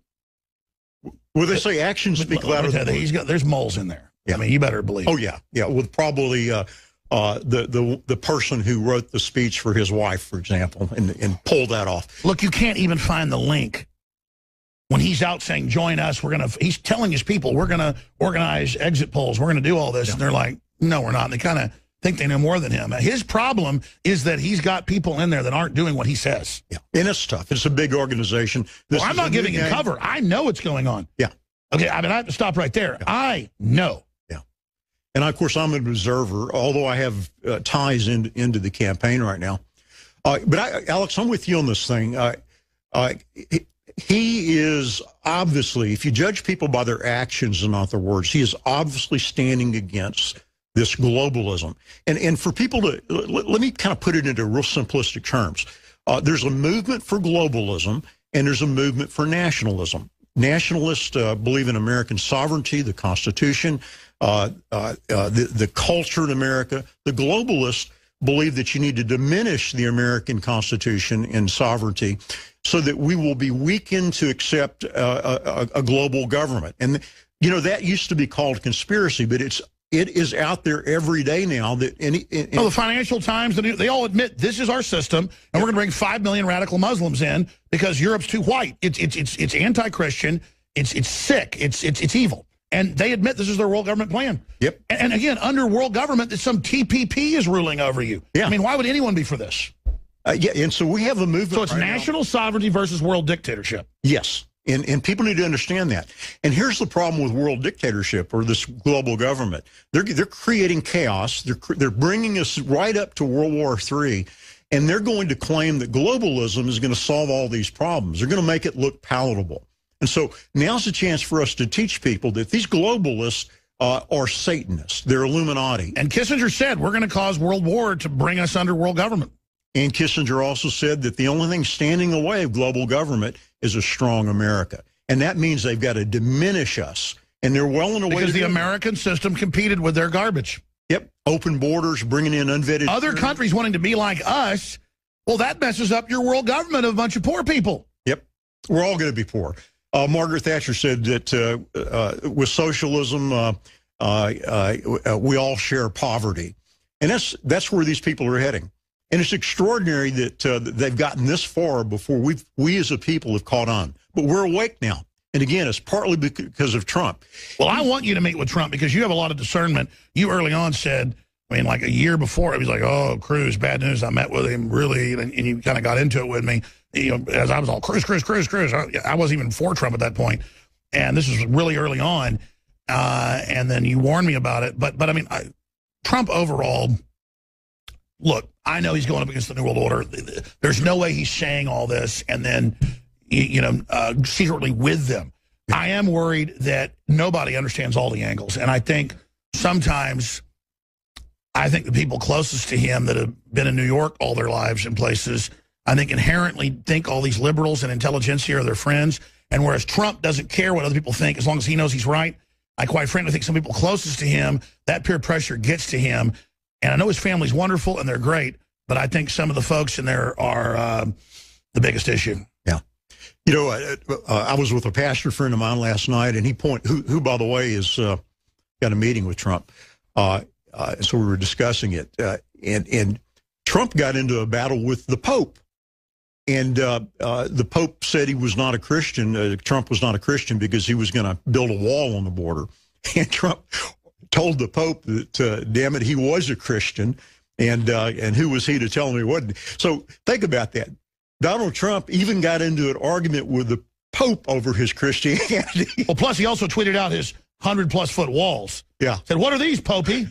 [SPEAKER 20] Well, they say actions speak louder than words.
[SPEAKER 1] He's got, there's moles in there. Yeah. I mean, you better believe.
[SPEAKER 20] Oh, yeah. Yeah, with probably uh, uh, the, the the person who wrote the speech for his wife, for example, and, and pulled that off.
[SPEAKER 1] Look, you can't even find the link. When he's out saying, join us, we're going to, he's telling his people, we're going to organize exit polls, we're going to do all this. Yeah. And they're like, no, we're not. And they kind of think they know more than him. His problem is that he's got people in there that aren't doing what he says.
[SPEAKER 20] Yeah, and it's tough. It's a big organization.
[SPEAKER 1] This well, I'm not giving him cover. I know what's going on.
[SPEAKER 20] Yeah.
[SPEAKER 1] Okay, I mean, I have to stop right there. Yeah. I know.
[SPEAKER 20] Yeah. And, of course, I'm an observer, although I have uh, ties in, into the campaign right now. Uh, but, I, Alex, I'm with you on this thing. Uh, uh, he is obviously, if you judge people by their actions and not their words, he is obviously standing against this globalism. And, and for people to, let, let me kind of put it into real simplistic terms. Uh, there's a movement for globalism, and there's a movement for nationalism. Nationalists uh, believe in American sovereignty, the Constitution, uh, uh, uh, the, the culture in America. The globalists believe that you need to diminish the American Constitution and sovereignty so that we will be weakened to accept uh, a, a global government. And, you know, that used to be called conspiracy, but it's it is out there every day now. That any, any
[SPEAKER 1] well, the Financial Times, they all admit this is our system, and we're going to bring five million radical Muslims in because Europe's too white. It's it's it's it's anti-Christian. It's it's sick. It's it's it's evil, and they admit this is their world government plan.
[SPEAKER 20] Yep.
[SPEAKER 1] And, and again, under world government, that some T P P is ruling over you.
[SPEAKER 20] Yeah.
[SPEAKER 1] I mean, why would anyone be for this?
[SPEAKER 20] Uh, yeah, and so we have a movement.
[SPEAKER 1] So it's
[SPEAKER 20] right
[SPEAKER 1] national
[SPEAKER 20] now.
[SPEAKER 1] sovereignty versus world dictatorship.
[SPEAKER 20] Yes. And, and people need to understand that. And here's the problem with world dictatorship or this global government. They're, they're creating chaos. They're, they're bringing us right up to World War Three, and they're going to claim that globalism is going to solve all these problems. They're going to make it look palatable. And so now's a chance for us to teach people that these globalists uh, are Satanists. They're Illuminati.
[SPEAKER 1] And Kissinger said, we're going to cause world war to bring us under world government.
[SPEAKER 20] And Kissinger also said that the only thing standing in the way of global government is a strong America. And that means they've got to diminish us. And they're well in a way
[SPEAKER 1] Because
[SPEAKER 20] to
[SPEAKER 1] the
[SPEAKER 20] do
[SPEAKER 1] American system competed with their garbage.
[SPEAKER 20] Yep. Open borders, bringing in unvetted...
[SPEAKER 1] Other countries wanting to be like us, well, that messes up your world government of a bunch of poor people.
[SPEAKER 20] Yep. We're all going to be poor. Uh, Margaret Thatcher said that uh, uh, with socialism, uh, uh, uh, we all share poverty. And that's, that's where these people are heading. And it's extraordinary that uh, they've gotten this far before we we as a people have caught on. But we're awake now. And again, it's partly because of Trump.
[SPEAKER 1] Well, I want you to meet with Trump because you have a lot of discernment. You early on said, I mean, like a year before, it was like, oh, Cruz, bad news. I met with him, really, and, and you kind of got into it with me. You know, as I was all, Cruz, Cruz, Cruz, Cruz. I, I wasn't even for Trump at that point. And this was really early on. Uh, and then you warned me about it. But, but I mean, I, Trump overall... Look, I know he's going up against the New World Order. There's no way he's saying all this and then, you know, uh, secretly with them. I am worried that nobody understands all the angles. And I think sometimes, I think the people closest to him that have been in New York all their lives in places, I think inherently think all these liberals and intelligentsia are their friends. And whereas Trump doesn't care what other people think as long as he knows he's right, I quite frankly think some people closest to him, that peer pressure gets to him. And I know his family's wonderful and they're great, but I think some of the folks in there are uh, the biggest issue.
[SPEAKER 20] Yeah. You know, uh, uh, I was with a pastor friend of mine last night, and he point who, who by the way, is uh, got a meeting with Trump. Uh, uh, so we were discussing it. Uh, and, and Trump got into a battle with the Pope. And uh, uh, the Pope said he was not a Christian. Uh, Trump was not a Christian because he was going to build a wall on the border. And Trump told the Pope that, uh, damn it, he was a Christian. And uh, and who was he to tell him he wasn't? So think about that. Donald Trump even got into an argument with the Pope over his Christianity.
[SPEAKER 1] Well, plus he also tweeted out his hundred-plus foot walls.
[SPEAKER 20] Yeah.
[SPEAKER 1] Said, what are these, Popey?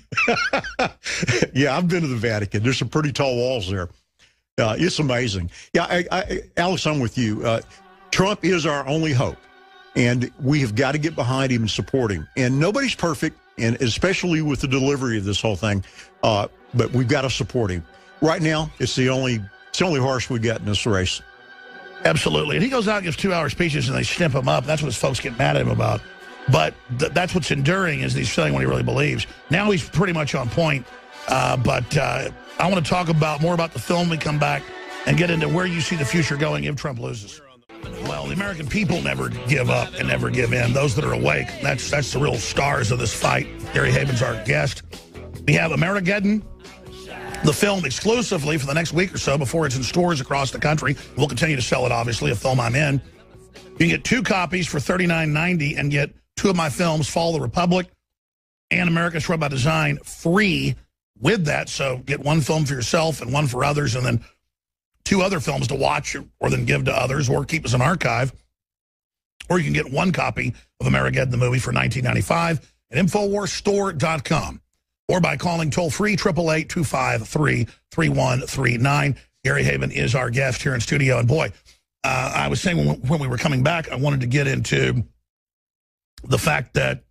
[SPEAKER 20] Yeah, I've been to the Vatican. There's some pretty tall walls there. Uh, it's amazing. Yeah, I, I, Alex, I'm with you. Uh, Trump is our only hope, and we have got to get behind him and support him. And nobody's perfect, and especially with the delivery of this whole thing, uh, but we've got to support him. Right now, it's the only it's the only horse we got in this race.
[SPEAKER 1] Absolutely. And he goes out and gives two-hour speeches, and they snip him up. That's what his folks get mad at him about. But th that's what's enduring is he's saying what he really believes. Now he's pretty much on point. Uh, but uh, I want to talk about more about the film when we come back and get into where you see the future going if Trump loses. Well, the American people never give up and never give in. Those that are awake, that's that's the real stars of this fight. Gary Haben's our guest. We have Amerigeddon, the film exclusively for the next week or so before it's in stores across the country. We'll continue to sell it, obviously, a film I'm in. You can get two copies for thirty-nine ninety and get two of my films, Fall of the Republic and America Destroyed by Design, free with that. So get one film for yourself and one for others, and then two other films to watch or then give to others or keep as an archive. Or you can get one copy of Amerigeddon the movie for nineteen ninety-five at Infowars Store dot com or by calling toll-free eight eight eight, two five three, three one three nine. Gary Haben is our guest here in studio. And boy, uh, I was saying when, when we were coming back, I wanted to get into the fact that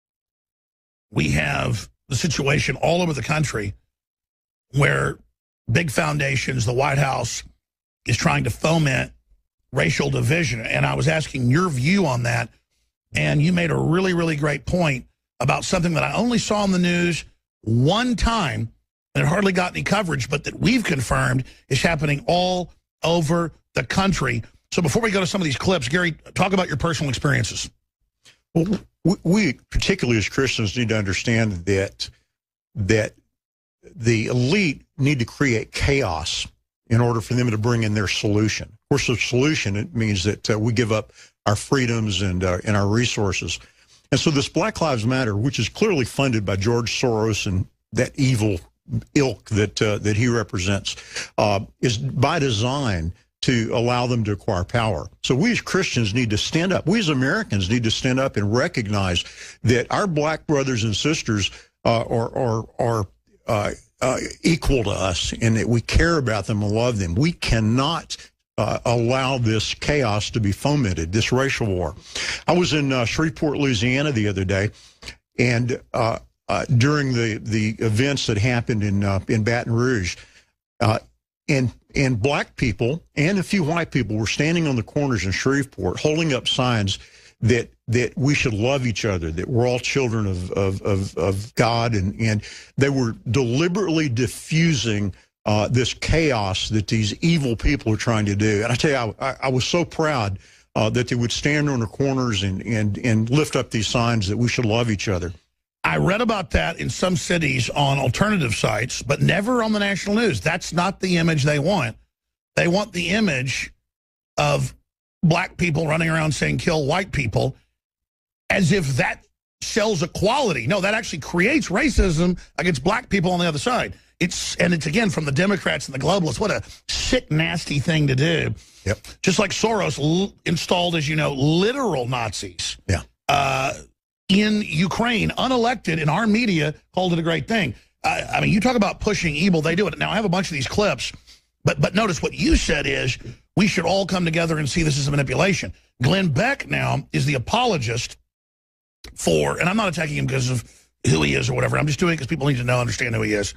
[SPEAKER 1] we have the situation all over the country where big foundations, the White House, is trying to foment racial division. And I was asking your view on that, and you made a really, really great point about something that I only saw on the news one time, and it hardly got any coverage, but that we've confirmed is happening all over the country. So before we go to some of these clips, Gary, talk about your personal experiences.
[SPEAKER 20] Well, we, particularly as Christians, need to understand that that the elite need to create chaos in order for them to bring in their solution. Of course, the solution, it means that uh, we give up our freedoms and, uh, and our resources. And so this Black Lives Matter, which is clearly funded by George Soros and that evil ilk that, uh, that he represents, uh, is by design to allow them to acquire power. So we as Christians need to stand up. We as Americans need to stand up and recognize that our black brothers and sisters uh, are, are, are uh, uh, equal to us and that we care about them and love them. We cannot uh, allow this chaos to be fomented, this racial war. I was in uh, Shreveport, Louisiana the other day, and uh, uh, during the, the events that happened in, uh, in Baton Rouge, uh, and And black people and a few white people were standing on the corners in Shreveport holding up signs that that we should love each other, that we're all children of, of, of, of God. And, and they were deliberately diffusing uh, this chaos that these evil people are trying to do. And I tell you, I, I was so proud uh, that they would stand on the corners and, and, and lift up these signs that we should love each other.
[SPEAKER 1] I read about that in some cities on alternative sites, but never on the national news. That's not the image they want. They want the image of black people running around saying kill white people as if that sells equality. No, that actually creates racism against black people on the other side. It's and it's, again, from the Democrats and the globalists. What a sick, nasty thing to do.
[SPEAKER 20] Yep.
[SPEAKER 1] Just like Soros l installed, as you know, literal Nazis.
[SPEAKER 20] Yeah.
[SPEAKER 1] Uh, in Ukraine, unelected, and our media called it a great thing. I, I mean, you talk about pushing evil, they do it. Now, I have a bunch of these clips, but but notice what you said is we should all come together and see this as a manipulation. Glenn Beck now is the apologist for, and I'm not attacking him because of who he is or whatever. I'm just doing it because people need to know, understand who he is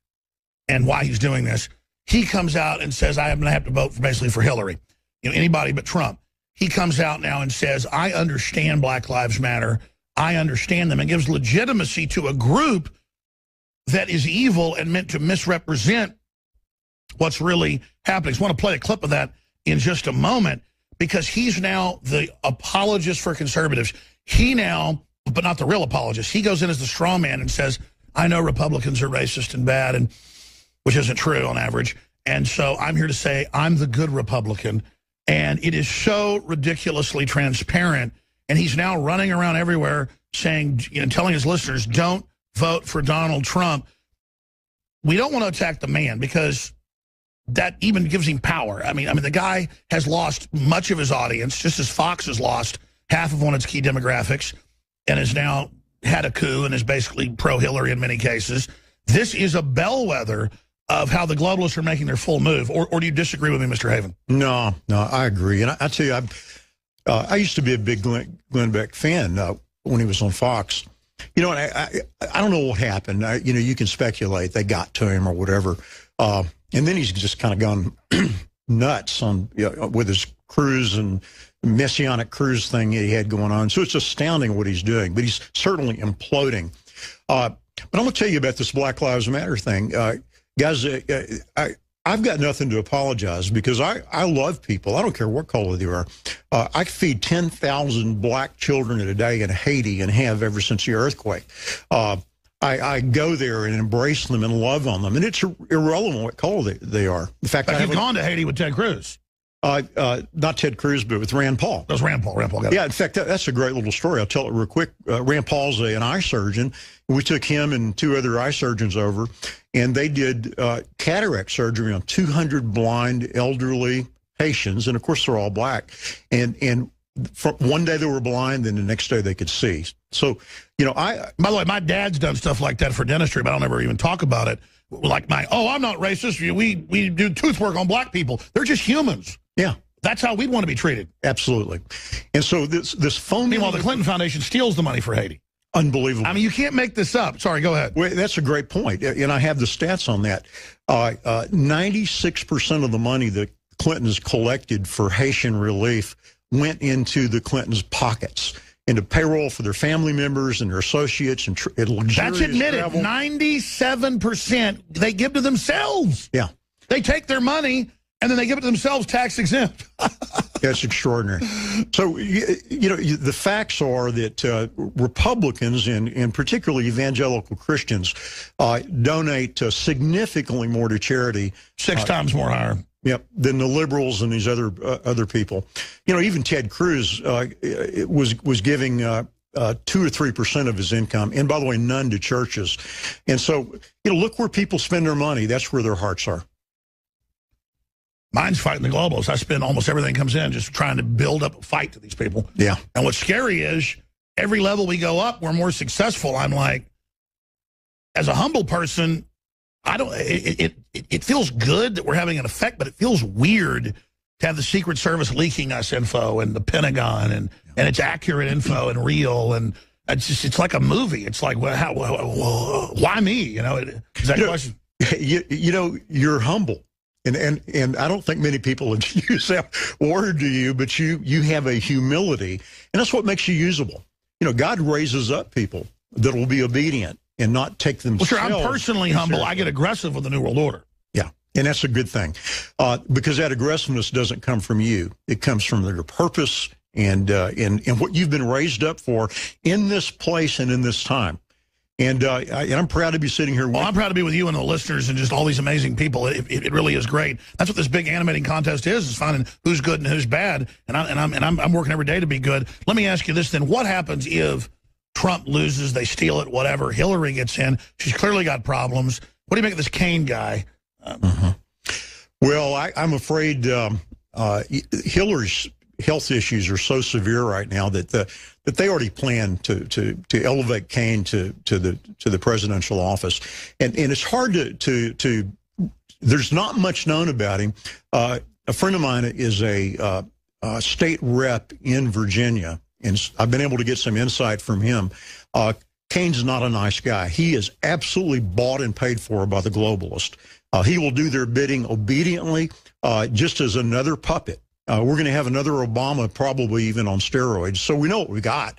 [SPEAKER 1] and why he's doing this. He comes out and says, I'm going to have to vote for basically for Hillary, you know, anybody but Trump. He comes out now and says, I understand Black Lives Matter. I understand them, and gives legitimacy to a group that is evil and meant to misrepresent what's really happening. So I want to play a clip of that in just a moment, because he's now the apologist for conservatives. He now, but not the real apologist, he goes in as the straw man and says, I know Republicans are racist and bad, and which isn't true on average. And so I'm here to say I'm the good Republican. And it is so ridiculously transparent. And he's now running around everywhere saying, you know, telling his listeners, don't vote for Donald Trump. We don't want to attack the man because that even gives him power. I mean, I mean, the guy has lost much of his audience, just as Fox has lost half of one of its key demographics and has now had a coup and is basically pro-Hillary in many cases. This is a bellwether of how the globalists are making their full move. Or, or do you disagree with me, Mister Haven?
[SPEAKER 20] No, no, I agree. And I, I tell you, I, uh, I used to be a big Glenn, Glenn Beck fan uh, when he was on Fox. You know, I, I, I don't know what happened. I, you know, you can speculate. They got to him or whatever. Uh, and then he's just kind of gone nuts on you know, with his cruise and messianic cruise thing he had going on. So it's astounding what he's doing. But he's certainly imploding. Uh, but I'm going to tell you about this Black Lives Matter thing. Uh, guys, uh, I, I've got nothing to apologize because I, I love people. I don't care what color they are. Uh, I feed ten thousand black children a day in Haiti and have ever since the earthquake. Uh, I, I go there and embrace them and love on them. And it's irrelevant what color they, they are. In fact,
[SPEAKER 1] like
[SPEAKER 20] I
[SPEAKER 1] you've gone to Haiti with Ted Cruz.
[SPEAKER 20] Uh, uh, not Ted Cruz, but with Rand Paul.
[SPEAKER 1] That was Rand Paul. Rand Paul got it.
[SPEAKER 20] Yeah, in fact, that, that's a great little story. I'll tell it real quick. Uh, Rand Paul's a, an eye surgeon. We took him and two other eye surgeons over, and they did uh, cataract surgery on two hundred blind elderly Haitians, and of course they're all black. And and from one day they were blind, then the next day they could see. So, you know, I.
[SPEAKER 1] By the way, my dad's done stuff like that for dentistry, but I don't ever even talk about it. Like my, oh, I'm not racist. We we do tooth work on black people. They're just humans.
[SPEAKER 20] Yeah.
[SPEAKER 1] That's how we'd want to be treated.
[SPEAKER 20] Absolutely. And so this this phone.
[SPEAKER 1] Meanwhile, the Clinton Foundation steals the money for Haiti.
[SPEAKER 20] Unbelievable.
[SPEAKER 1] I mean, you can't make this up. Sorry, go ahead.
[SPEAKER 20] Well, that's a great point, and I have the stats on that. Uh, uh, ninety-six percent of the money that Clinton's collected for Haitian relief went into the Clintons' pockets, into payroll for their family members and their associates and, tr and luxurious
[SPEAKER 1] That's admitted.
[SPEAKER 20] travel.
[SPEAKER 1] ninety-seven percent they give to themselves.
[SPEAKER 20] Yeah.
[SPEAKER 1] They take their money and then they give it to themselves tax exempt.
[SPEAKER 20] That's extraordinary. So, you, you know, you, the facts are that uh, Republicans and, and particularly evangelical Christians uh, donate uh, significantly more to charity.
[SPEAKER 1] Six
[SPEAKER 20] uh,
[SPEAKER 1] times more higher.
[SPEAKER 20] Yep, than the liberals and these other uh, other people. You know, even Ted Cruz uh, was was giving uh, uh, two or three percent of his income, and by the way, none to churches. And so, you know, look where people spend their money. That's where their hearts are.
[SPEAKER 1] Mine's fighting the globalists. I spend almost everything that comes in just trying to build up a fight to these people.
[SPEAKER 20] Yeah.
[SPEAKER 1] And what's scary is every level we go up, we're more successful. I'm like, as a humble person, I don't. It, it it feels good that we're having an effect, but it feels weird to have the Secret Service leaking us info and the Pentagon and and it's accurate info and real and it's just it's like a movie. It's like, well, how, well, why me? You know, is that
[SPEAKER 20] you
[SPEAKER 1] a
[SPEAKER 20] know,
[SPEAKER 1] question?
[SPEAKER 20] You, you know, you're humble. And, and and I don't think many people would use that word to you, but you you have a humility, and that's what makes you usable. You know, God raises up people that will be obedient and not take themselves.
[SPEAKER 1] Well, sure, I'm personally humble. I get aggressive with the New World Order.
[SPEAKER 20] Yeah, and that's a good thing, uh, because that aggressiveness doesn't come from you. It comes from your purpose and uh, and and what you've been raised up for in this place and in this time. And, uh, I, and I'm proud to be sitting here with
[SPEAKER 1] Well, I'm proud to be with you and the listeners and just all these amazing people. It, it, it really is great. That's what this big animating contest is, is finding who's good and who's bad. And, I, and, I'm, and I'm, I'm working every day to be good. Let me ask you this then. What happens if Trump loses, they steal it, whatever, Hillary gets in? She's clearly got problems. What do you make of this Kaine guy? Um,
[SPEAKER 20] mm-hmm. Well, I, I'm afraid um, uh, Hillary's health issues are so severe right now that the that they already planned to to to elevate Kaine to to the to the presidential office, and and it's hard to to to. There's not much known about him. Uh, a friend of mine is a, uh, a state rep in Virginia, and I've been able to get some insight from him. Uh, Kaine's not a nice guy. He is absolutely bought and paid for by the globalist. Uh, he will do their bidding obediently, uh, just as another puppet. Uh, we're going to have another Obama, probably even on steroids. So we know what we got.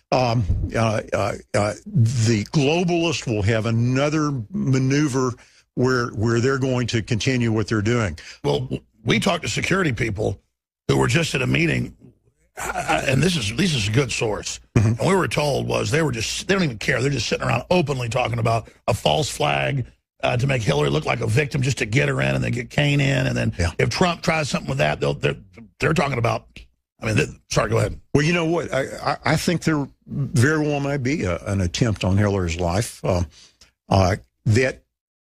[SPEAKER 20] Um, uh, uh, uh, the globalists will have another maneuver where where they're going to continue what they're doing.
[SPEAKER 1] Well, we talked to security people who were just at a meeting, and this is this is a good source. Mm-hmm. And we were told was they were just they don't even care. They're just sitting around openly talking about a false flag uh, to make Hillary look like a victim, just to get her in, and then get Kane in, and then yeah. if Trump tries something with that, they'll they're they're talking about. I mean, they, sorry, go ahead.
[SPEAKER 20] Well, you know what? I I, I think there very well might be a, an attempt on Hillary's life uh, uh, that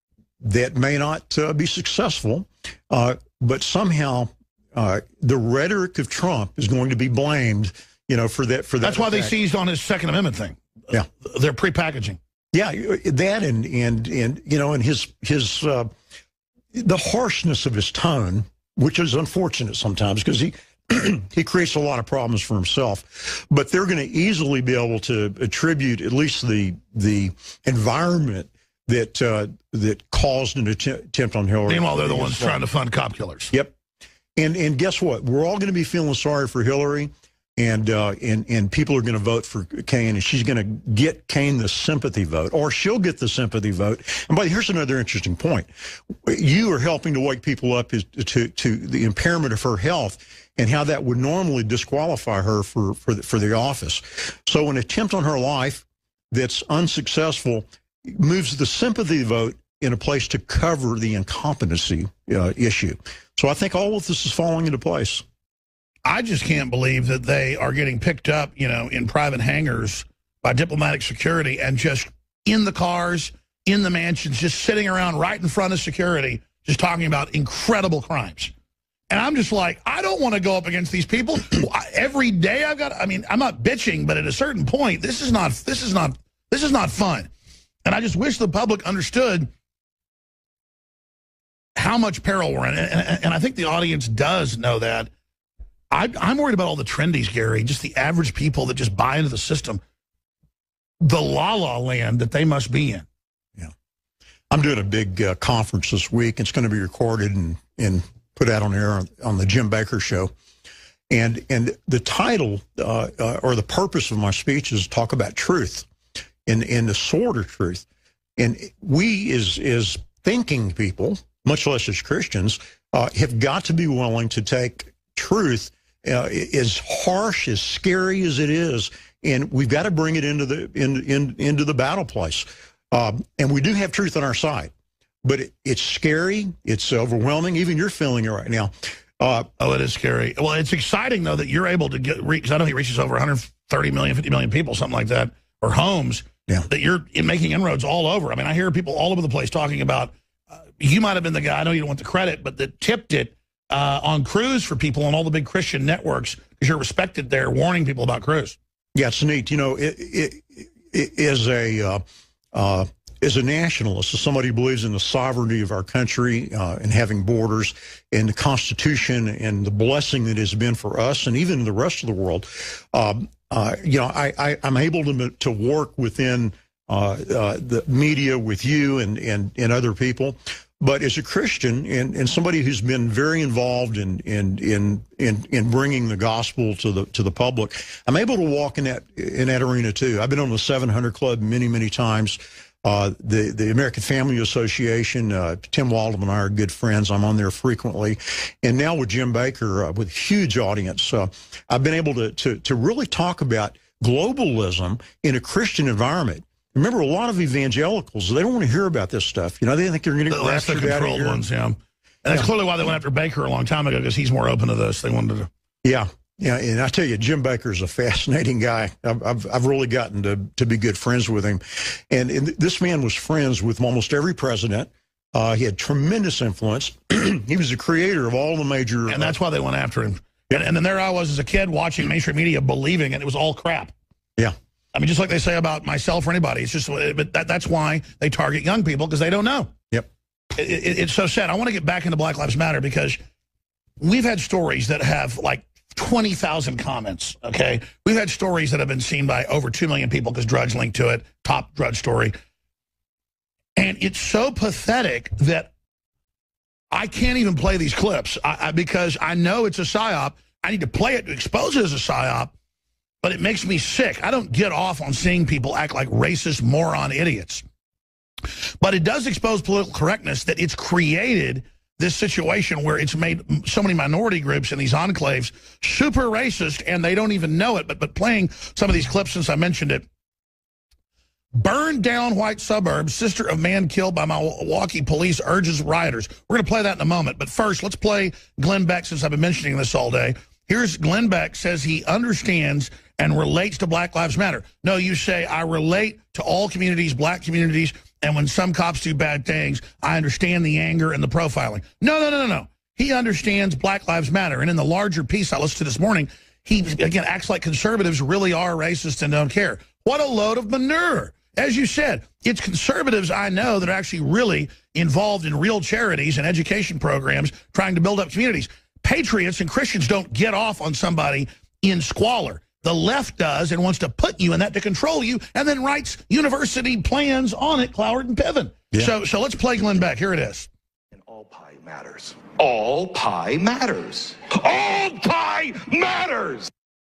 [SPEAKER 20] that may not uh, be successful, uh, but somehow. Uh, the rhetoric of Trump is going to be blamed, you know, for that. For that
[SPEAKER 1] That's why
[SPEAKER 20] attack.
[SPEAKER 1] They seized on his Second Amendment thing.
[SPEAKER 20] Yeah,
[SPEAKER 1] they're prepackaging.
[SPEAKER 20] Yeah, that and and and you know, and his his uh, the harshness of his tone, which is unfortunate sometimes because he he creates a lot of problems for himself. But they're going to easily be able to attribute at least the the environment that uh, that caused an attempt on Hillary.
[SPEAKER 1] Meanwhile, they're the ones trying to fund cop killers.
[SPEAKER 20] Yep. And and guess what? We're all going to be feeling sorry for Hillary, and uh, and and people are going to vote for Kane, and she's going to get Kane the sympathy vote, or she'll get the sympathy vote. And but here's another interesting point: you are helping to wake people up is to to the impairment of her health, and how that would normally disqualify her for for the, for the office. So an attempt on her life that's unsuccessful moves the sympathy vote in a place to cover the incompetency uh, issue. So I think all of this is falling into place.
[SPEAKER 1] I just can't believe that they are getting picked up, you know, in private hangars by diplomatic security and just in the cars, in the mansions, just sitting around right in front of security, just talking about incredible crimes. And I'm just like, I don't want to go up against these people. Every day I've got, I mean, I'm not bitching, but at a certain point, this is not, this is not, this is not fun. And I just wish the public understood how much peril we're in. And, and, and I think the audience does know that. I, I'm worried about all the trendies, Gary, just the average people that just buy into the system. The la-la land that they must be in.
[SPEAKER 20] Yeah. I'm doing a big uh, conference this week. It's going to be recorded and, and put out on air on, on the Jim Baker Show. And, and the title uh, uh, or the purpose of my speech is to talk about truth and, and the sword of truth. And we as, as thinking people, much less as Christians, uh, have got to be willing to take truth, uh, as harsh, as scary as it is, and we've got to bring it into the in, in, into the battle place. Um, and we do have truth on our side, but it, it's scary, it's overwhelming. Even you're feeling it right now. Uh,
[SPEAKER 1] oh, it is scary. Well, it's exciting though that you're able to get reach. I know he reaches over one hundred thirty million, fifty million people, something like that, or homes.
[SPEAKER 20] Yeah.
[SPEAKER 1] That you're in making inroads all over. I mean, I hear people all over the place talking about. You might have been the guy, I know you don't want the credit, but that tipped it uh, on Cruz for people on all the big Christian networks because you're respected there, warning people about Cruz.
[SPEAKER 20] Yeah, it's neat. You know, it, it, it, as a uh, uh, as a nationalist, as somebody who believes in the sovereignty of our country uh, and having borders and the Constitution and the blessing that has been for us and even the rest of the world, um, uh, you know, I, I, I'm able to to work within uh, uh, the media with you and, and, and other people. But as a Christian and, and somebody who's been very involved in, in in in in bringing the gospel to the to the public, I'm able to walk in that in that arena too. I've been on the seven hundred Club many many times. Uh, the the American Family Association, uh, Tim Waldman and I are good friends. I'm on there frequently, and now with Jim Baker, uh, with a huge audience, uh, I've been able to to to really talk about globalism in a Christian environment. Remember, a lot of evangelicals, they don't want to hear about this stuff. You know, they think they're going to get
[SPEAKER 1] That's the controlled ones, yeah. And that's yeah. clearly why they went after Baker a long time ago, because he's more open to this. They wanted to.
[SPEAKER 20] Yeah, yeah. And I tell you, Jim Baker's a fascinating guy. I've, I've, I've really gotten to, to be good friends with him. And, and this man was friends with almost every president. Uh, he had tremendous influence. He was the creator of all the major.
[SPEAKER 1] And that's why they went after him. And, and then there I was as a kid watching mainstream media, believing it. It was all crap.
[SPEAKER 20] Yeah.
[SPEAKER 1] I mean, just like they say about myself or anybody, it's just, but that, that's why they target young people, because they don't know.
[SPEAKER 20] Yep.
[SPEAKER 1] It, it, it's so sad. I want to get back into Black Lives Matter because we've had stories that have like twenty thousand comments, okay? We've had stories that have been seen by over two million people because Drudge linked to it, top Drudge story. And it's so pathetic that I can't even play these clips I, I, because I know it's a psyop. I need to play it to expose it as a psyop. but it makes me sick. I don't get off on seeing people act like racist moron idiots. But it does expose political correctness that it's created this situation where it's made so many minority groups in these enclaves super racist, and they don't even know it. But but playing some of these clips since I mentioned it. Burned down white suburbs, sister of man killed by Milwaukee police urges rioters. We're going to play that in a moment. But first, let's play Glenn Beck since I've been mentioning this all day. Here's Glenn Beck says he understands and relates to Black Lives Matter. No, you say, I relate to all communities, black communities, and when some cops do bad things, I understand the anger and the profiling. No, no, no, no, no. He understands Black Lives Matter. And in the larger piece I listened to this morning, he, again, acts like conservatives really are racist and don't care. What a load of manure. As you said, it's conservatives I know that are actually really involved in real charities and education programs trying to build up communities. Patriots and Christians don't get off on somebody in squalor. The left does and wants to put you in that to control you and then writes university plans on it, Cloward and Piven. Yeah. So, so let's play Glenn Beck. Here it is.
[SPEAKER 6] And all pie matters. All pie matters. All pie matters.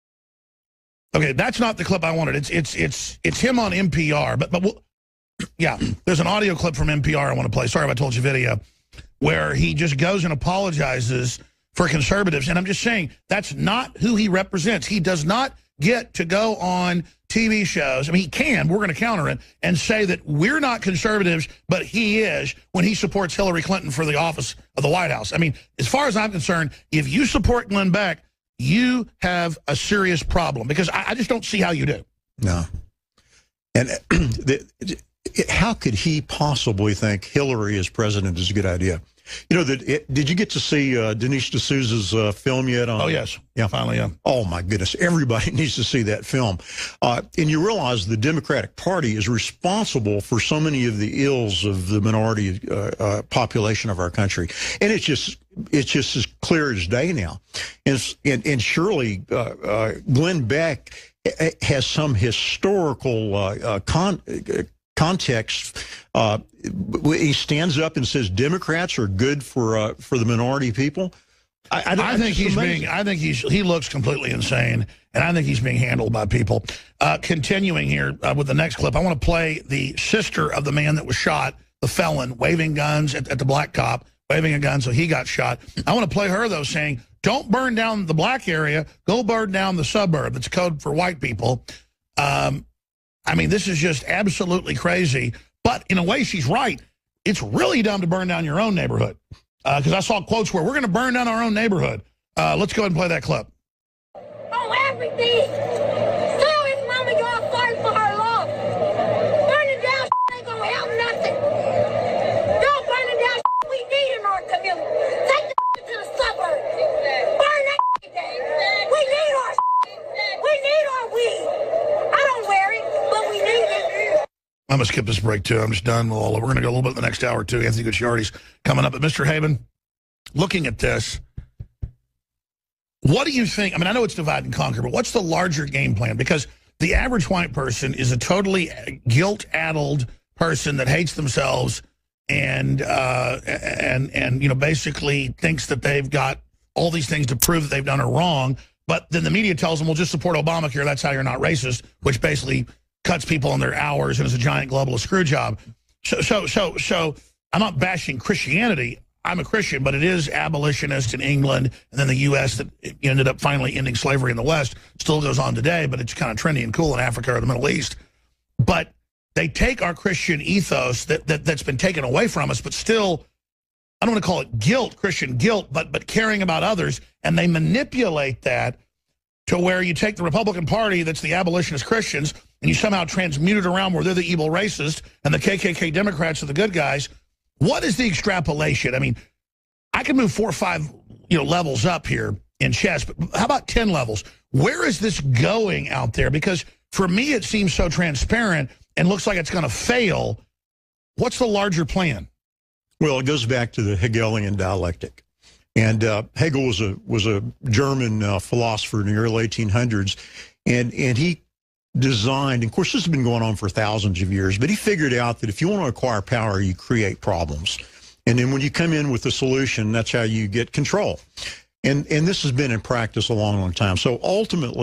[SPEAKER 1] Okay, that's not the clip I wanted. It's it's it's it's him on N P R. But but we'll, yeah, there's an audio clip from N P R I want to play. Sorry if I told you video, where he just goes and apologizes for conservatives. And I'm just saying that's not who he represents. He does not get to go on T V shows. I mean, he can. We're going to counter it and say that we're not conservatives, but he is when he supports Hillary Clinton for the office of the White House. I mean, as far as I'm concerned, if you support Glenn Beck, you have a serious problem because I, I just don't see how you do.
[SPEAKER 20] No. And the, how could he possibly think Hillary as president is a good idea? You know, that it, did you get to see uh, Dinesh D'Souza's uh, film yet? On,
[SPEAKER 1] oh, yes. Yeah, finally, yeah.
[SPEAKER 20] Oh, my goodness. Everybody needs to see that film. Uh, and you realize the Democratic Party is responsible for so many of the ills of the minority uh, uh, population of our country. And it's just it's just as clear as day now. And, and, and surely uh, uh, Glenn Beck has some historical uh, uh, con context. Uh, he stands up and says Democrats are good for uh, for the minority people. I, I,
[SPEAKER 1] I think he's amazing. being. I think he's he looks completely insane, and I think he's being handled by people. Uh, continuing here uh, with the next clip, I want to play the sister of the man that was shot, the felon, waving guns at, at the black cop, waving a gun, so he got shot. I want to play her though, saying, "Don't burn down the black area. Go burn down the suburb." It's code for white people. Um, I mean, this is just absolutely crazy. But in a way, she's right. It's really dumb to burn down your own neighborhood. Because uh, I saw quotes where we're going to burn down our own neighborhood. Uh, let's go ahead and play that clip.
[SPEAKER 4] Oh, everything. So is Mama y'all fight for her love. Burning down ain't going to help nothing. Don't burn it down we need in our community. Take the to the suburbs. Burn that down. We need our We need our weed. I don't wear it, but we need it.
[SPEAKER 1] I'm going to skip this break, too. I'm just done with all of it. We're going to go a little bit in the next hour, too. Anthony Gucciardi's coming up. But, Mister Haven, looking at this, what do you think? I mean, I know it's divide and conquer, but what's the larger game plan? Because the average white person is a totally guilt-addled person that hates themselves and, uh, and, and you know, basically thinks that they've got all these things to prove that they've done are wrong. But then the media tells them, well, just support Obamacare. That's how you're not racist, which basically cuts people on their hours and is a giant globalist screw job. So, so, so, so I'm not bashing Christianity. I'm a Christian, but it is abolitionist in England and then the U S that ended up finally ending slavery in the West. Still goes on today, but it's kind of trendy and cool in Africa or the Middle East. But they take our Christian ethos that, that, that's been taken away from us, but still, I don't want to call it guilt, Christian guilt, but, but caring about others, and they manipulate that to where you take the Republican Party that's the abolitionist Christians and you somehow transmute it around where they're the evil racist and the K K K Democrats are the good guys. What is the extrapolation? I mean, I can move four or five you know, levels up here in chess, but how about ten levels? Where is this going out there? Because for me, it seems so transparent and looks like it's going to fail. What's the larger plan?
[SPEAKER 20] Well, it goes back to the Hegelian dialectic. And uh, Hegel was a was a German uh, philosopher in the early eighteen hundreds, and and he designed. And of course, this has been going on for thousands of years. But he figured out that if you want to acquire power, you create problems, and then when you come in with a solution, that's how you get control. And and this has been in practice a long, long time. So ultimately,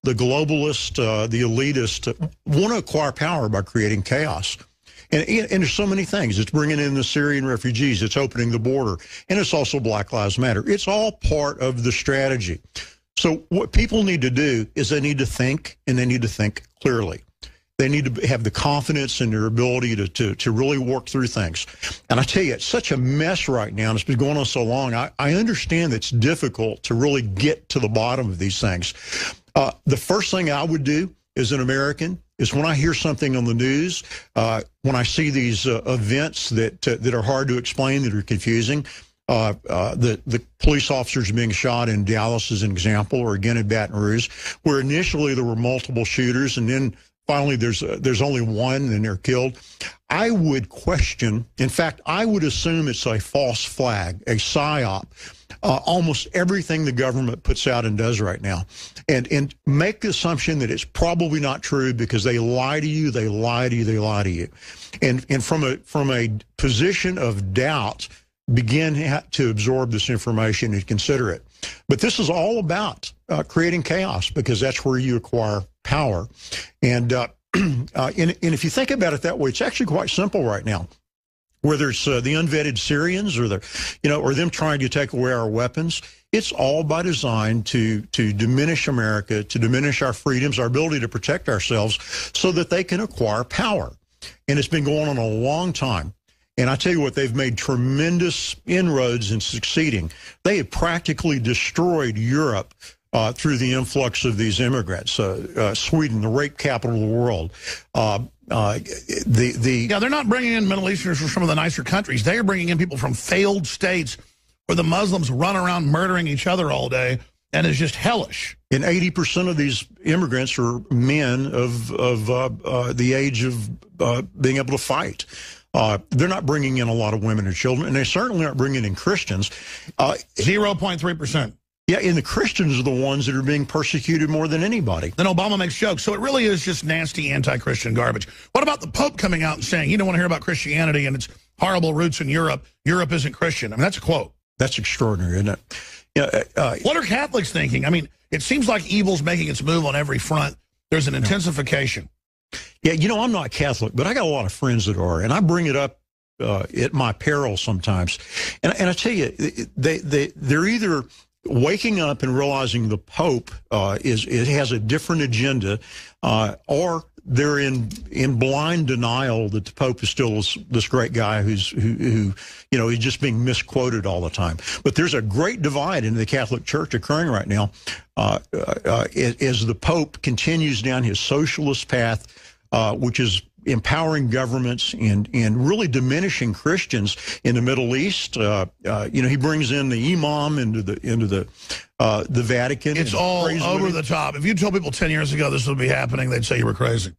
[SPEAKER 20] the globalists, uh, the elitists, uh, want to acquire power by creating chaos. And, and there's so many things. It's bringing in the Syrian refugees. It's opening the border. And it's also Black Lives Matter. It's all part of the strategy. So what people need to do is they need to think, and they need to think clearly. They need to have the confidence in their ability to, to, to really work through things. And I tell you, it's such a mess right now, and it's been going on so long. I, I understand that it's difficult to really get to the bottom of these things. Uh, the first thing I would do as an American is when I hear something on the news, uh, when I see these uh, events that uh, that are hard to explain, that are confusing, uh, uh, the, the police officers being shot in Dallas as an example, or again in Baton Rouge, where initially there were multiple shooters, and then finally there's uh, there's only one and they're killed. I would question, in fact, I would assume it's a false flag, a psyop, uh, almost everything the government puts out and does right now. And, and make the assumption that it's probably not true because they lie to you, they lie to you, they lie to you. And, and from a, from a position of doubt, begin to absorb this information and consider it. But this is all about uh, creating chaos, because that's where you acquire power. And, uh, uh, and, and if you think about it that way, it's actually quite simple right now. Whether it's uh, the unvetted Syrians or the, you know, or them trying to take away our weapons, it's all by design to to diminish America, to diminish our freedoms, our ability to protect ourselves, so that they can acquire power. And it's been going on a long time. And I tell you what, they've made tremendous inroads in succeeding. They have practically destroyed Europe uh, through the influx of these immigrants. Uh, uh, Sweden, the rape capital of the world. Uh, uh, the the
[SPEAKER 1] yeah, they're not bringing in Middle Easterners from some of the nicer countries. They are bringing in people from failed states where the Muslims run around murdering each other all day, and it's just hellish.
[SPEAKER 20] And eighty percent of these immigrants are men of of uh, uh, the age of uh, being able to fight. Uh, they're not bringing in a lot of women and children, and they certainly aren't bringing in Christians. Uh,
[SPEAKER 1] zero point three percent.
[SPEAKER 20] Yeah, and the Christians are the ones that are being persecuted more than anybody.
[SPEAKER 1] Then Obama makes jokes. So it really is just nasty anti-Christian garbage. What about the Pope coming out and saying, you don't want to hear about Christianity and its horrible roots in Europe. Europe isn't Christian. I mean, that's a quote.
[SPEAKER 20] That's extraordinary, isn't it? Yeah. Uh,
[SPEAKER 1] what are Catholics thinking? I mean, it seems like evil's making its move on every front. There's an intensification.
[SPEAKER 20] Yeah, you know, I'm not Catholic, but I got a lot of friends that are, and I bring it up uh, at my peril sometimes. And, and I tell you, they, they, they're either waking up and realizing the Pope uh, is it has a different agenda, uh, or they're in in blind denial that the Pope is still this, this great guy who's who, who you know, he's just being misquoted all the time. But there's a great divide in the Catholic Church occurring right now uh, uh, as the Pope continues down his socialist path, uh, which is empowering governments and and really diminishing Christians in the Middle East. Uh, uh, you know, he brings in the imam into the into the uh, the Vatican.
[SPEAKER 1] It's all over the top. If you told people ten years ago this would be happening, they'd say you were crazy.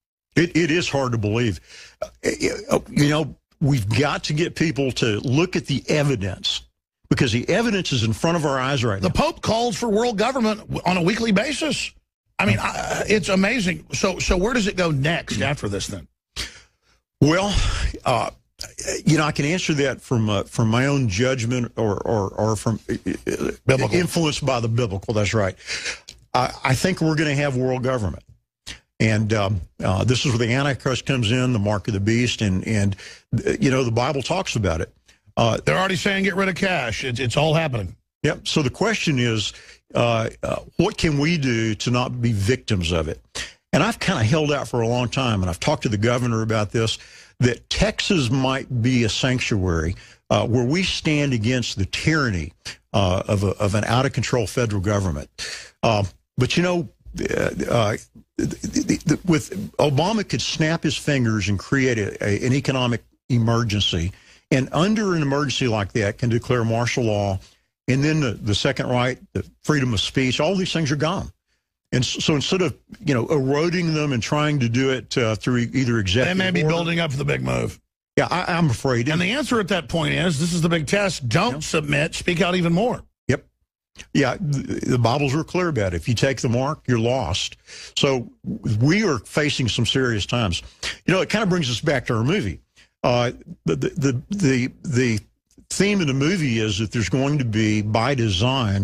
[SPEAKER 20] It it is hard to believe. Uh, you know, we've got to get people to look at the evidence, because the evidence is in front of our eyes right now.
[SPEAKER 1] The Pope calls for world government on a weekly basis. I mean, I, it's amazing. So, so where does it go next after this, then?
[SPEAKER 20] Well, uh, you know, I can answer that from uh, from my own judgment, or or, or from uh, biblical. Influenced by the biblical. That's right. I, I think we're going to have world government, and um, uh, this is where the Antichrist comes in, the mark of the beast, and and you know, the Bible talks about it. Uh,
[SPEAKER 1] They're already saying get rid of cash. It's it's all happening.
[SPEAKER 20] Yep. So the question is, uh, uh, what can we do to not be victims of it? And I've kind of held out for a long time, and I've talked to the governor about this, that Texas might be a sanctuary uh, where we stand against the tyranny uh, of, a, of an out-of-control federal government. Uh, but, you know, uh, uh, the, the, the, with Obama could snap his fingers and create a, a, an economic emergency, and under an emergency like that can declare martial law. And then the, the second right, the freedom of speech, all these things are gone. And so instead of, you know, eroding them and trying to do it uh, through either executive
[SPEAKER 1] They may be
[SPEAKER 20] order,
[SPEAKER 1] building up for the big move.
[SPEAKER 20] Yeah, I, I'm afraid.
[SPEAKER 1] And the answer at that point is, this is the big test. Don't yeah. submit. Speak out even more.
[SPEAKER 20] Yep. Yeah, the, the Bibles are clear about it. If you take the mark, you're lost. So we are facing some serious times. You know, it kind of brings us back to our movie. Uh, the, the, the, the, the theme of the movie is that there's going to be, by design,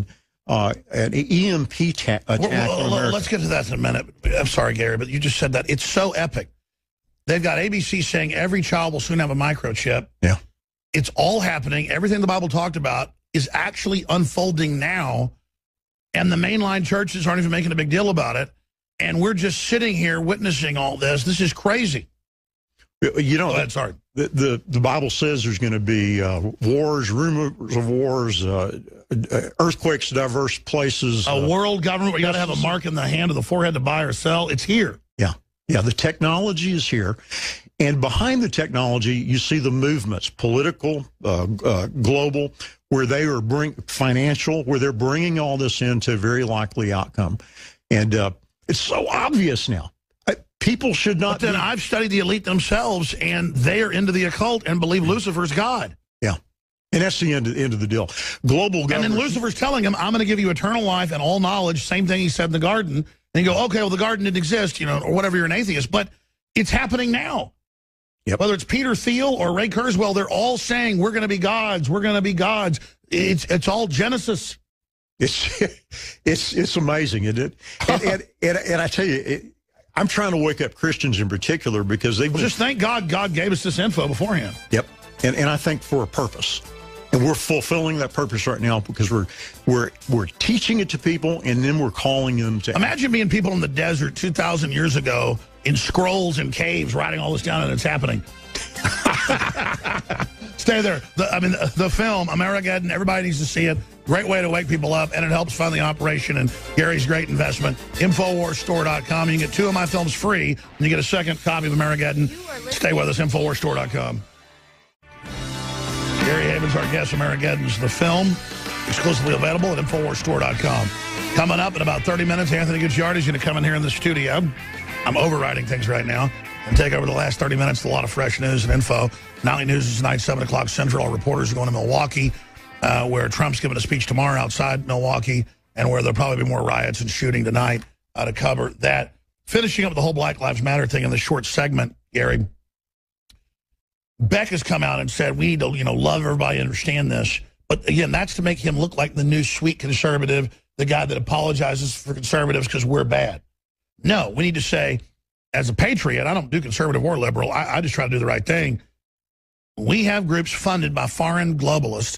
[SPEAKER 20] uh, an E M P ta- attack.
[SPEAKER 1] Well, well, let's get to that in a minute. I'm sorry, Gary, but you just said that. It's so epic. They've got A B C saying every child will soon have a microchip.
[SPEAKER 20] Yeah.
[SPEAKER 1] It's all happening. Everything the Bible talked about is actually unfolding now, and the mainline churches aren't even making a big deal about it, and we're just sitting here witnessing all this. This is crazy.
[SPEAKER 20] You know,
[SPEAKER 1] Go ahead, sorry.
[SPEAKER 20] The, the, the Bible says there's going to be uh, wars, rumors of wars, uh, earthquakes, diverse places.
[SPEAKER 1] A
[SPEAKER 20] uh,
[SPEAKER 1] world government where you got to have a mark in the hand of the forehead to buy or sell. It's here.
[SPEAKER 20] Yeah. Yeah, the technology is here. And behind the technology, you see the movements, political, uh, uh, global, where they are bring financial, where they're bringing all this into a very likely outcome. And uh, it's so obvious now. I, people should not.
[SPEAKER 1] But then
[SPEAKER 20] be,
[SPEAKER 1] I've studied the elite themselves, and they are into the occult and believe Lucifer's God.
[SPEAKER 20] Yeah. And that's the end of, end of the deal. Global government.
[SPEAKER 1] And then Lucifer's telling him, I'm going to give you eternal life and all knowledge, same thing he said in the garden. And you go, okay, well, the garden didn't exist, you know, or whatever, you're an atheist. But it's happening now.
[SPEAKER 20] Yep.
[SPEAKER 1] Whether it's Peter Thiel or Ray Kurzweil, they're all saying, we're going to be gods, we're going to be gods. It's it's all Genesis.
[SPEAKER 20] It's it's it's amazing, isn't it? And, and, and, and I tell you, it, I'm trying to wake up Christians in particular because they've
[SPEAKER 1] well, just thank God God gave us this info beforehand.
[SPEAKER 20] Yep. And, and I think for a purpose. And we're fulfilling that purpose right now because we're we're we're teaching it to people, and then we're calling them to.
[SPEAKER 1] Imagine being people in the desert two thousand years ago in scrolls and caves, writing all this down, and it's happening. Stay there. The, I mean, the, the film Amerigeddon. Everybody needs to see it. Great way to wake people up, and it helps fund the operation. And Gary's great investment. Infowars Store dot com. You can get two of my films free, and you get a second copy of Amerigeddon. Stay with us. Infowars Store dot com. Gary Havens, our guest, Amerigeddon's the film, exclusively available at Infowars Store dot com. Coming up in about thirty minutes, Anthony Gucciardi is going to come in here in the studio. I'm overriding things right now and take over the last thirty minutes with a lot of fresh news and info. Nightly News is tonight, seven o'clock Central. Our reporters are going to Milwaukee, uh, where Trump's giving a speech tomorrow outside Milwaukee, and where there'll probably be more riots and shooting tonight uh, to cover that. Finishing up the whole Black Lives Matter thing in this short segment, Gary, Beck has come out and said, we need to, you know, love everybody, understand this. But again, that's to make him look like the new sweet conservative, the guy that apologizes for conservatives because we're bad. No, we need to say, as a patriot, I don't do conservative or liberal. I, I just try to do the right thing. We have groups funded by foreign globalists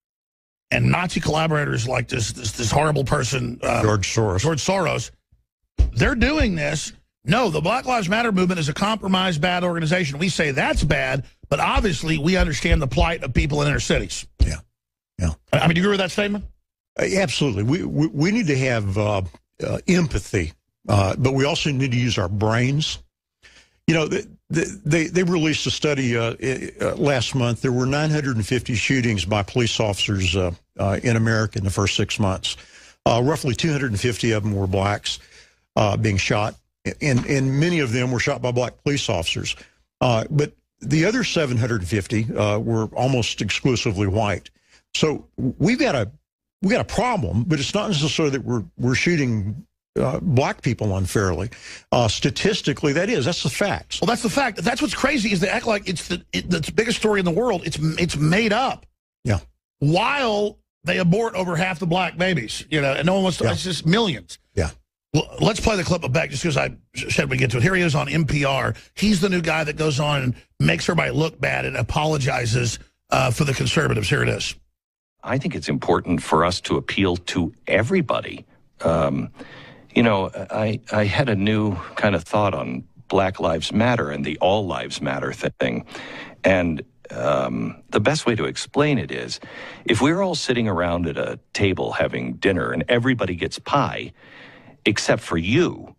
[SPEAKER 1] and Nazi collaborators like this, this, this horrible person, uh,
[SPEAKER 20] George Soros.
[SPEAKER 1] George Soros. They're doing this. No, the Black Lives Matter movement is a compromised, bad organization. We say that's bad, but obviously we understand the plight of people in inner cities.
[SPEAKER 20] Yeah, yeah.
[SPEAKER 1] I mean, do you agree with that statement?
[SPEAKER 20] Uh, absolutely. We, we we need to have uh, uh, empathy, uh, but we also need to use our brains. You know, they they, they released a study uh, uh, last month. There were nine hundred fifty shootings by police officers uh, uh, in America in the first six months. Uh, roughly two hundred fifty of them were blacks uh, being shot. And, and many of them were shot by black police officers. Uh, but the other seven hundred fifty uh, were almost exclusively white. So we've got a we got a problem, but it's not necessarily that we're we're shooting uh, black people unfairly. Uh, statistically, that is that's the fact.
[SPEAKER 1] Well, that's the fact. That's what's crazy is they act like it's the it, the biggest story in the world. It's it's made up.
[SPEAKER 20] Yeah.
[SPEAKER 1] While they abort over half the black babies, you know, and no one wants to. Yeah. It's just millions.
[SPEAKER 20] Yeah.
[SPEAKER 1] Well, let's play the clip of Beck just because I said we get to it. Here he is on N P R. He's the new guy that goes on and makes everybody look bad and apologizes uh, for the conservatives. Here it is.
[SPEAKER 21] I think it's important for us to appeal to everybody. Um, you know, I, I had a new kind of thought on Black Lives Matter and the All Lives Matter thing. And um, the best way to explain it is, if we're all sitting around at a table having dinner and everybody gets pie, except for you,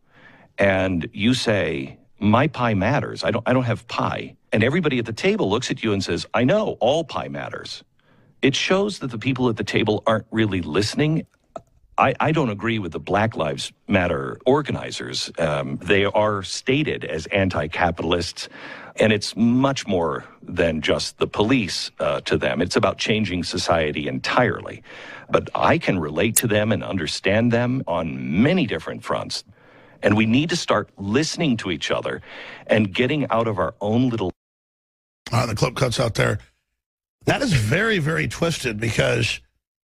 [SPEAKER 21] and you say, my pie matters, I don't, I don't have pie, and everybody at the table looks at you and says, I know, all pie matters. It shows that the people at the table aren't really listening. I, I don't agree with the Black Lives Matter organizers. Um, they are stated as anti-capitalists, and it's much more than just the police uh, to them. It's about changing society entirely. But I can relate to them and understand them on many different fronts. And we need to start listening to each other and getting out of our own little...
[SPEAKER 1] Uh, the clip cuts out there. That is very, very twisted because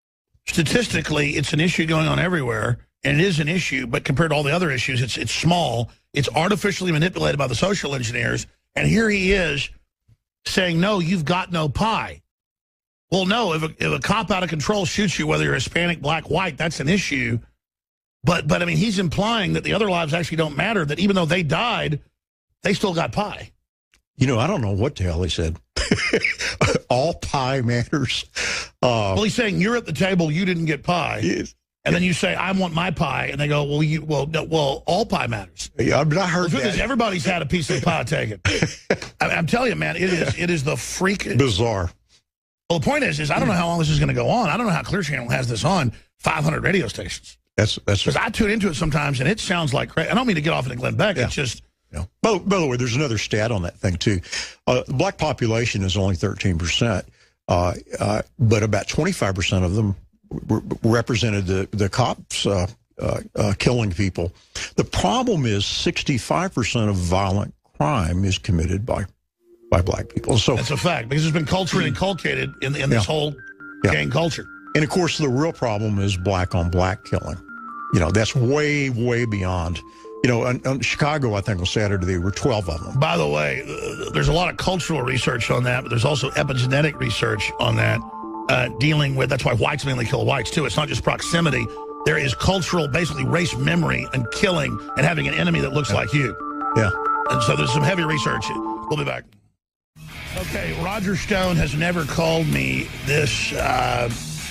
[SPEAKER 1] statistically, it's an issue going on everywhere, and it is an issue, but compared to all the other issues, it's it's small. It's artificially manipulated by the social engineers, and here he is saying, no, you've got no pie. Well, no, if a, if a cop out of control shoots you, whether you're Hispanic, black, white, that's an issue. But, but I mean, he's implying that the other lives actually don't matter, that even though they died, they still got pie.
[SPEAKER 20] You know, I don't know what the hell he said. All pie matters. Uh,
[SPEAKER 1] well, he's saying you're at the table, you didn't get pie.
[SPEAKER 20] Yes.
[SPEAKER 1] And then you say, I want my pie. And they go, well, you, well, no, well, all pie matters.
[SPEAKER 20] Yeah, I've not heard
[SPEAKER 1] well,
[SPEAKER 20] that.
[SPEAKER 1] Everybody's had a piece of pie taken. I, I'm telling you, man, it is it is the freaking...
[SPEAKER 20] Bizarre.
[SPEAKER 1] Well, the point is, is I don't know how long this is going to go on. I don't know how Clear Channel has this on five hundred radio stations.
[SPEAKER 20] That's that's
[SPEAKER 1] because I tune into it sometimes, and it sounds like crazy. I don't mean to get off into Glenn Beck. Yeah. It's just...
[SPEAKER 20] Yeah. By, by the way, there's another stat on that thing, too. Uh, the black population is only thirteen percent, uh, uh, but about twenty-five percent of them re represented the, the cops uh, uh, uh, killing people. The problem is sixty-five percent of violent crime is committed by by black people. So
[SPEAKER 1] that's a fact, because it's been culturally inculcated in, in this yeah. whole yeah. gang culture.
[SPEAKER 20] And, of course, the real problem is black-on-black killing. You know, that's way, way beyond... You know, in, in Chicago, I think on Saturday, there were twelve of them.
[SPEAKER 1] By the way, uh, there's a lot of cultural research on that, but there's also epigenetic research on that, uh, dealing with, that's why whites mainly kill whites, too. It's not just proximity. There is cultural, basically race memory and killing and having an enemy that looks
[SPEAKER 20] yeah.
[SPEAKER 1] like you.
[SPEAKER 20] Yeah.
[SPEAKER 1] And so there's some heavy research. We'll be back. Okay, Roger Stone has never called me this, uh,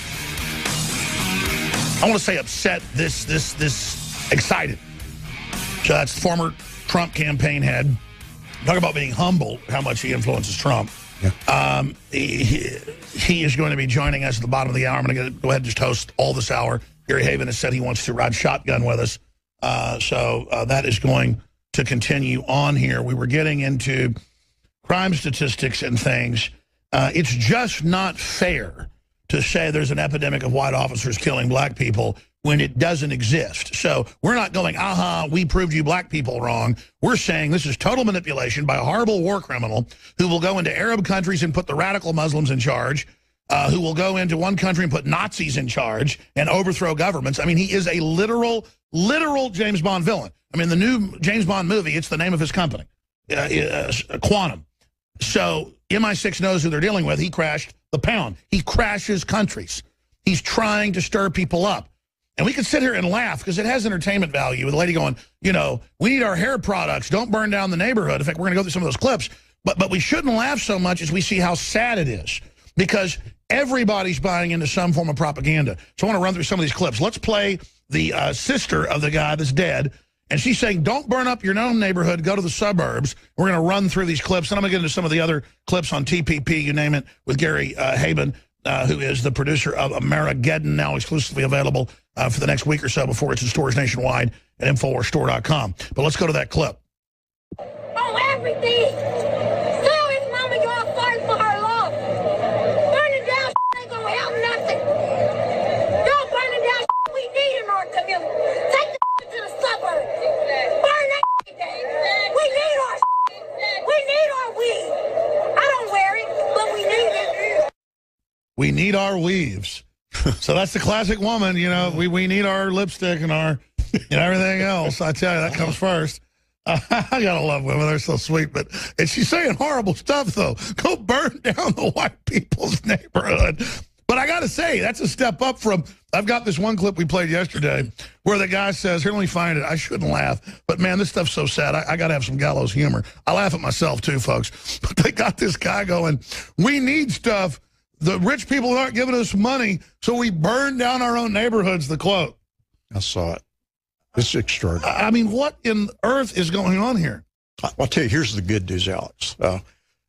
[SPEAKER 1] I want to say upset, this, this, this excited. So that's former Trump campaign head. Talk about being humble, how much he influences Trump.
[SPEAKER 20] Yeah.
[SPEAKER 1] Um, he, he is going to be joining us at the bottom of the hour. I'm going to go ahead and just host all this hour. Gary Haven has said he wants to ride shotgun with us. Uh, so uh, that is going to continue on here. We were getting into crime statistics and things. Uh, it's just not fair to say there's an epidemic of white officers killing black people when it doesn't exist. So we're not going, aha, we proved you black people wrong. We're saying this is total manipulation by a horrible war criminal who will go into Arab countries and put the radical Muslims in charge, uh, who will go into one country and put Nazis in charge and overthrow governments. I mean, he is a literal, literal James Bond villain. I mean, the new James Bond movie, it's the name of his company, uh, uh, Quantum. So M I six knows who they're dealing with. He crashed the pound. He crashes countries. He's trying to stir people up. And we could sit here and laugh because it has entertainment value with a lady going, you know, we need our hair products. Don't burn down the neighborhood. In fact, we're going to go through some of those clips. But, but we shouldn't laugh so much as we see how sad it is because everybody's buying into some form of propaganda. So I want to run through some of these clips. Let's play the uh, sister of the guy that's dead. And she's saying, don't burn up your own neighborhood. Go to the suburbs. We're going to run through these clips. And I'm going to get into some of the other clips on T P P, you name it, with Gary uh, Haben. Uh, who is the producer of Amerigeddon, now exclusively available uh, for the next week or so before it's in stores nationwide at Infowars Store dot com. But let's go to that clip.
[SPEAKER 4] Oh, everything! Tell his mama you're sorry for her love. Burning down ain't gonna help nothing. Don't burn it down we need in our community. Take the to the suburbs. Burn that down. We need our We need our weed. I don't wear it, but we need it.
[SPEAKER 1] We need our weaves. So that's the classic woman, you know, we, we need our lipstick and our and everything else. I tell you, that comes first. Uh, I gotta love women. They're so sweet. But and she's saying horrible stuff, though. Go burn down the white people's neighborhood. But I got to say, that's a step up from, I've got this one clip we played yesterday where the guy says, here, let me find it. I shouldn't laugh. But, man, this stuff's so sad. I, I got to have some gallows humor. I laugh at myself, too, folks. But they got this guy going, we need stuff. The rich people aren't giving us money, so we burn down our own neighborhoods, the quote.
[SPEAKER 20] I saw it. It's extraordinary.
[SPEAKER 1] I mean, what in earth is going on here?
[SPEAKER 20] I'll tell you, here's the good news, Alex. Uh,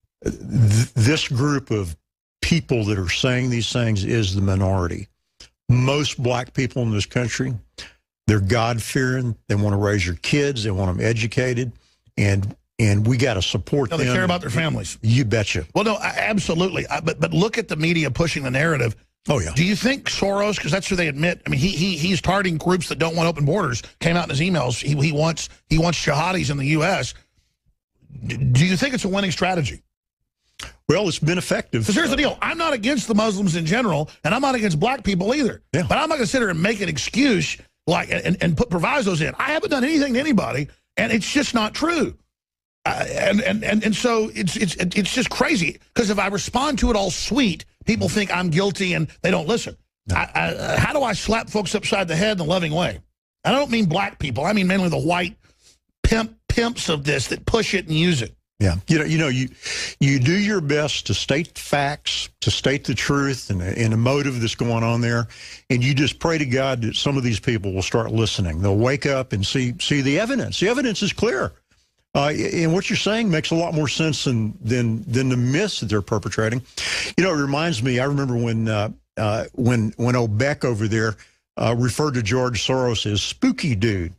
[SPEAKER 20] th this group of people that are saying these things is the minority. Most black people in this country, they're God-fearing. They want to raise your kids. They want them educated. And And we got to support
[SPEAKER 1] no,
[SPEAKER 20] them.
[SPEAKER 1] They care about their families.
[SPEAKER 20] You betcha.
[SPEAKER 1] Well, no, absolutely. I, but but look at the media pushing the narrative.
[SPEAKER 20] Oh, yeah.
[SPEAKER 1] Do you think Soros, because that's who they admit, I mean, he he he's targeting groups that don't want open borders, came out in his emails. He, he wants he wants jihadis in the U S Do you think it's a winning strategy?
[SPEAKER 20] Well, it's been effective.
[SPEAKER 1] Because here's the deal. I'm not against the Muslims in general, and I'm not against black people either.
[SPEAKER 20] Yeah.
[SPEAKER 1] But I'm not going to sit here and make an excuse like and, and put provisos in. I haven't done anything to anybody, and it's just not true. Uh, and, and, and, and so it's, it's, it's just crazy. Because if I respond to it all sweet, people think I'm guilty and they don't listen. No. I, I, how do I slap folks upside the head in a loving way? I don't mean black people. I mean mainly the white pimp pimps of this that push it and use it.
[SPEAKER 20] Yeah, you know, you know, you you do your best to state the facts, to state the truth, and and a motive that's going on there, and you just pray to God that some of these people will start listening. They'll wake up and see see the evidence. The evidence is clear, uh, and what you're saying makes a lot more sense than than than the myths that they're perpetrating. You know, it reminds me. I remember when uh, uh, when when O'Beck over there uh, referred to George Soros as spooky dude.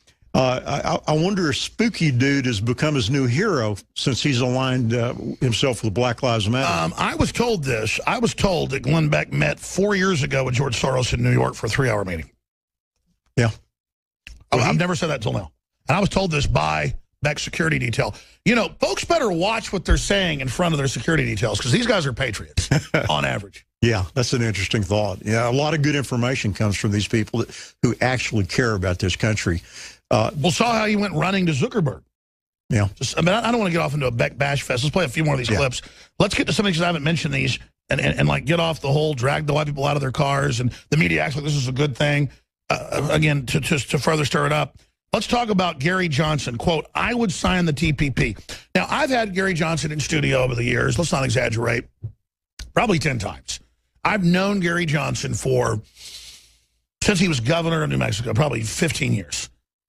[SPEAKER 20] Uh, I, I wonder if Spooky Dude has become his new hero since he's aligned uh, himself with Black Lives Matter.
[SPEAKER 1] Um, I was told this. I was told that Glenn Beck met four years ago with George Soros in New York for a three-hour meeting.
[SPEAKER 20] Yeah.
[SPEAKER 1] Well, I've never said that till now. And I was told this by Beck's security detail. You know, folks better watch what they're saying in front of their security details because these guys are patriots on average.
[SPEAKER 20] Yeah, that's an interesting thought. Yeah, a lot of good information comes from these people that, who actually care about this country. Uh,
[SPEAKER 1] well, saw how he went running to Zuckerberg.
[SPEAKER 20] Yeah.
[SPEAKER 1] Just, I mean, I don't want to get off into a Beck bash fest. Let's play a few more of these yeah. clips. Let's get to some of these because I haven't mentioned these and, and, and, like, get off the whole drag the white people out of their cars and the media acts like this is a good thing. Uh, again, to, to, to further stir it up. Let's talk about Gary Johnson. Quote, I would sign the T P P. Now, I've had Gary Johnson in studio over the years. Let's not exaggerate. Probably ten times. I've known Gary Johnson for, since he was governor of New Mexico, probably fifteen years.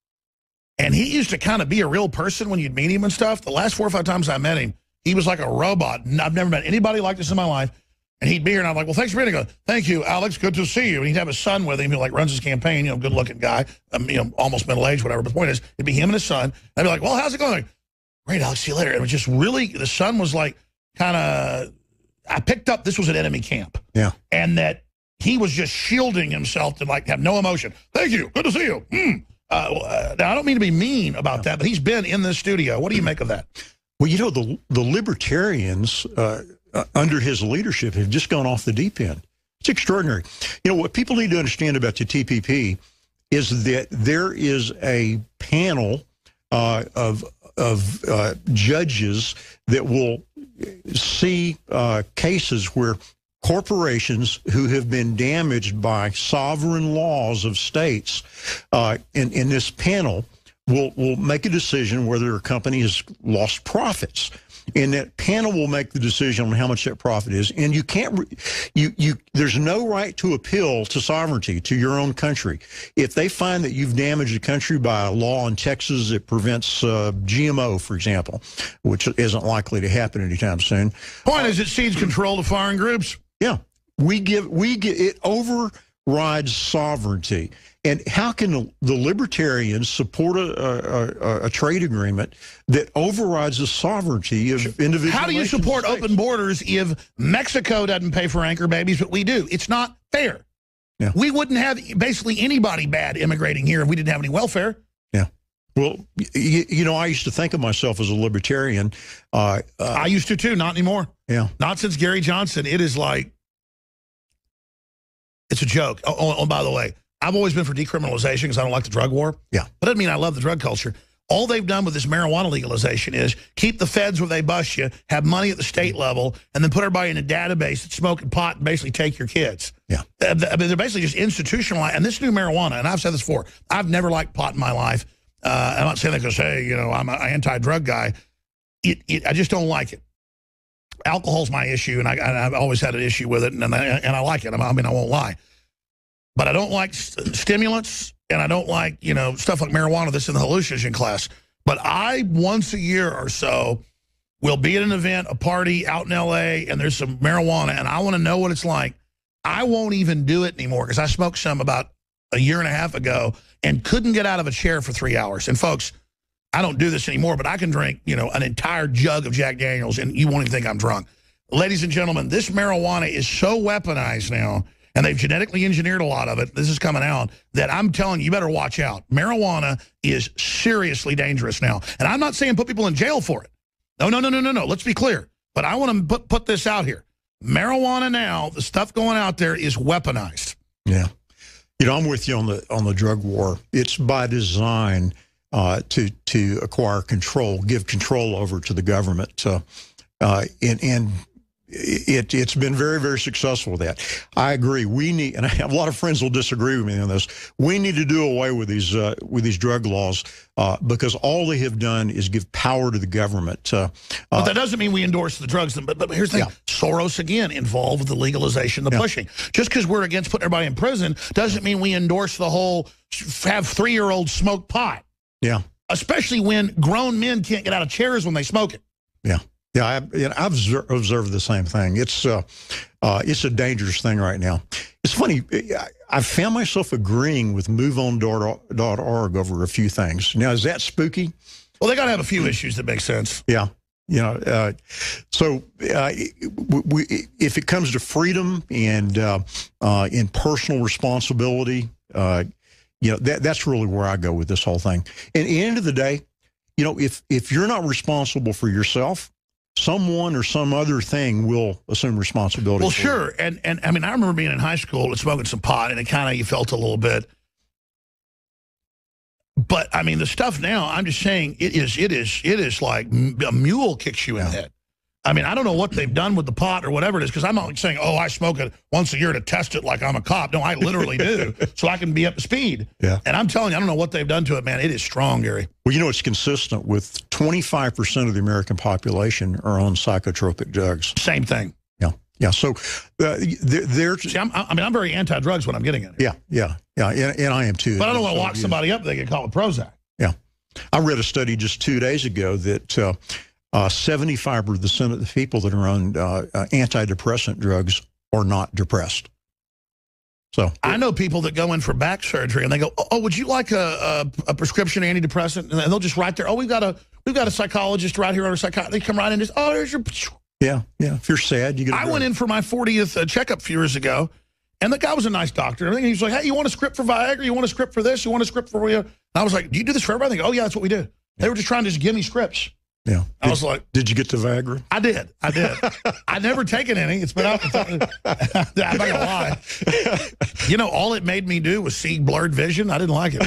[SPEAKER 1] And he used to kind of be a real person when you'd meet him and stuff. The last four or five times I met him, he was like a robot. I've never met anybody like this in my life. And he'd be here, and I'm like, well, thanks for being here. He goes, thank you, Alex. Good to see you. And he'd have his son with him who, like, runs his campaign, you know, good-looking guy, um, you know, almost middle-aged, whatever. But the point is, it'd be him and his son. And I'd be like, well, how's it going? Like, great, Alex, see you later. And it was just really, the son was like kind of, I picked up this was an enemy camp.
[SPEAKER 20] Yeah.
[SPEAKER 1] And that he was just shielding himself to, like, have no emotion. Thank you. Good to see you. Mm. Uh, now, I don't mean to be mean about that, but he's been in this studio. What do you make of that?
[SPEAKER 20] Well, you know, the the libertarians uh, uh, under his leadership have just gone off the deep end. It's extraordinary. You know, what people need to understand about the T P P is that there is a panel uh, of, of uh, judges that will see uh, cases where corporations who have been damaged by sovereign laws of states, uh, in, in this panel will, will make a decision whether a company has lost profits. And that panel will make the decision on how much that profit is. And you can't, you, you, there's no right to appeal to sovereignty, to your own country. If they find that you've damaged the country by a law in Texas that prevents uh, G M O, for example, which isn't likely to happen anytime soon.
[SPEAKER 1] Point is, it cedes control to foreign groups.
[SPEAKER 20] Yeah, we give we get it overrides sovereignty, and how can the libertarians support a, a, a trade agreement that overrides the sovereignty of individual?
[SPEAKER 1] How do you support open borders if Mexico doesn't pay for anchor babies, but we do? It's not fair.
[SPEAKER 20] Yeah.
[SPEAKER 1] We wouldn't have basically anybody bad immigrating here if we didn't have any welfare.
[SPEAKER 20] Yeah. Well, you, you know, I used to think of myself as a libertarian. Uh, uh,
[SPEAKER 1] I used to, too. Not anymore.
[SPEAKER 20] Yeah.
[SPEAKER 1] Not since Gary Johnson. It is like, it's a joke. Oh, oh, oh by the way, I've always been for decriminalization because I don't like the drug war.
[SPEAKER 20] Yeah.
[SPEAKER 1] But doesn't mean I love the drug culture. All they've done with this marijuana legalization is keep the feds where they bust you, have money at the state level, and then put everybody in a database that's smoking pot and basically take your kids.
[SPEAKER 20] Yeah.
[SPEAKER 1] I mean, they're basically just institutionalized. And this new marijuana, and I've said this before, I've never liked pot in my life. Uh, I'm not saying that because, hey, you know, I'm an anti-drug guy. It, it, I just don't like it. Alcohol's my issue, and, I, and I've always had an issue with it, and, and, I, and I like it. I mean, I won't lie. But I don't like st stimulants, and I don't like, you know, stuff like marijuana that's in the hallucinogen class. But I, once a year or so, will be at an event, a party out in L A, and there's some marijuana, and I want to know what it's like. I won't even do it anymore because I smoked some about a year and a half ago and couldn't get out of a chair for three hours. And, folks, I don't do this anymore, but I can drink, you know, an entire jug of Jack Daniels, and you won't even think I'm drunk. Ladies and gentlemen, this marijuana is so weaponized now, and they've genetically engineered a lot of it, this is coming out, that I'm telling you, you better watch out. Marijuana is seriously dangerous now. And I'm not saying put people in jail for it. No, no, no, no, no, no. Let's be clear. But I want to put, put this out here. Marijuana now, the stuff going out there is weaponized.
[SPEAKER 20] Yeah. You know, I'm with you on the on the drug war. It's by design uh, to to acquire control, give control over to the government. Uh, uh, and and it, it's been very, very successful with that. I agree. We need, and I have a lot of friends will disagree with me on this, we need to do away with these uh, with these drug laws uh, because all they have done is give power to the government. Uh,
[SPEAKER 1] but
[SPEAKER 20] uh,
[SPEAKER 1] that doesn't mean we endorse the drugs. But, but here's the thing. Yeah. Soros, again, involved with the legalization, the yeah. pushing. Just because we're against putting everybody in prison doesn't mean we endorse the whole have three-year-olds smoke pot.
[SPEAKER 20] Yeah.
[SPEAKER 1] Especially when grown men can't get out of chairs when they smoke it.
[SPEAKER 20] Yeah. Yeah, I, you know, I've observed the same thing. It's uh, uh, it's a dangerous thing right now. It's funny. I found myself agreeing with move on dot org over a few things. Now, is that spooky?
[SPEAKER 1] Well, they got to have a few issues that make sense.
[SPEAKER 20] Yeah. You know, uh, so uh, we, if it comes to freedom and uh, uh, in personal responsibility, uh, you know, that, that's really where I go with this whole thing. And at the end of the day, you know, if if you're not responsible for yourself, someone or some other thing will assume responsibility.
[SPEAKER 1] Well,
[SPEAKER 20] for
[SPEAKER 1] sure.
[SPEAKER 20] it.
[SPEAKER 1] And, and I mean, I remember being in high school and smoking some pot, and it kind of, you felt a little bit. But, I mean, the stuff now, I'm just saying, it is, it is, it is like a mule kicks you in the head. I mean, I don't know what they've done with the pot or whatever it is, because I'm not saying, oh, I smoke it once a year to test it like I'm a cop. No, I literally do, so I can be up to speed.
[SPEAKER 20] Yeah.
[SPEAKER 1] And I'm telling you, I don't know what they've done to it, man. It is strong, Gary.
[SPEAKER 20] Well, you know, it's consistent with twenty-five percent of the American population are on psychotropic drugs.
[SPEAKER 1] Same thing.
[SPEAKER 20] Yeah. Yeah. So uh, they're, they're
[SPEAKER 1] See, I'm, I mean, I'm very anti-drugs when I'm getting it.
[SPEAKER 20] Yeah. Yeah. Yeah. And, and I am too.
[SPEAKER 1] But I don't want to lock somebody up. They get caught with Prozac.
[SPEAKER 20] Yeah. I read a study just two days ago that uh, uh, seventy-five percent of the people that are on uh, uh, antidepressant drugs are not depressed. So
[SPEAKER 1] I know people that go in for back surgery and they go, "Oh, would you like a, a, a prescription antidepressant?" And they'll just write there, "Oh, we've got a we've got a psychologist right here or a psychiatrist." They come right in and just, "Oh, there's your."
[SPEAKER 20] Yeah, yeah. If you're sad, you get.
[SPEAKER 1] I went in for my fortieth uh, checkup a few years ago, and the guy was a nice doctor. Everything. He was like, "Hey, you want a script for Viagra? You want a script for this? You want a script for you?" And I was like, "Do you do this for everybody?" They go, "Oh, yeah, that's what we do." Yeah. They were just trying to just give me scripts.
[SPEAKER 20] Yeah.
[SPEAKER 1] I
[SPEAKER 20] did,
[SPEAKER 1] was like,
[SPEAKER 20] "Did you get the Viagra?"
[SPEAKER 1] I did. I did. I never taken any. It's been out. I'm not gonna lie. You know, all it made me do was see blurred vision. I didn't like it.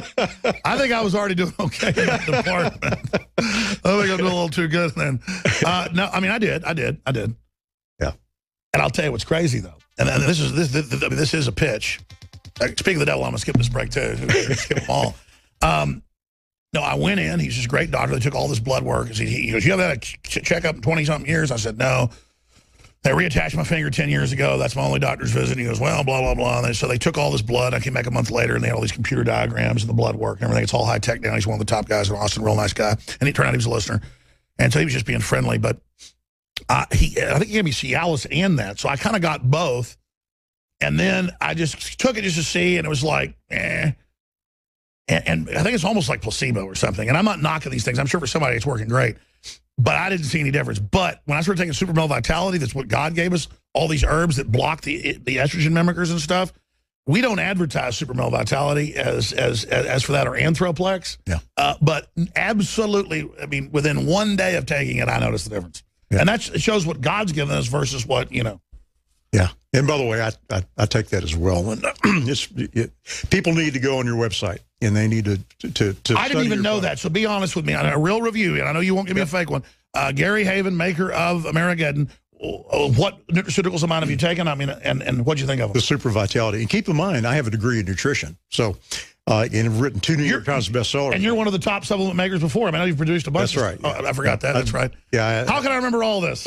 [SPEAKER 1] I think I was already doing okay in that department. I think I'm doing a little too good then. Uh, no, I mean, I did. I did. I did.
[SPEAKER 20] Yeah.
[SPEAKER 1] And I'll tell you what's crazy though. And, and this is this, this. I mean, this is a pitch. Uh, speaking of the devil, I'm gonna skip this break too. Skip them all. Um, No, I went in. He's this great doctor. They took all this blood work. He, he goes, "You haven't had a ch checkup in twenty-something years?" I said, "No." They reattached my finger ten years ago. That's my only doctor's visit. He goes, "Well, blah, blah, blah." And they, so they took all this blood. I came back a month later, and they had all these computer diagrams and the blood work and everything. It's all high-tech now. He's one of the top guys in Austin, real nice guy. And he turned out he was a listener. And so he was just being friendly. But uh, he, I think he gave me Cialis and that. So I kind of got both. And then I just took it just to see, and it was like, eh. And, and I think it's almost like placebo or something. And I'm not knocking these things. I'm sure for somebody it's working great. But I didn't see any difference. But when I started taking Super Male Vitality, that's what God gave us, all these herbs that block the the estrogen mimickers and stuff. We don't advertise Super Male Vitality as as as, as for that or Anthroplex.
[SPEAKER 20] Yeah.
[SPEAKER 1] Uh, but absolutely, I mean, within one day of taking it, I noticed the difference. Yeah. And that shows what God's given us versus what, you know.
[SPEAKER 20] Yeah. And by the way, I, I, I take that as well. And it's, it, people need to go on your website, and they need to to, to
[SPEAKER 1] I didn't even know
[SPEAKER 20] product.
[SPEAKER 1] that, so be honest with me. On a real review, and I know you won't give me a fake one. Uh, Gary Haven, maker of Amerigeddon, what nutraceuticals amount have you taken? I mean, and, and what'd you think of them?
[SPEAKER 20] The Super Vitality. And keep in mind, I have a degree in nutrition. So, uh, and have written two New York Times bestsellers.
[SPEAKER 1] And you're one of the top supplement makers before. I mean, I know you've produced a bunch.
[SPEAKER 20] That's right.
[SPEAKER 1] Of, oh, I forgot that.
[SPEAKER 20] I,
[SPEAKER 1] That's right.
[SPEAKER 20] Yeah. I,
[SPEAKER 1] How can I remember all this?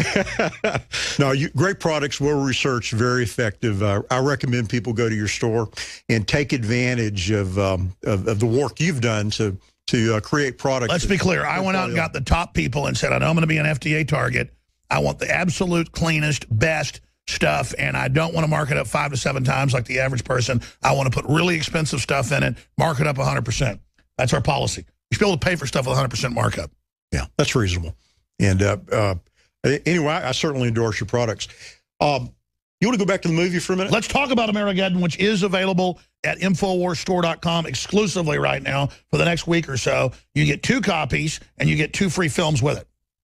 [SPEAKER 20] No, you, great products, well-researched, very effective. Uh, I recommend people go to your store and take advantage of, um, of, of the work you've done to, to uh, create products.
[SPEAKER 1] Let's be clear. I went out and got the top people and said, I know I'm going to be an F D A target. I want the absolute cleanest, best stuff, and I don't want to mark it up five to seven times like the average person. I want to put really expensive stuff in it, mark it up one hundred percent. That's our policy. You should be able to pay for stuff with one hundred percent markup.
[SPEAKER 20] Yeah, that's reasonable. And uh, uh, anyway, I certainly endorse your products. Um, you want to go back to the movie for a minute?
[SPEAKER 1] Let's talk about Amerigeddon, which is available at Infowars Store dot com exclusively right now for the next week or so. You get two copies, and you get two free films with it.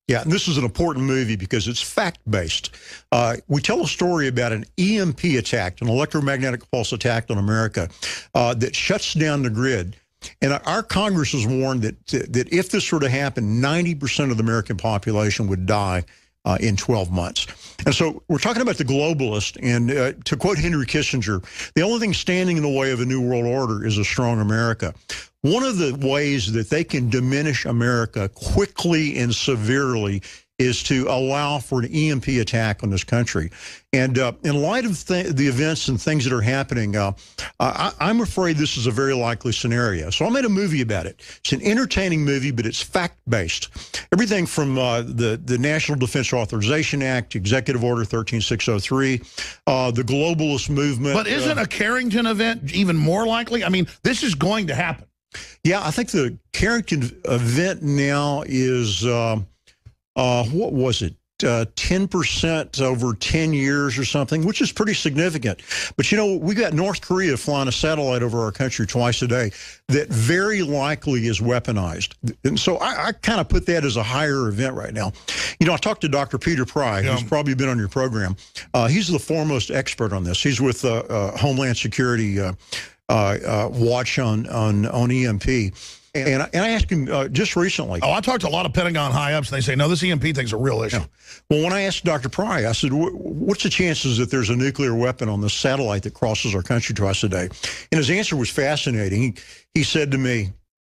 [SPEAKER 20] Yeah, and this is an important movie because it's fact-based. Uh, we tell a story about an E M P attack, an electromagnetic pulse attack on America, uh, that shuts down the grid. And our Congress has warned that that if this were to happen, ninety percent of the American population would die uh, in twelve months. And so we're talking about the globalist, and uh, to quote Henry Kissinger, the only thing standing in the way of a new world order is a strong America. One of the ways that they can diminish America quickly and severely is to allow for an E M P attack on this country. And uh, in light of th the events and things that are happening, uh, I I'm afraid this is a very likely scenario. So I made a movie about it. It's an entertaining movie, but it's fact-based. Everything from uh, the, the National Defense Authorization Act, Executive Order thirteen six oh three, uh, the globalist movement.
[SPEAKER 1] But isn't
[SPEAKER 20] uh,
[SPEAKER 1] a Carrington event even more likely? I mean, this is going to happen.
[SPEAKER 20] Yeah, I think the Carrington event now is... Uh, Uh, what was it, uh, ten percent over ten years or something, which is pretty significant. But, you know, we got North Korea flying a satellite over our country twice a day that very likely is weaponized. And so I, I kind of put that as a higher event right now. You know, I talked to Doctor Peter Pry, yeah. who's probably been on your program. Uh, he's the foremost expert on this. He's with uh, uh, Homeland Security uh, uh, uh, Watch on, on, on E M P. And I, and I asked him uh, just recently.
[SPEAKER 1] Oh, I talked to a lot of Pentagon high-ups, and they say, no, this E M P thing's a real issue.
[SPEAKER 20] Yeah. Well, when I asked Doctor Pry, I said, what's the chances that there's a nuclear weapon on this satellite that crosses our country twice a day? And his answer was fascinating. He, he said to me,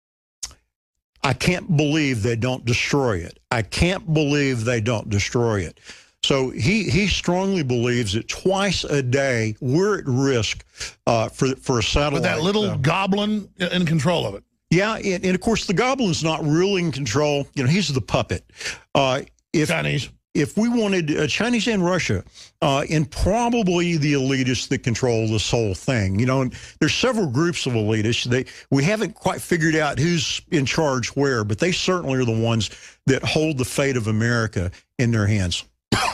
[SPEAKER 20] I can't believe they don't destroy it. I can't believe they don't destroy it. So he, he strongly believes that twice a day we're at risk uh, for, for a satellite.
[SPEAKER 1] With that little uh, goblin in control of it.
[SPEAKER 20] Yeah, and, and of course the goblin's not really in control. You know, he's the puppet. Uh, if,
[SPEAKER 1] Chinese.
[SPEAKER 20] If we wanted uh, Chinese and Russia, uh, and probably the elitists that control this whole thing. You know, and there's several groups of elitists. They we haven't quite figured out who's in charge where, but they certainly are the ones that hold the fate of America in their hands.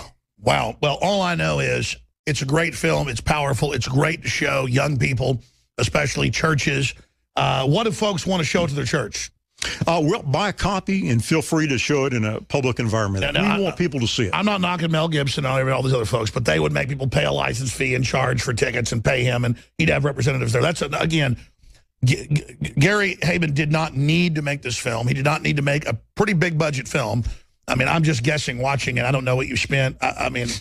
[SPEAKER 1] Wow. Well, all I know is it's a great film. It's powerful. It's great to show young people, especially churches. Uh, what if folks want to show it to their church?
[SPEAKER 20] Uh, well, buy a copy and feel free to show it in a public environment. Now, now, we I, want people to see it.
[SPEAKER 1] I'm not knocking Mel Gibson and all these other folks, but they would make people pay a license fee and charge for tickets and pay him, and he'd have representatives there. That's, a, again, G G Gary Haberman did not need to make this film. He did not need to make a pretty big budget film. I mean, I'm just guessing watching it. I don't know what you spent. I, I mean...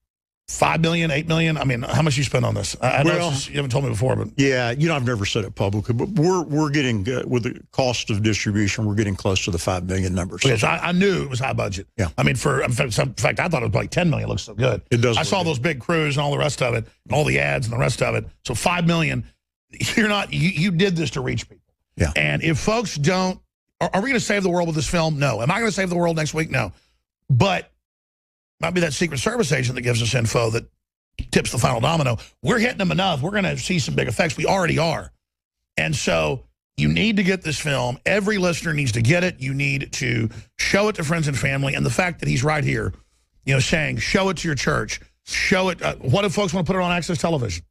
[SPEAKER 1] Five million, eight million. I mean, how much you spend on this? I, I know
[SPEAKER 20] well,
[SPEAKER 1] just, you haven't told me before, but
[SPEAKER 20] yeah, you know, I've never said it publicly, but we're we're getting uh, with the cost of distribution, we're getting close to the five million numbers.
[SPEAKER 1] Yes, I, I knew it was high budget.
[SPEAKER 20] Yeah,
[SPEAKER 1] I mean, for in fact, in fact I thought it was like ten million. It looks so good.
[SPEAKER 20] It does.
[SPEAKER 1] I saw
[SPEAKER 20] good.
[SPEAKER 1] those big crews and all the rest of it, and all the ads and the rest of it. So five million. You're not. You, you did this to reach people.
[SPEAKER 20] Yeah.
[SPEAKER 1] And if folks don't, are, are we going to save the world with this film? No. Am I going to save the world next week? No. But might be that Secret Service agent that gives us info that tips the final domino. We're hitting them enough. We're going to see some big effects. We already are. And so you need to get this film. Every listener needs to get it. You need to show it to friends and family. And the fact that he's right here, you know, saying, show it to your church. Show it. Uh, what if folks want to put it on Access Television?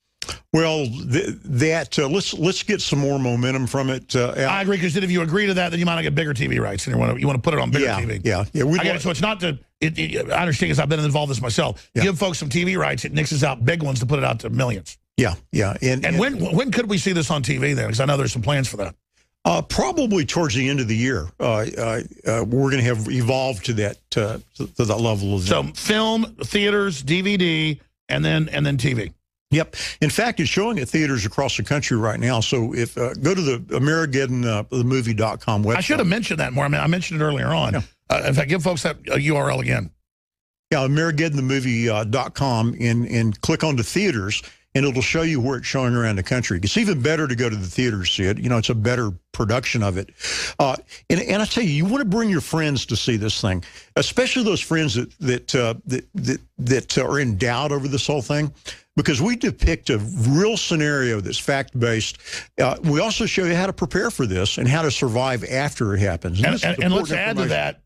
[SPEAKER 20] Well, th that uh, let's let's get some more momentum from it. Uh,
[SPEAKER 1] I agree, because if you agree to that, then you might not get bigger T V rights, and you want to you want to put it on bigger
[SPEAKER 20] yeah,
[SPEAKER 1] T V.
[SPEAKER 20] Yeah, yeah.
[SPEAKER 1] I get it. So it's not to. It, it, I understand, because I've been involved in this myself. Yeah. Give folks some T V rights. It nixes out big ones to put it out to millions.
[SPEAKER 20] Yeah, yeah. And,
[SPEAKER 1] and, and when when could we see this on T V then? Because I know there's some plans for that.
[SPEAKER 20] Uh, probably towards the end of the year. Uh, uh, uh, we're going to have evolved to that uh, to, to that level of.
[SPEAKER 1] So film, theaters, D V D, and then and then T V.
[SPEAKER 20] Yep. In fact, it's showing at theaters across the country right now. So if uh, go to the Amerigeddon uh, the movie dot com website.
[SPEAKER 1] I should have mentioned that more. I mean, I mentioned it earlier on. Yeah. Uh, in fact, give folks that uh, U R L again.
[SPEAKER 20] Yeah, Amerigeddon the movie dot com, and and click on the theaters, and it'll show you where it's showing around the country. It's even better to go to the theaters to see it. You know, it's a better production of it. Uh, and and I tell you, you want to bring your friends to see this thing, especially those friends that that uh, that that, that are in doubt over this whole thing. Because we depict a real scenario that's fact-based. Uh, we also show you how to prepare for this and how to survive after it happens.
[SPEAKER 1] And, and, and let's add to that,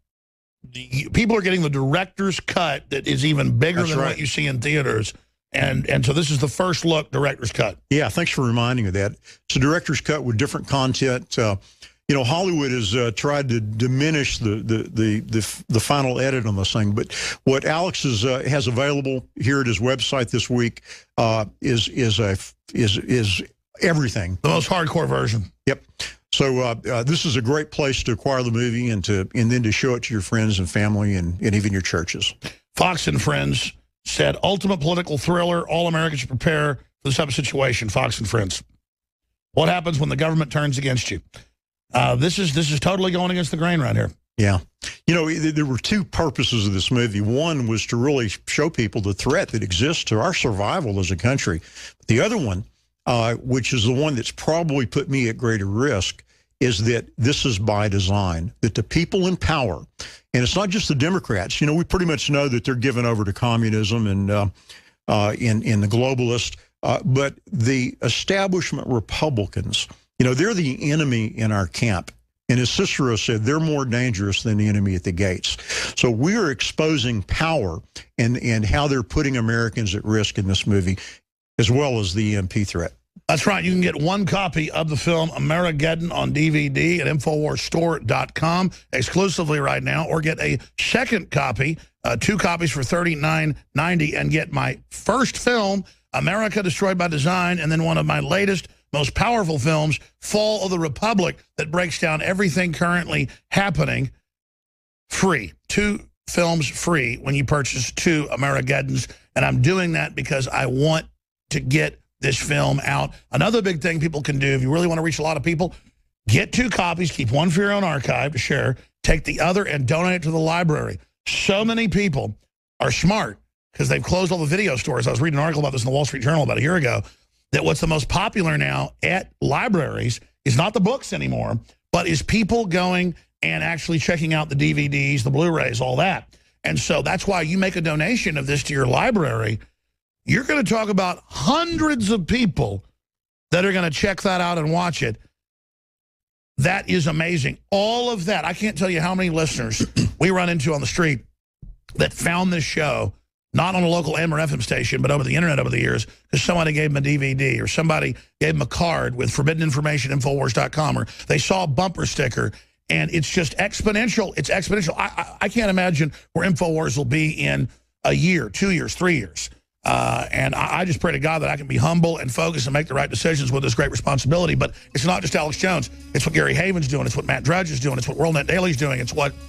[SPEAKER 1] the, people are getting the director's cut that is even bigger that's than right. what you see in theaters. And and so this is the first look director's cut.
[SPEAKER 20] Yeah, thanks for reminding me of that. It's a director's cut with different content. Uh, you know, Hollywood has uh, tried to diminish the, the the the the final edit on this thing. But what Alex is, uh, has available here at his website this week uh, is is a is is everything.
[SPEAKER 1] The most hardcore version.
[SPEAKER 20] Yep. So uh, uh, this is a great place to acquire the movie and to and then to show it to your friends and family and, and even your churches.
[SPEAKER 1] Fox and Friends said, ultimate political thriller, all Americans should prepare for this type of situation. Fox and Friends. What happens when the government turns against you? Uh, this is this is totally going against the grain right here.
[SPEAKER 20] Yeah. You know, there were two purposes of this movie. One was to really show people the threat that exists to our survival as a country. The other one, uh, which is the one that's probably put me at greater risk, is that this is by design, that the people in power, and it's not just the Democrats. You know, we pretty much know that they're given over to communism and uh, uh, in, in the globalist, uh, but the establishment Republicans, you know, they're the enemy in our camp. And as Cicero said, they're more dangerous than the enemy at the gates. So we are exposing power and, and how they're putting Americans at risk in this movie, as well as the E M P threat.
[SPEAKER 1] That's right. You can get one copy of the film Amerigeddon on D V D at Infowars Store dot com exclusively right now, or get a second copy, uh, two copies for thirty-nine ninety, and get my first film, America Destroyed by Design, and then one of my latest, most powerful films, Fall of the Republic, that breaks down everything currently happening, free. Two films free when you purchase two Amerigeddons, and I'm doing that because I want to get this film out. Another big thing people can do, if you really want to reach a lot of people, get two copies, keep one for your own archive to share, take the other and donate it to the library. So many people are smart because they've closed all the video stores. I was reading an article about this in the Wall Street Journal about a year ago, that what's the most popular now at libraries is not the books anymore, but is people going and actually checking out the D V Ds, the Blu-rays, all that. And so that's why you make a donation of this to your library. You're going to talk about hundreds of people that are going to check that out and watch it. That is amazing. All of that. I can't tell you how many listeners we run into on the street that found this show, not on a local A M or F M station, but over the internet over the years, because somebody gave them a D V D or somebody gave them a card with forbidden information, Infowars dot com, or they saw a bumper sticker, and it's just exponential. It's exponential. I, I, I can't imagine where Infowars will be in a year, two years, three years. Uh, and I, I just pray to God that I can be humble and focused and make the right decisions with this great responsibility. But it's not just Alex Jones. It's what Gary Haven's doing. It's what Matt Drudge is doing. It's what WorldNet Daily's doing. It's what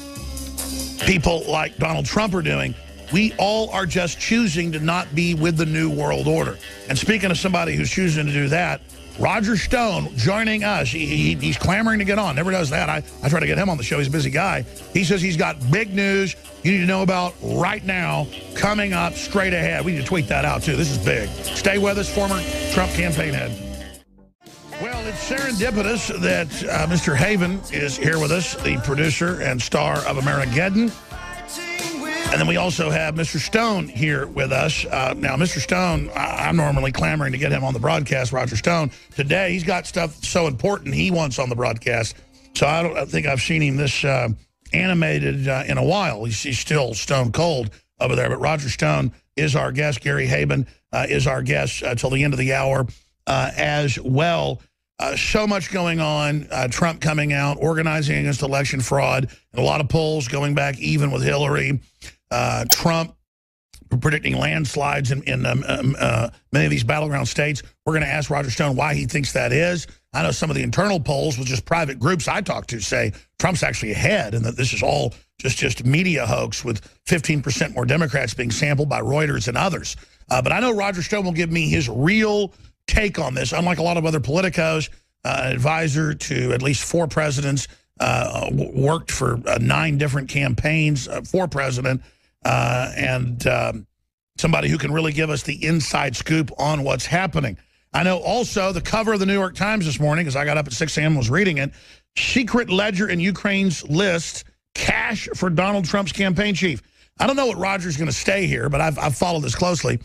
[SPEAKER 1] people like Donald Trump are doing. We all are just choosing to not be with the New World Order. And speaking of somebody who's choosing to do that, Roger Stone joining us. He, he, he's clamoring to get on. Never does that. I, I try to get him on the show. He's a busy guy. He says he's got big news you need to know about right now, coming up straight ahead. We need to tweet that out, too. This is big. Stay with us, former Trump campaign head. Well, it's serendipitous that uh, Mister Haven is here with us, the producer and star of Amerigeddon. And then we also have Mister Stone here with us. Uh, now, Mister Stone, I I'm normally clamoring to get him on the broadcast, Roger Stone. Today, he's got stuff so important he wants on the broadcast. So I don't I think I've seen him this uh, animated uh, in a while. He's, he's still stone cold over there. But Roger Stone is our guest. Gary Haben uh, is our guest uh, till the end of the hour uh, as well. Uh, so much going on. Uh, Trump coming out, organizing against election fraud, and a lot of polls going back even with Hillary. Uh, Trump predicting landslides in, in um, um, uh, many of these battleground states. We're going to ask Roger Stone why he thinks that is. I know some of the internal polls with just private groups I talked to say Trump's actually ahead and that this is all just, just media hoax with fifteen percent more Democrats being sampled by Reuters and others. Uh, but I know Roger Stone will give me his real take on this. Unlike a lot of other politicos, uh, an advisor to at least four presidents, uh, worked for uh, nine different campaigns uh, for president, uh, and um, somebody who can really give us the inside scoop on what's happening. I know also the cover of the New York Times this morning, because I got up at six A M and was reading it, secret ledger in Ukraine's list, cash for Donald Trump's campaign chief. I don't know what Roger's going to stay here, but I've, I've followed this closely.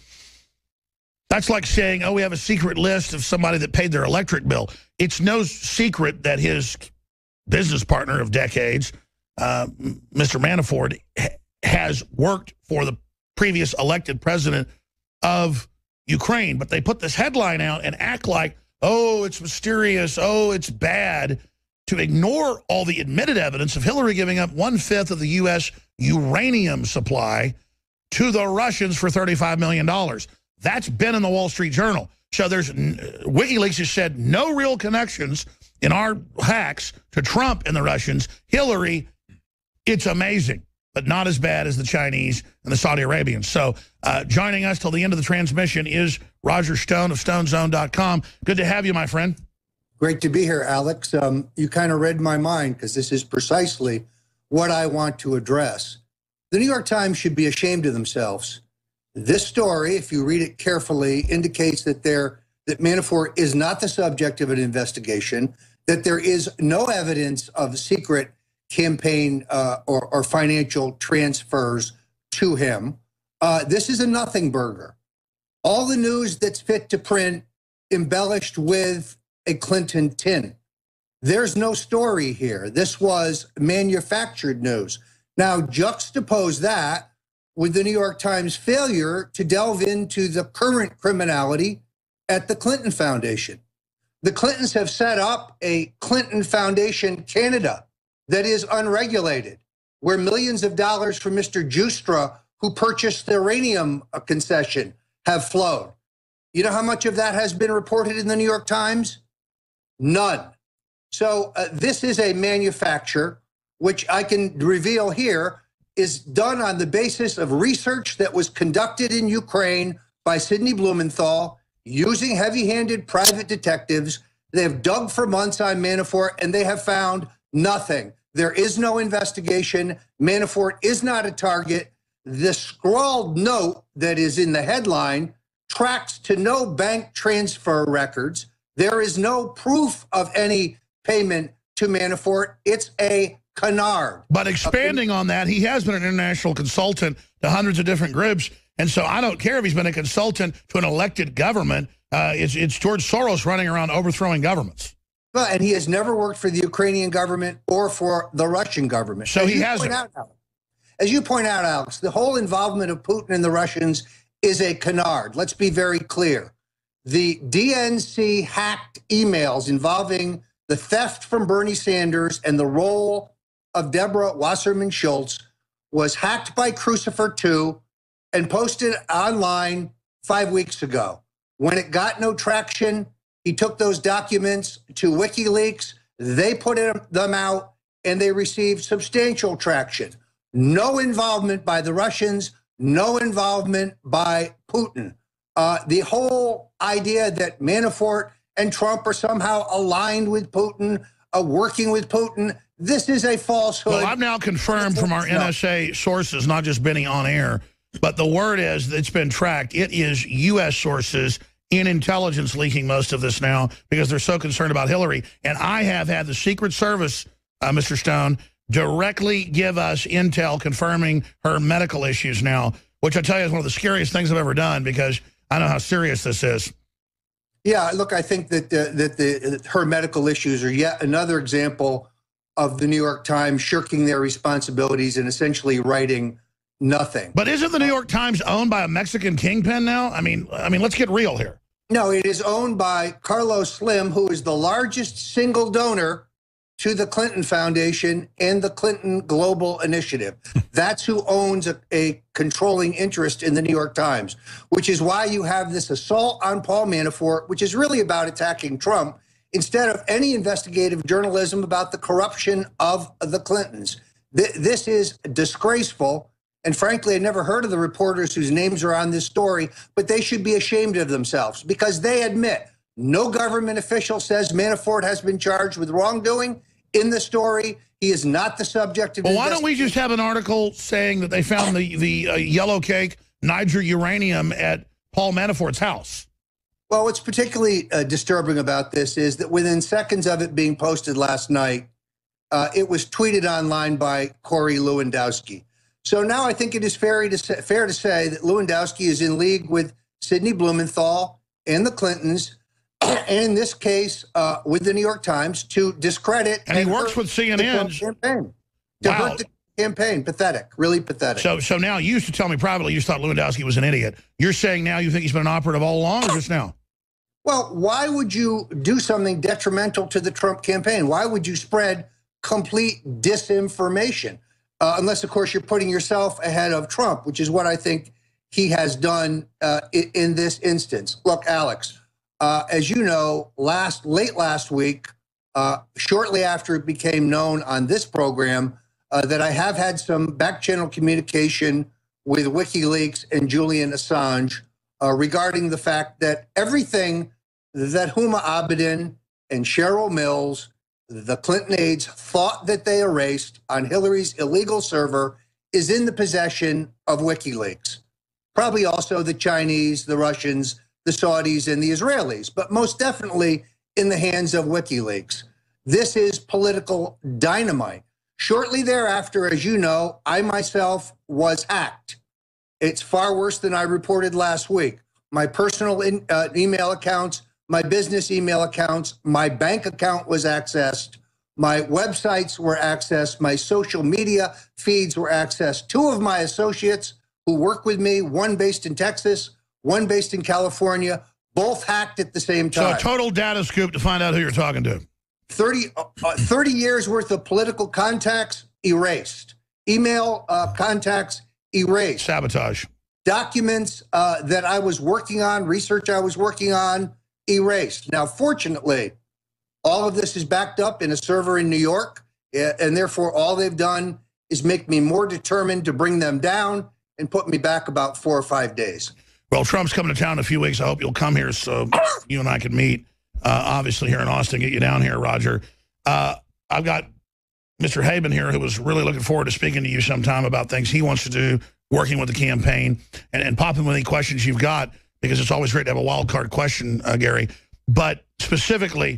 [SPEAKER 1] That's like saying, oh, we have a secret list of somebody that paid their electric bill. It's no secret that his business partner of decades, uh, Mister Manafort, ha has worked for the previous elected president of Ukraine. But they put this headline out and act like, oh, it's mysterious, oh, it's bad. to ignore all the admitted evidence of Hillary giving up one-fifth of the U S uranium supply to the Russians for thirty-five million dollars. That's been in the Wall Street Journal. So there's WikiLeaks has said no real connections in our hacks to Trump and the Russians. Hillary, it's amazing, but not as bad as the Chinese and the Saudi Arabians. So uh, joining us till the end of the transmission is Roger Stone of stone zone dot com. Good to have you, my friend.
[SPEAKER 2] Great to be here, Alex. Um, you kind of read my mind because this is precisely what I want to address. The New York Times should be ashamed of themselves. This story, if you read it carefully, indicates that there that Manafort is not the subject of an investigation, that there is no evidence of secret campaign uh, or, or financial transfers to him. Uh, this is a nothing burger. All the news that's fit to print embellished with a Clinton tin. There's no story here. This was manufactured news. Now juxtapose that with the New York Times failure to delve into the current criminality at the Clinton Foundation. The Clintons have set up a Clinton Foundation Canada that is unregulated, where millions of dollars from Mister Justra, who purchased the uranium concession, have flowed. You know how much of that has been reported in the New York Times? None. So uh, this is a manufacture, which I can reveal here, is done on the basis of research that was conducted in Ukraine by Sidney Blumenthal using heavy-handed private detectives. They have dug for months on Manafort, and they have found nothing. There is no investigation. Manafort is not a target. The scrawled note that is in the headline tracks to no bank transfer records. There is no proof of any payment to Manafort. It's a canard.
[SPEAKER 1] But expanding on that, he has been an international consultant to hundreds of different groups. And so I don't care if he's been a consultant to an elected government. Uh, it's, it's George Soros running around overthrowing governments.
[SPEAKER 2] Well, and he has never worked for the Ukrainian government or for the Russian government.
[SPEAKER 1] So
[SPEAKER 2] as
[SPEAKER 1] he
[SPEAKER 2] you
[SPEAKER 1] hasn't.
[SPEAKER 2] Point out, as you point out, Alex, the whole involvement of Putin and the Russians is a canard. Let's be very clear. The D N C hacked emails involving the theft from Bernie Sanders and the role of Deborah Wasserman Schultz was hacked by Crucifer two and posted online five weeks ago. When it got no traction, he took those documents to WikiLeaks. They put them out, and they received substantial traction. No involvement by the Russians, no involvement by Putin. Uh, the whole idea that Manafort and Trump are somehow aligned with Putin, uh, working with Putin, this is a falsehood.
[SPEAKER 1] Well, I've now confirmed from our N S A sources, not just Benny on air, but the word is it's been tracked. It is U S sources in intelligence leaking most of this now because they're so concerned about Hillary. And I have had the Secret Service, uh, Mister Stone, directly give us intel confirming her medical issues now, which I tell you is one of the scariest things I've ever done because I know how serious this is.
[SPEAKER 2] Yeah, look, I think that the, that the her medical issues are yet another example of the New York Times shirking their responsibilities and essentially writing nothing.
[SPEAKER 1] But isn't the New York Times owned by a Mexican kingpin now? I mean, I mean, let's get real here.
[SPEAKER 2] No, it is owned by Carlos Slim, who is the largest single donor to the Clinton Foundation and the Clinton Global Initiative. That's who owns a, a controlling interest in the New York Times, which is why you have this assault on Paul Manafort, which is really about attacking Trump, instead of any investigative journalism about the corruption of the Clintons. Th this is disgraceful. And frankly, I never heard of the reporters whose names are on this story, but they should be ashamed of themselves because they admit no government official says Manafort has been charged with wrongdoing in the story. He is not the subject of.
[SPEAKER 1] Well, why don't we just have an article saying that they found the, the uh, yellow cake Niger uranium at Paul Manafort's house?
[SPEAKER 2] Well, what's particularly uh, disturbing about this is that within seconds of it being posted last night, uh, it was tweeted online by Corey Lewandowski. So now I think it is fair to say, fair to say that Lewandowski is in league with Sidney Blumenthal and the Clintons, and in this case uh, with the New York Times, to discredit.
[SPEAKER 1] And he works with C N N.
[SPEAKER 2] Campaign. To
[SPEAKER 1] wow.
[SPEAKER 2] hurt the campaign. Pathetic. Really pathetic.
[SPEAKER 1] So, so now you used to tell me privately you thought Lewandowski was an idiot. You're saying now you think he's been an operative all along or just now?
[SPEAKER 2] Well, why would you do something detrimental to the Trump campaign? Why would you spread complete disinformation? Uh, unless, of course, you're putting yourself ahead of Trump, which is what I think he has done uh, in, in this instance. Look, Alex, uh, as you know, last late last week, uh, shortly after it became known on this program uh, that I have had some back-channel communication with WikiLeaks and Julian Assange uh, regarding the fact that everything that Huma Abedin and Cheryl Mills, the Clinton aides, thought that they erased on Hillary's illegal server is in the possession of WikiLeaks. Probably also the Chinese, the Russians, the Saudis, and the Israelis, but most definitely in the hands of WikiLeaks. This is political dynamite. Shortly thereafter, as you know, I myself was hacked. It's far worse than I reported last week. My personal in, uh, email accounts, my business email accounts, my bank account was accessed, my websites were accessed, my social media feeds were accessed. Two of my associates who work with me, one based in Texas, one based in California, both hacked at the same time.
[SPEAKER 1] So a total data scoop to find out who you're talking to.
[SPEAKER 2] thirty, uh, thirty years worth of political contacts erased. Email uh, contacts erased.
[SPEAKER 1] Sabotage.
[SPEAKER 2] Documents uh, that I was working on, research I was working on, erased. Now, fortunately, all of this is backed up in a server in New York, and therefore all they've done is make me more determined to bring them down and put me back about four or five days.
[SPEAKER 1] Well, Trump's coming to town in a few weeks. I hope you'll come here so you and I can meet, uh, obviously, here in Austin, get you down here, Roger. Uh, I've got Mister Haben here who was really looking forward to speaking to you sometime about things he wants to do, working with the campaign, and, and pop in with any questions you've got, because it's always great to have a wild card question, uh, Gary. But specifically,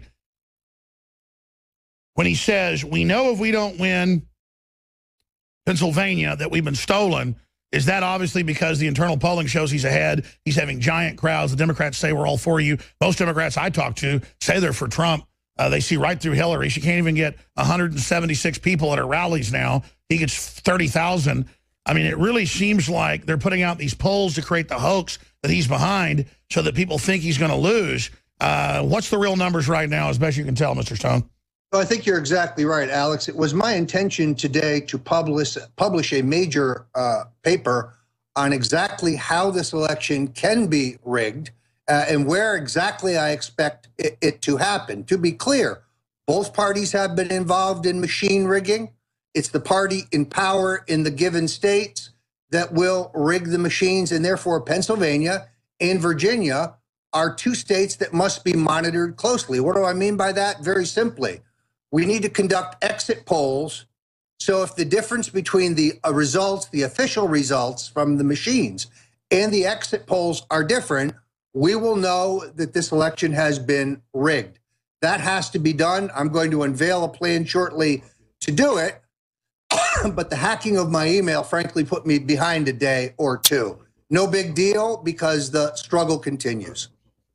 [SPEAKER 1] when he says, we know if we don't win Pennsylvania that we've been stolen, is that obviously because the internal polling shows he's ahead? He's having giant crowds. The Democrats say we're all for you. Most Democrats I talk to say they're for Trump. Uh, they see right through Hillary. She can't even get one hundred seventy-six people at her rallies now. He gets thirty thousand. I mean, it really seems like they're putting out these polls to create the hoax that he's behind so that people think he's going to lose. Uh, what's the real numbers right now, as best you can tell, Mister Stone?
[SPEAKER 2] Well, I think you're exactly right, Alex. It was my intention today to publish publish a major uh, paper on exactly how this election can be rigged uh, and where exactly I expect it, it to happen. To be clear, both parties have been involved in machine rigging. It's the party in power in the given states that will rig the machines, and therefore Pennsylvania and Virginia are two states that must be monitored closely. What do I mean by that? Very simply. We need to conduct exit polls. So if the difference between the uh, results, the official results from the machines and the exit polls are different, we will know that this election has been rigged. That has to be done. I'm going to unveil a plan shortly to do it. But the hacking of my email, frankly, put me behind a day or two. No big deal, because the struggle continues.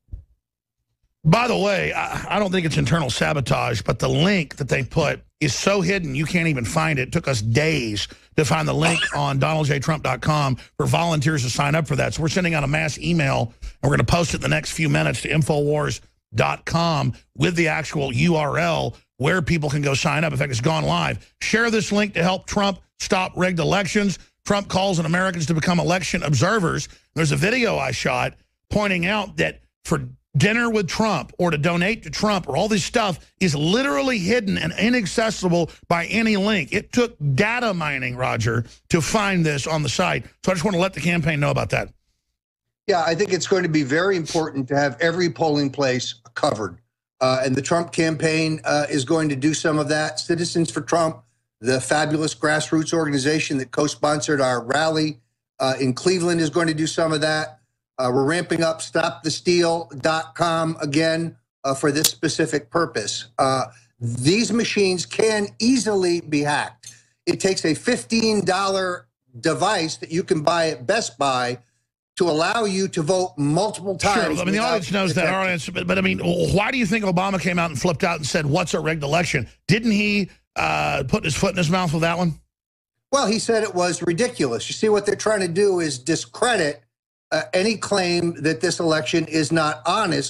[SPEAKER 1] By the way, I, I don't think it's internal sabotage, but the link that they put is so hidden you can't even find it. It took us days to find the link on Donald J Trump dot com for volunteers to sign up for that. So we're sending out a mass email, and we're going to post it in the next few minutes to Infowars dot com with the actual U R L where people can go sign up. In fact, it's gone live. Share this link to help Trump stop rigged elections. Trump calls on Americans to become election observers. There's a video I shot pointing out that for dinner with Trump or to donate to Trump or all this stuff is literally hidden and inaccessible by any link. It took data mining, Roger, to find this on the site. So I just want to let the campaign know about that.
[SPEAKER 2] Yeah, I think it's going to be very important to have every polling place covered. Uh, and the Trump campaign uh, is going to do some of that. Citizens for Trump, the fabulous grassroots organization that co-sponsored our rally uh, in Cleveland, is going to do some of that. Uh, we're ramping up stop the steal dot com again uh, for this specific purpose. Uh, these machines can easily be hacked. It takes a fifteen dollar device that you can buy at Best Buy to allow you to vote multiple times.
[SPEAKER 1] Sure, I mean, the audience knows that, audience, but, but I mean, why do you think Obama came out and flipped out and said, what's a rigged election? Didn't he uh, put his foot in his mouth with that one?
[SPEAKER 2] Well, he said it was ridiculous. You see, what they're trying to do is discredit uh, any claim that this election is not honest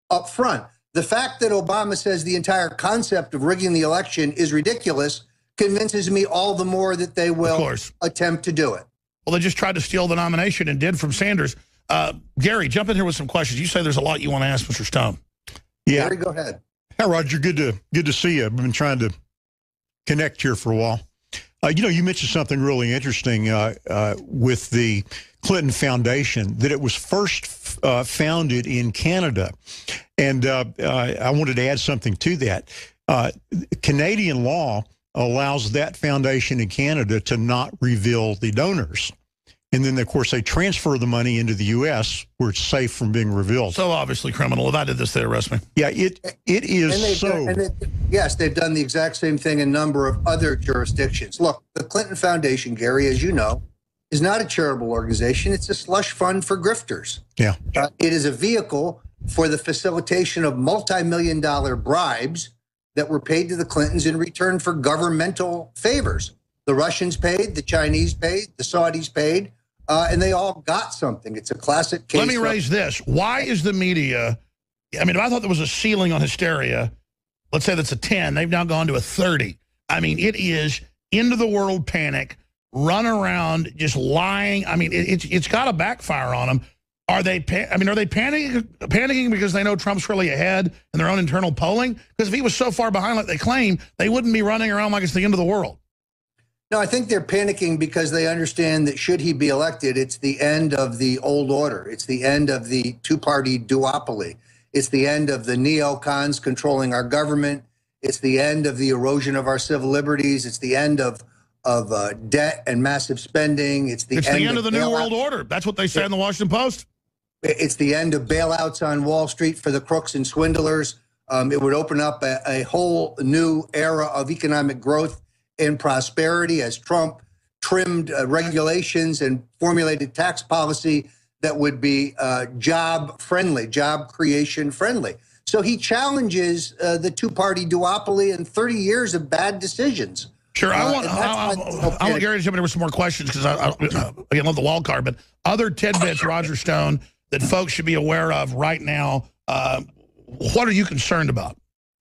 [SPEAKER 2] up front. The fact that Obama says the entire concept of rigging the election is ridiculous convinces me all the more that they will attempt to do it.
[SPEAKER 1] Well, they just tried to steal the nomination and did from Sanders. Uh, Gary, jump in here with some questions. You say there's a lot you want to ask Mister Stone.
[SPEAKER 20] Yeah.
[SPEAKER 2] Gary, go ahead.
[SPEAKER 20] Hi, Roger. Good to good to see you. I've been trying to connect here for a while. Uh, you know, you mentioned something really interesting uh, uh, with the Clinton Foundation, that it was first uh, founded in Canada. And uh, uh, I wanted to add something to that. Uh, Canadian law allows that foundation in Canada to not reveal the donors. And then, of course, they transfer the money into the U S where it's safe from being revealed.
[SPEAKER 1] So obviously criminal. If I did this, they'd arrest me.
[SPEAKER 20] Yeah, it it is
[SPEAKER 2] and
[SPEAKER 20] so.
[SPEAKER 2] Done, and it, yes, they've done the exact same thing in a number of other jurisdictions. Look, the Clinton Foundation, Gary, as you know, is not a charitable organization. It's a slush fund for grifters.
[SPEAKER 20] Yeah.
[SPEAKER 2] Uh, it is a vehicle for the facilitation of multi-million dollar bribes that were paid to the Clintons in return for governmental favors. The Russians paid, the Chinese paid, the Saudis paid. Uh, and they all got something. It's a classic case.
[SPEAKER 1] Let me raise this. Why is the media, I mean, if I thought there was a ceiling on hysteria, let's say that's a ten, they've now gone to a thirty. I mean, it is into the world panic, run around just lying. I mean, it, it's it's got to backfire on them. Are they, I mean, are they panicking, panicking because they know Trump's really ahead in their own internal polling? Because if he was so far behind like they claim, they wouldn't be running around like it's the end of the world.
[SPEAKER 2] No, I think they're panicking because they understand that should he be elected, it's the end of the old order. It's the end of the two-party duopoly. It's the end of the neocons controlling our government. It's the end of the erosion of our civil liberties. It's the end of of uh, debt and massive spending. It's the
[SPEAKER 1] it's
[SPEAKER 2] end,
[SPEAKER 1] the end of,
[SPEAKER 2] of
[SPEAKER 1] the
[SPEAKER 2] bailout.
[SPEAKER 1] New World Order. That's what they said in the Washington Post.
[SPEAKER 2] It's the end of bailouts on Wall Street for the crooks and swindlers. Um, it would open up a, a whole new era of economic growth and prosperity as Trump trimmed uh, regulations and formulated tax policy that would be uh, job friendly, job creation friendly. So he challenges uh, the two-party duopoly and thirty years of bad decisions.
[SPEAKER 1] Sure, I
[SPEAKER 2] Uh,
[SPEAKER 1] want
[SPEAKER 2] and
[SPEAKER 1] I,
[SPEAKER 2] that's
[SPEAKER 1] I,
[SPEAKER 2] why-
[SPEAKER 1] I want Gary to jump in with some more questions because I, I, I again love the wild card, but other tidbits, Roger Stone, that folks should be aware of right now. Uh, what are you concerned about?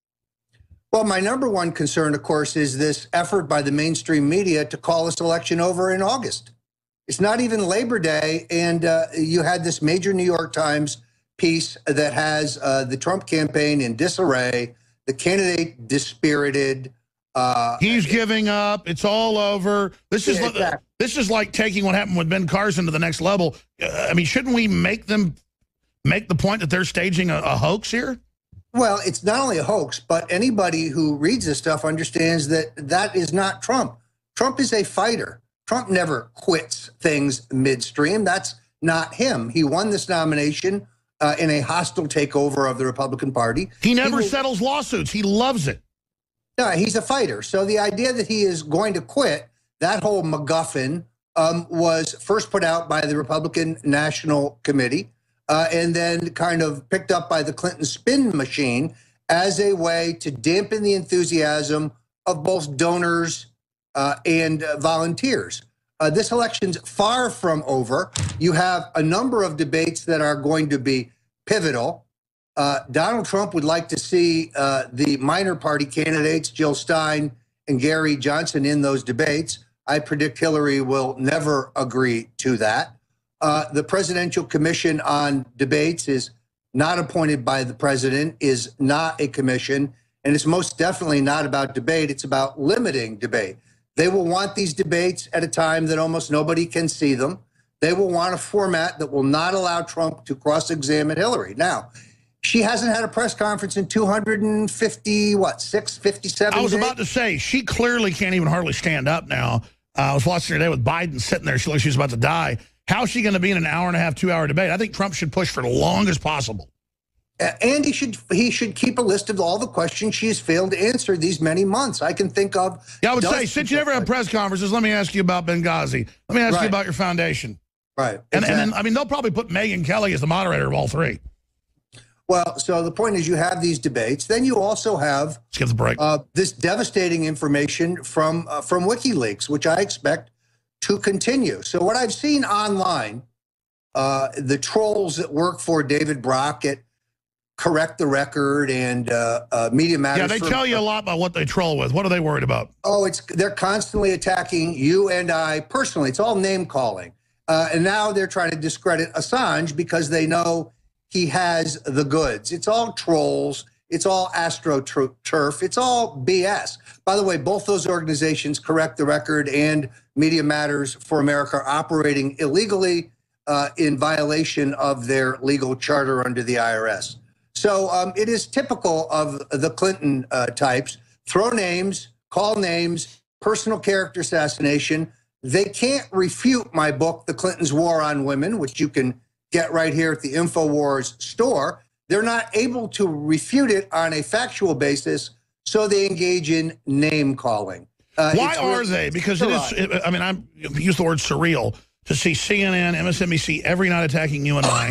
[SPEAKER 2] Well, my number one concern, of course, is this effort by the mainstream media to call this election over in August. It's not even Labor Day, and uh, you had this major New York Times piece that has uh, the Trump campaign in disarray, the candidate dispirited. Uh,
[SPEAKER 1] He's giving up. It's all over. This is
[SPEAKER 2] Yeah,
[SPEAKER 1] like,
[SPEAKER 2] exactly.
[SPEAKER 1] this is like taking what happened with Ben Carson to the next level. Uh, I mean, shouldn't we make them make the point that they're staging a, a hoax here?
[SPEAKER 2] Well, it's not only a hoax, but anybody who reads this stuff understands that that is not Trump. Trump is a fighter. Trump never quits things midstream. That's not him. He won this nomination uh, in a hostile takeover of the Republican Party.
[SPEAKER 1] He never
[SPEAKER 2] He will-
[SPEAKER 1] settles lawsuits. He loves it.
[SPEAKER 2] No, he's a fighter. So the idea that he is going to quit, that whole MacGuffin, um, was first put out by the Republican National Committee. Uh, and then kind of picked up by the Clinton spin machine as a way to dampen the enthusiasm of both donors uh, and uh, volunteers. Uh, this election's far from over. You have a number of debates that are going to be pivotal. Uh, Donald Trump would like to see uh, the minor party candidates, Jill Stein and Gary Johnson, in those debates. I predict Hillary will never agree to that. Uh, the Presidential Commission on Debates is not appointed by the president, is not a commission, and it's most definitely not about debate. It's about limiting debate. They will want these debates at a time that almost nobody can see them. They will want a format that will not allow Trump to cross-examine Hillary. Now, she hasn't had a press conference in two hundred fifty, what, six, fifty-seven
[SPEAKER 1] I was
[SPEAKER 2] days?
[SPEAKER 1] about to say, she clearly can't even hardly stand up now. Uh, I was watching her today with Biden sitting there. She looked like she was about to die. How is she going to be in an hour and a half, two-hour debate? I think Trump should push for the longest possible.
[SPEAKER 2] Uh, and he should he should keep a list of all the questions she has failed to answer these many months. I can think of.
[SPEAKER 1] Yeah, I would say,
[SPEAKER 2] dozens
[SPEAKER 1] since you
[SPEAKER 2] of
[SPEAKER 1] never have press conferences, let me ask you about Benghazi. Let me ask
[SPEAKER 2] Right.
[SPEAKER 1] you about your foundation.
[SPEAKER 2] Right.
[SPEAKER 1] And,
[SPEAKER 2] exactly.
[SPEAKER 1] and then, I mean, they'll probably put Megyn Kelly as the moderator of all three.
[SPEAKER 2] Well, so the point is you have these debates. Then you also have
[SPEAKER 1] Let's give the break.
[SPEAKER 2] Uh, this devastating information from uh, from WikiLeaks, which I expect to continue. So what I've seen online, uh, the trolls that work for David Brock at Correct the Record and uh, uh, Media Matters.
[SPEAKER 1] Yeah, they
[SPEAKER 2] for,
[SPEAKER 1] tell you a lot about what they troll with. What are they worried about?
[SPEAKER 2] Oh, it's they're constantly attacking you and I personally. It's all name calling. Uh, and now they're trying to discredit Assange because they know he has the goods. It's all trolls. It's all AstroTurf. It's all B S. By the way, both those organizations, Correct the Record and Media Matters for America, are operating illegally uh, in violation of their legal charter under the I R S. So um, it is typical of the Clinton uh, types. Throw names, call names, personal character assassination. They can't refute my book, The Clintons' War on Women, which you can get right here at the InfoWars store. They're not able to refute it on a factual basis, so they engage in name calling. Uh,
[SPEAKER 1] Why are they? Because it is, it, I mean, I use the word surreal to see C N N, M S N B C every night attacking you and I.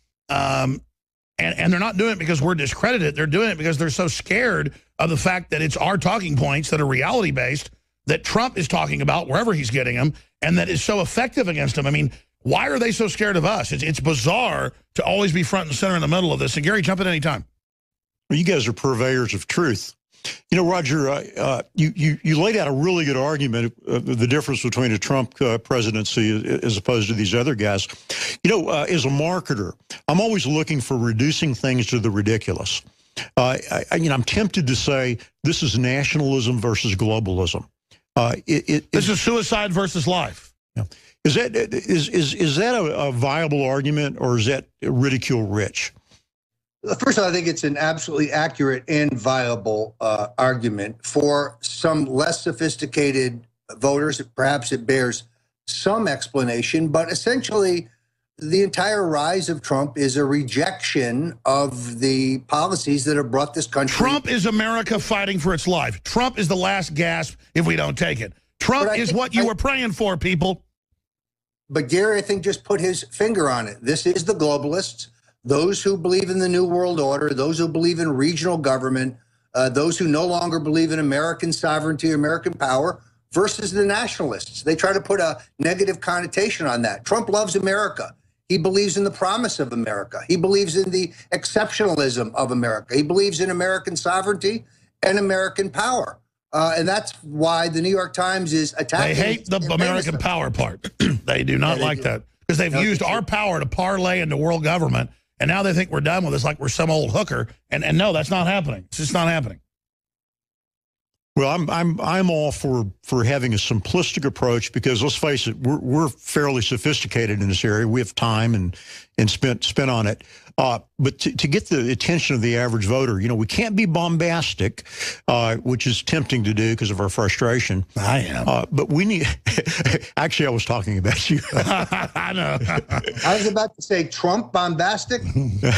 [SPEAKER 1] Um, and, and they're not doing it because we're discredited. They're doing it because they're so scared of the fact that it's our talking points that are reality-based that Trump is talking about wherever he's getting them, and that is so effective against him. I mean, why are they so scared of us? It's, it's bizarre to always be front and center in the middle of this. And Gary, jump in any time.
[SPEAKER 20] Well, you guys are purveyors of truth. You know, Roger, uh, uh, you, you, you laid out a really good argument of the difference between a Trump uh, presidency as opposed to these other guys. You know, uh, as a marketer, I'm always looking for reducing things to the ridiculous. Uh, I, you know, I'm tempted to say this is nationalism versus globalism. Uh, it, it,
[SPEAKER 1] this is suicide versus life.
[SPEAKER 20] Yeah. Is that is is is that a, a viable argument, or is that ridicule rich?
[SPEAKER 2] First of all, I think it's an absolutely accurate and viable uh, argument for some less sophisticated voters. Perhaps it bears some explanation, but essentially, the entire rise of Trump is a rejection of the policies that have brought this country.
[SPEAKER 1] Trump is America fighting for its life. Trump is the last gasp if we don't take it. Trump is what you I, were praying for, people.
[SPEAKER 2] But Gary, I think, just put his finger on it. This is the globalists, those who believe in the New World Order, those who believe in regional government, uh, those who no longer believe in American sovereignty, American power, versus the nationalists. They try to put a negative connotation on that. Trump loves America. He believes in the promise of America. He believes in the exceptionalism of America. He believes in American sovereignty and American power. Uh, and that's why the New York Times is attacking.
[SPEAKER 1] They hate the American power part. They do not yeah, like do. that because they've no, used our power to parlay into world government. And now they think we're done with this like we're some old hooker. And, and no, that's not happening. It's just not happening.
[SPEAKER 20] Well, I'm I'm I'm all for for having a simplistic approach because let's face it, we're we're fairly sophisticated in this area. We have time and and spent spent on it. Uh, but to, to get the attention of the average voter, you know, we can't be bombastic, uh, which is tempting to do because of our frustration.
[SPEAKER 1] I am.
[SPEAKER 20] Uh, but we need. Actually, I was talking about you.
[SPEAKER 1] I know.
[SPEAKER 2] I was about to say Trump bombastic.
[SPEAKER 1] No,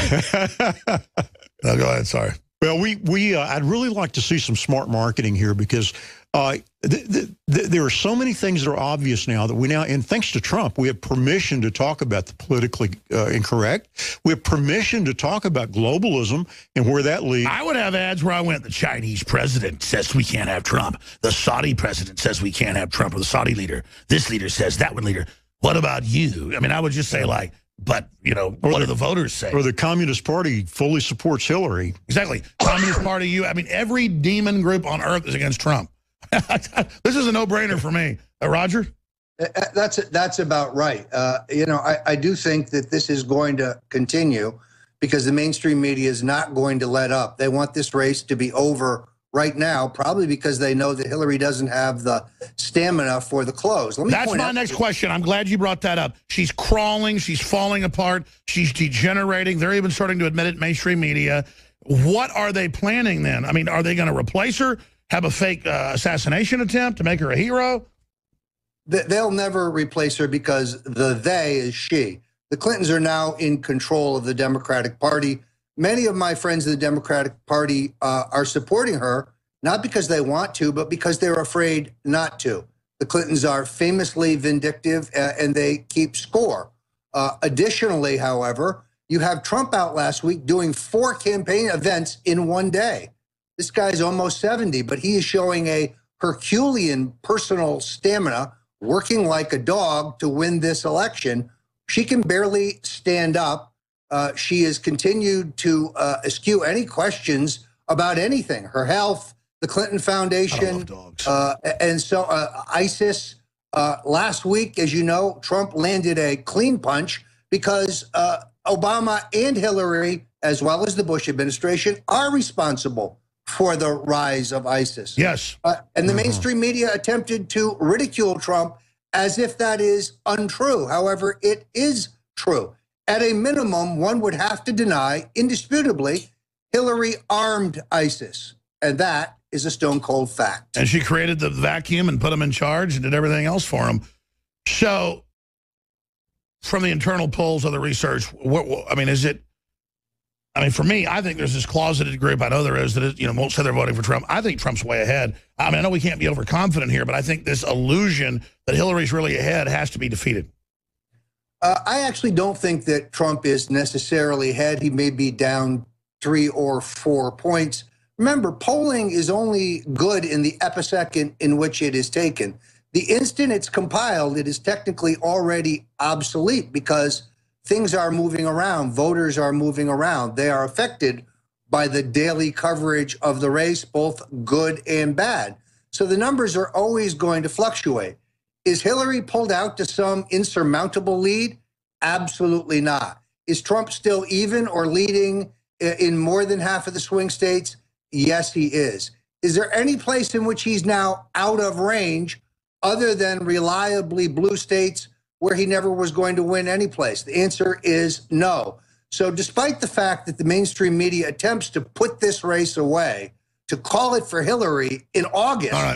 [SPEAKER 1] go ahead. Sorry.
[SPEAKER 20] Well, we we uh, I'd really like to see some smart marketing here because uh, th th th there are so many things that are obvious now that we now, and thanks to Trump, we have permission to talk about the politically uh, incorrect. We have permission to talk about globalism and where that leads.
[SPEAKER 1] I would have ads where I went, the Chinese president says we can't have Trump. The Saudi president says we can't have Trump, or the Saudi leader. This leader says that one leader. What about you? I mean, I would just say like, but, you know, what do the voters say?
[SPEAKER 20] Or the Communist Party fully supports Hillary.
[SPEAKER 1] Exactly. Communist Party, you. I mean, every demon group on earth is against Trump. This is a no-brainer for me. Uh, Roger?
[SPEAKER 2] That's that's about right. Uh, you know, I, I do think that this is going to continue because the mainstream media is not going to let up. They want this race to be over right now, probably because they know that Hillary doesn't have the stamina for the close. Let me
[SPEAKER 1] That's
[SPEAKER 2] point
[SPEAKER 1] my
[SPEAKER 2] out
[SPEAKER 1] next question. I'm glad you brought that up. She's crawling. She's falling apart. She's degenerating. They're even starting to admit it in mainstream media. What are they planning then? I mean, are they going to replace her, have a fake uh, assassination attempt to make her a hero?
[SPEAKER 2] They'll never replace her because the they is she. The Clintons are now in control of the Democratic Party. Many of my friends in the Democratic Party uh, are supporting her, not because they want to, but because they're afraid not to. The Clintons are famously vindictive, uh, and they keep score. Uh, additionally, however, you have Trump out last week doing four campaign events in one day. This guy's almost seventy, but he is showing a Herculean personal stamina, working like a dog to win this election. She can barely stand up. Uh, she has continued to uh, eschew any questions about anything, her health, the Clinton Foundation, uh, and so uh, ISIS. Uh, last week, as you know, Trump landed a clean punch because uh, Obama and Hillary, as well as the Bush administration, are responsible for the rise of ISIS.
[SPEAKER 1] Yes.
[SPEAKER 2] Uh, and the mainstream media attempted to ridicule Trump as if that is untrue. However, it is true. At a minimum, one would have to deny, indisputably, Hillary armed ISIS. And that is a stone cold fact.
[SPEAKER 1] And she created the vacuum and put them in charge and did everything else for them. So, from the internal polls of the research, what, what, I mean, is it, I mean, for me, I think there's this closeted group, I know there is, that, is, you know, won't say they're voting for Trump. I think Trump's way ahead. I mean, I know we can't be overconfident here, but I think this illusion that Hillary's really ahead has to be defeated.
[SPEAKER 2] Uh, I actually don't think that Trump is necessarily ahead. He may be down three or four points. Remember, polling is only good in the episecond in which it is taken. The instant it's compiled, it is technically already obsolete because things are moving around. Voters are moving around. They are affected by the daily coverage of the race, both good and bad. So the numbers are always going to fluctuate. Is Hillary pulled out to some insurmountable lead? Absolutely not. Is Trump still even or leading in more than half of the swing states? Yes, he is. Is there any place in which he's now out of range other than reliably blue states where he never was going to win any place? The answer is no. So despite the fact that the mainstream media attempts to put this race away, to call it for Hillary in August,
[SPEAKER 1] All right.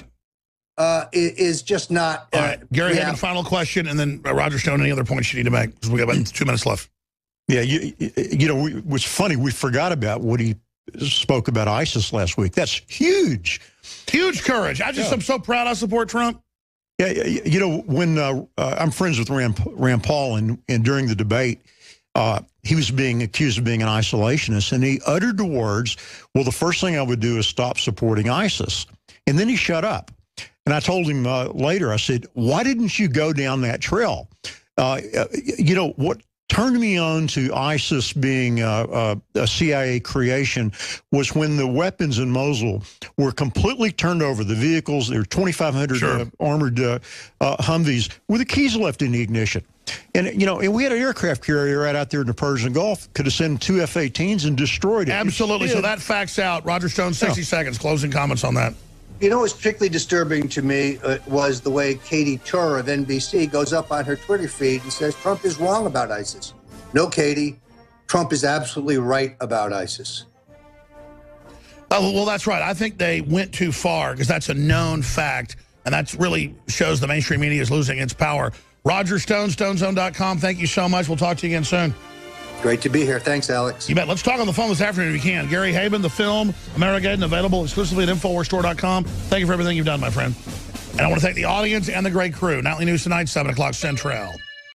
[SPEAKER 2] uh, is just not. Uh,
[SPEAKER 1] All right, Gary,
[SPEAKER 2] yeah.
[SPEAKER 1] have a final question, and then uh, Roger Stone, any other points you need to make? Because we got about two minutes left.
[SPEAKER 20] Yeah, you, you know, it was funny. We forgot about what he spoke about ISIS last week. That's huge.
[SPEAKER 1] Huge courage. I just
[SPEAKER 20] Yeah.
[SPEAKER 1] am so proud I support Trump.
[SPEAKER 20] Yeah, you know, when uh, uh, I'm friends with Rand, Rand Paul, and, and during the debate, uh, he was being accused of being an isolationist, and he uttered the words, well, the first thing I would do is stop supporting ISIS. And then he shut up. And I told him uh, later, I said, why didn't you go down that trail? Uh, you know, what turned me on to ISIS being uh, uh, a C I A creation was when the weapons in Mosul were completely turned over. The vehicles, there were twenty-five hundred
[SPEAKER 1] Sure.
[SPEAKER 20] uh, armored uh, uh, Humvees with the keys left in the ignition. And, you know, and we had an aircraft carrier right out there in the Persian Gulf, could have sent two F eighteens and destroyed it.
[SPEAKER 1] Absolutely. So that facts out. Roger Stone, sixty
[SPEAKER 20] Yeah.
[SPEAKER 1] seconds. Closing comments on that.
[SPEAKER 2] You know what's particularly disturbing to me uh, was the way Katie Tur of N B C goes up on her Twitter feed and says Trump is wrong about ISIS. No, Katie, Trump is absolutely right about ISIS.
[SPEAKER 1] Oh, well, that's right. I think they went too far because that's a known fact, and that really shows the mainstream media is losing its power. Roger Stone, stone zone dot com. Thank you so much. We'll talk to you again soon.
[SPEAKER 2] Great to be here. Thanks, Alex.
[SPEAKER 1] You bet. Let's talk on the phone this afternoon if you can. Gary Haben, the film, American, available exclusively at Infowars Store dot com. Thank you for everything you've done, my friend. And I want to thank the audience and the great crew. Nightly News tonight, seven o'clock Central.